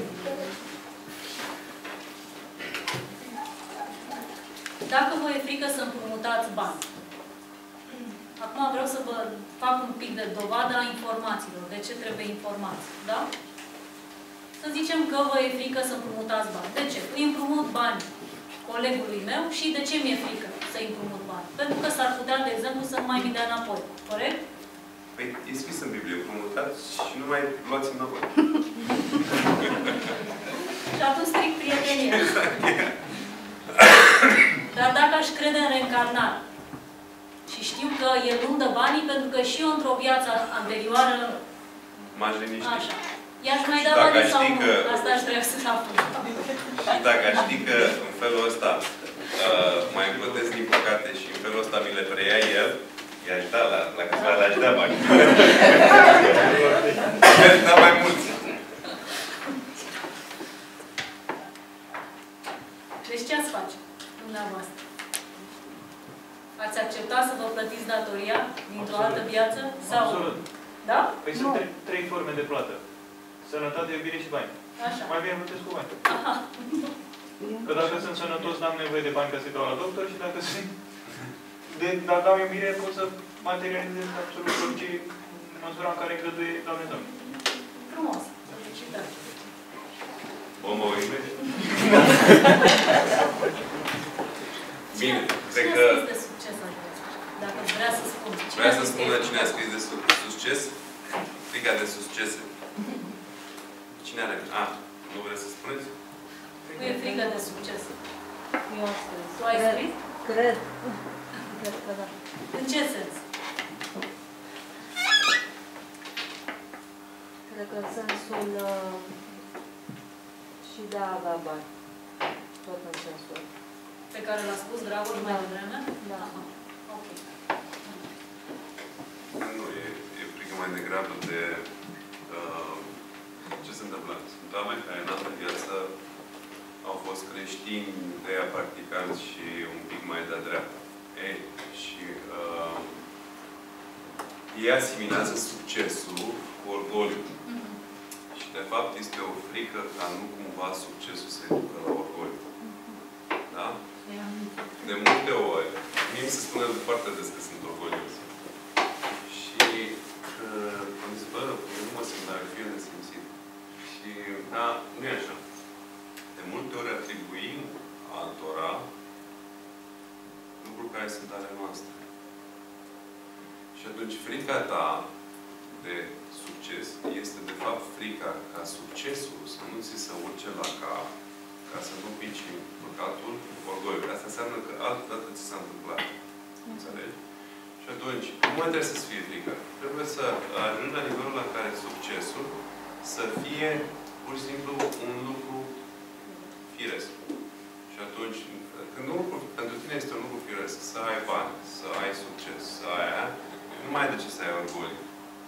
Dacă vă e frică să împrumutați bani, acum vreau să vă fac un pic de dovadă a informațiilor. De ce trebuie informații, da? Să zicem că vă e frică să împrumutați bani. De ce? Îi împrumut bani colegului meu și de ce mi-e frică să-i împrumut bani? Pentru că s-ar putea, de exemplu, să nu mai mi dea înapoi. Corect? Păi e scris în Biblie, împrumutați și nu mai luați înapoi. Și atunci strict prietenie. Dar dacă aș crede în reîncarnare și știu că el nu-mi dă banii pentru că și eu într-o viață anterioară m-aș liniști. Așa. I-aș mai da banii sau nu? Asta aș vrea să aflu. Și dacă aș ști că în felul ăsta mai plătesc din păcate și în felul ăsta mi le preia el, i-aș da la câțiva le-aș da bani. Da mai mulți. Deci ce ați face dumneavoastră? Ați accepta să vă plătiți datoria dintr-o altă viață? Sau? Absolut. Da? Păi sunt trei forme de plată. Sănătate, iubire și bani. Așa. Mai bine plătesc cu bani. Aha. Că dacă sunt sănătos, n-am nevoie de bani ca să-i dau la doctor și dacă sunt... Dacă am iubire, pot să materializez absolut orice măsura în care îngăduie Dumnezeu. Frumos. Felicitări. Omă o iubire? Bine, cred că... Cine a scris de succes aici? Dacă vrea să spun. Vrea să spună cine a scris de succes? Frica de succese. Cine are? Nu vreți să spuneți? Nu e frică de succes. Eu am scris. Tu ai scris? Cred că da. În ce sens? Cred că în sensul și de a avea bani. Tot în sensul. Pe care l-a spus Dragul mai devreme? Da. Ok. Nu, e frică mai degrabă de ce se întâmplă. Sunt oameni care în altă viață au fost creștini, de ea practicanți și un pic mai de-a dreapta. Și ei asimilează succesul cu orgoliu. Și de fapt este o frică ca nu cumva succesul să ducă la orgoliu. Da? De multe ori, mie mi se spune foarte des că sunt orgolios. Și îmi zic, bă, eu nu mă simt, dar fie nesimțit. Și, da, sunt ale noastre. Și atunci frica ta de succes este de fapt frica ca succesul să nu ți se urce la cap, ca să nu pici păcatul, orgoliul. Asta înseamnă că altădată ți s-a întâmplat. Înțelegi? Și atunci, nu mai trebuie să-ți fie frică. Trebuie să ajungi la nivelul la care succesul să fie pur și simplu un lucru firesc. Și atunci, când un lucru pentru tine este un lucru firesc, să ai bani, să ai succes, să ai aia, nu mai ai de ce să ai orgoliu.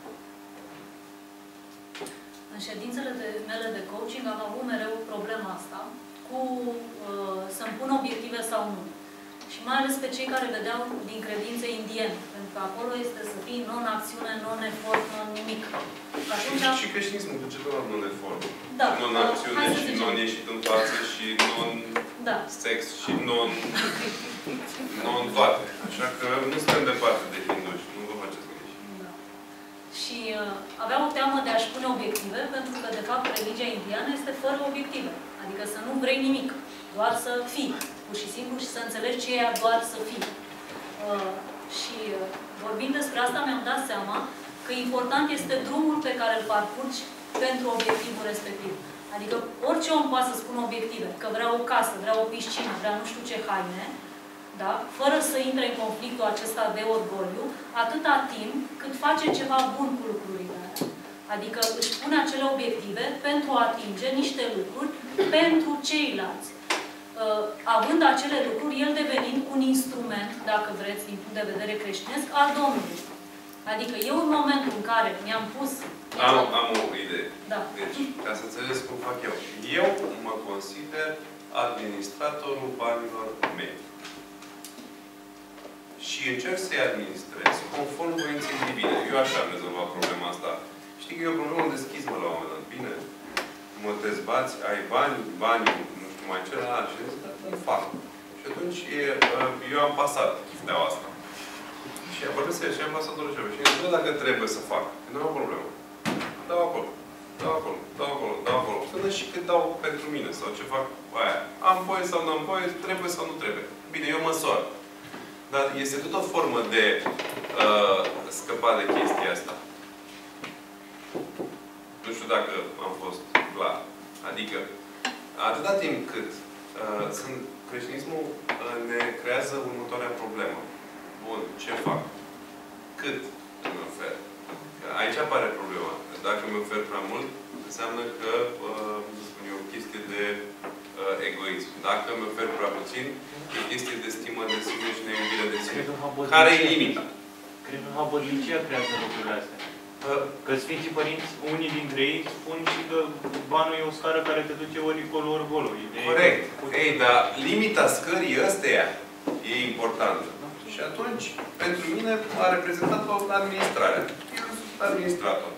În ședințele mele de coaching am avut mereu problema asta cu să-mi pun obiective sau nu. Și mai ales pe cei care vedeau din credințe indiene. Pentru că acolo este să fii non-acțiune, non-efort, non-nimic. Și creștinismul duce doar non-efort. Da. Non-acțiune și non-ieșit în față și non-sex și non-toate. Așa că nu suntem departe de hinduși. Nu vă faceți griji. Da. Și aveau o teamă de a-și pune obiective, pentru că, de fapt, religia indiană este fără obiective. Adică să nu vrei nimic. Doar să fii. Pur și simplu și să înțelegi ce e doar să fii. Și vorbind despre asta, mi-am dat seama că important este drumul pe care îl parcurgi pentru obiectivul respectiv. Adică orice om poate să spună obiective, că vrea o casă, vrea o piscină, vrea nu știu ce haine, da? Fără să intre în conflictul acesta de orgoliu, atâta timp cât face ceva bun cu lucrurile alea. Adică își pune acele obiective pentru a atinge niște lucruri pentru ceilalți. Având acele lucruri, el devenind un instrument, dacă vreți, din punct de vedere creștinesc, al Domnului. Adică eu, în momentul în care mi-am pus... Am o idee. Da. Deci, ca să înțelegeți cum fac eu. Eu mă consider administratorul banilor mei. Și încerc să-i administrez conform voinței divine. Eu așa am rezolvat problema asta. Știi că e o problemă de schismă la un moment dat. Bine, mă dezbați, ai bani, nu știu mai celălalt, și zic, îmi fac. Și atunci eu am pasat chifteaua asta. Și am vorbit să și am lăsat o ceva. Și am zis, dacă trebuie să fac, nu am o problemă. Dau acolo. Până și cât dau pentru mine sau ce fac cu aia. Am voie sau nu am voie, trebuie sau nu trebuie. Bine, eu măsor. Dar este tot o formă de scăpat de chestia asta. Nu știu dacă am fost clar. Adică, atâta timp cât creștinismul ne creează următoarea problemă. Bun, ce fac? Cât îmi ofer? Aici apare problema. Dacă îmi ofer prea mult, înseamnă că, cum să spun eu, o chestie de egoism. Dacă îmi ofer prea puțin, e o chestie de stimă de sine și de iubire de sine. Care e limita? Cred că habodlicia creează lucrurile astea. Că Sfinții Părinți, unii dintre ei, spun și că banul e o scară care te duce ori colo, ori colo. Corect. Ei, dar limita scării ăsteia e importantă. Și atunci, pentru mine, a reprezentat o administrare. Eu sunt administrator.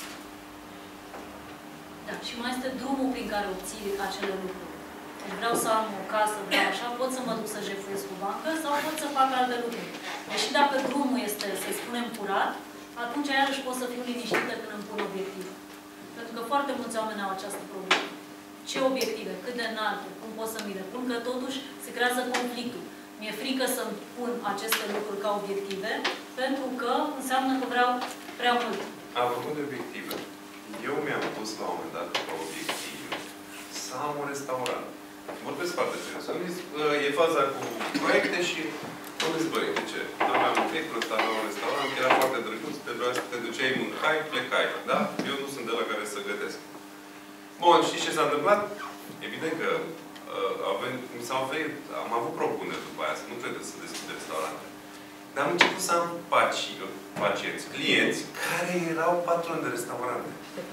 Da, și mai este drumul prin care obții acele lucruri. Deci vreau să am o casă, vreau așa, pot să mă duc să jefuiesc cu bancă sau pot să fac alte lucruri. Deși dacă drumul este, să spunem, curat, atunci iarăși pot să fiu liniștită când îmi pun obiective. Pentru că foarte mulți oameni au această problemă. Ce obiective? Cât de înalte? Cum pot să mi le pun? Că totuși se creează conflictul. Mi-e frică să-mi pun aceste lucruri ca obiective, pentru că înseamnă că vreau prea mult. Apropo de obiective, eu mi-am pus la un moment dat ca obiectiv să am un restaurant. Vorbesc foarte serios. Am zis, e faza cu proiecte și am zis, băi, de ce? Aveam un proiectul ăsta, aveam un restaurant, era foarte drăguț, te duceai, mâncai, plecai. Da? Eu nu sunt de la care să gătesc. Bun, știți ce s-a întâmplat? Evident că am avut propuneri după aia, să nu trebuie să deschid restaurante. Dar am început să am pacienți, clienți, care erau patroni de restaurante.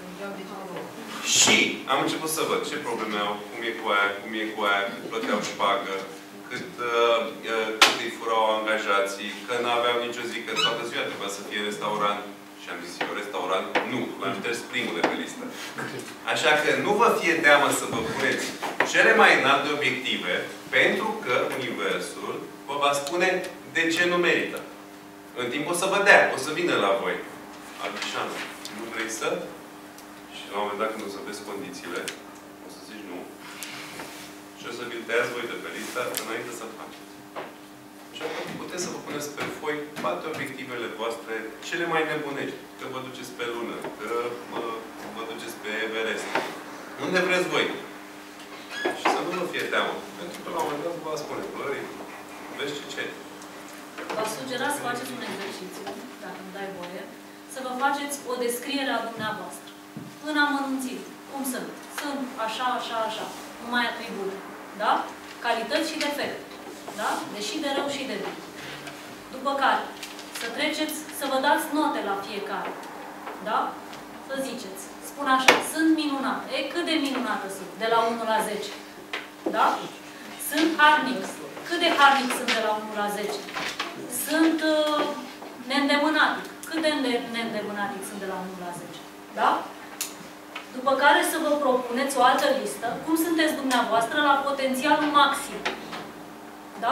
Și am început să văd ce probleme au, cum e cu aia, cât plăteau șpagă, cât îi furau angajații, că n-aveau nicio zi, că toată ziua trebuia să fie restaurant. Și am zis eu, restaurant? Nu, l-am șters primul de pe listă. Așa că nu vă fie teamă să vă puneți cele mai înalte obiective, pentru că Universul vă va spune de ce nu merită. În timp o să vă dea, o să vină la voi. Albișanu, nu vrei să? Și la un moment dat, când o să vezi condițiile, o să zici nu. Și o să vi-l tăiați voi de pe listă înainte să faceți. Și atunci puteți să vă puneți pe foi toate obiectivele voastre, cele mai nebunești. Că vă duceți pe lună, că vă duceți pe Everest. Unde vreți voi. Și să nu vă fie teamă. Pentru că la un moment dat vă va spune, Flori, vezi ce ceri. V-aș sugera să faceți un exercițiu, dacă îmi dai voie, să vă faceți o descriere a dumneavoastră. În amănunțit. Cum sunt? Sunt așa, așa, așa. Numai atribute. Da? Calități și defecte. Da? Deși de rău și de bine. După care, să treceți, să vă dați note la fiecare. Da? Să ziceți. Spun așa, sunt minunată. E, cât de minunată sunt? De la 1 la 10. Da? Sunt harnic. Cât de harnic sunt de la 1 la 10? Sunt neîndemânatic. Cât de neîndemânatic sunt de la 1 la 10? Da? După care să vă propuneți o altă listă. Cum sunteți dumneavoastră la potențialul maxim? Da?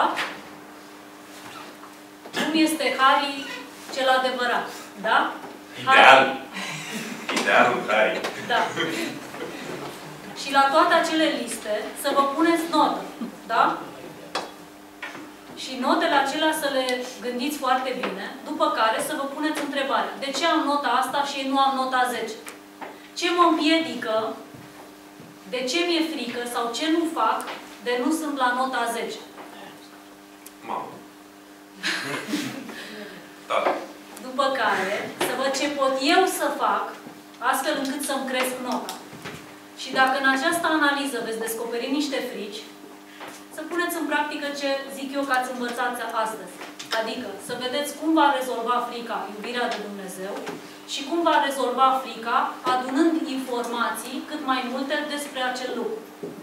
Cum este Harry cel adevărat? Da? Ideal. Idealul Harry. Da. Și la toate acele liste să vă puneți notă. Da? Și notele acelea să le gândiți foarte bine, după care să vă puneți întrebarea. De ce am nota asta și nu am nota 10? Ce mă împiedică? De ce mi-e frică? Sau ce nu fac de nu sunt la nota 10? Mamă. Da. După care, să văd ce pot eu să fac, astfel încât să-mi cresc nota. Și dacă în această analiză veți descoperi niște frici, să puneți în practică ce zic eu că ați învățat astăzi. Adică să vedeți cum va rezolva frica iubirea de Dumnezeu și cum va rezolva frica adunând informații cât mai multe despre acel lucru.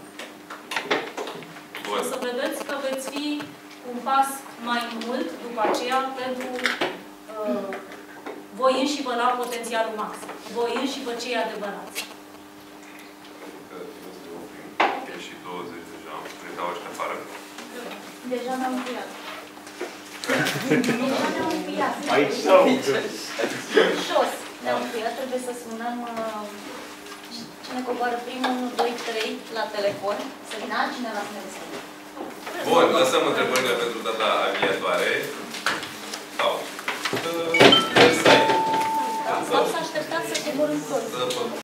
Bun. O să vedeți că veți fi un pas mai mult după aceea pentru voi înși vă la potențialul maxim. Voi înși vă cei adevărați. E și 20 deja. Ne dau ăștia afară. Deja ne-am încheiat. Deja ne-am încheiat. Aici sau? Jos. Ne-am încheiat. Trebuie să sunăm cine coboară primul, 1, 2, 3 la telefon. Să vină altcineva să ne deschidă. Bun, lăsăm întrebările pentru data viitoare. Sau? Sau să așteptați să coborâm toți.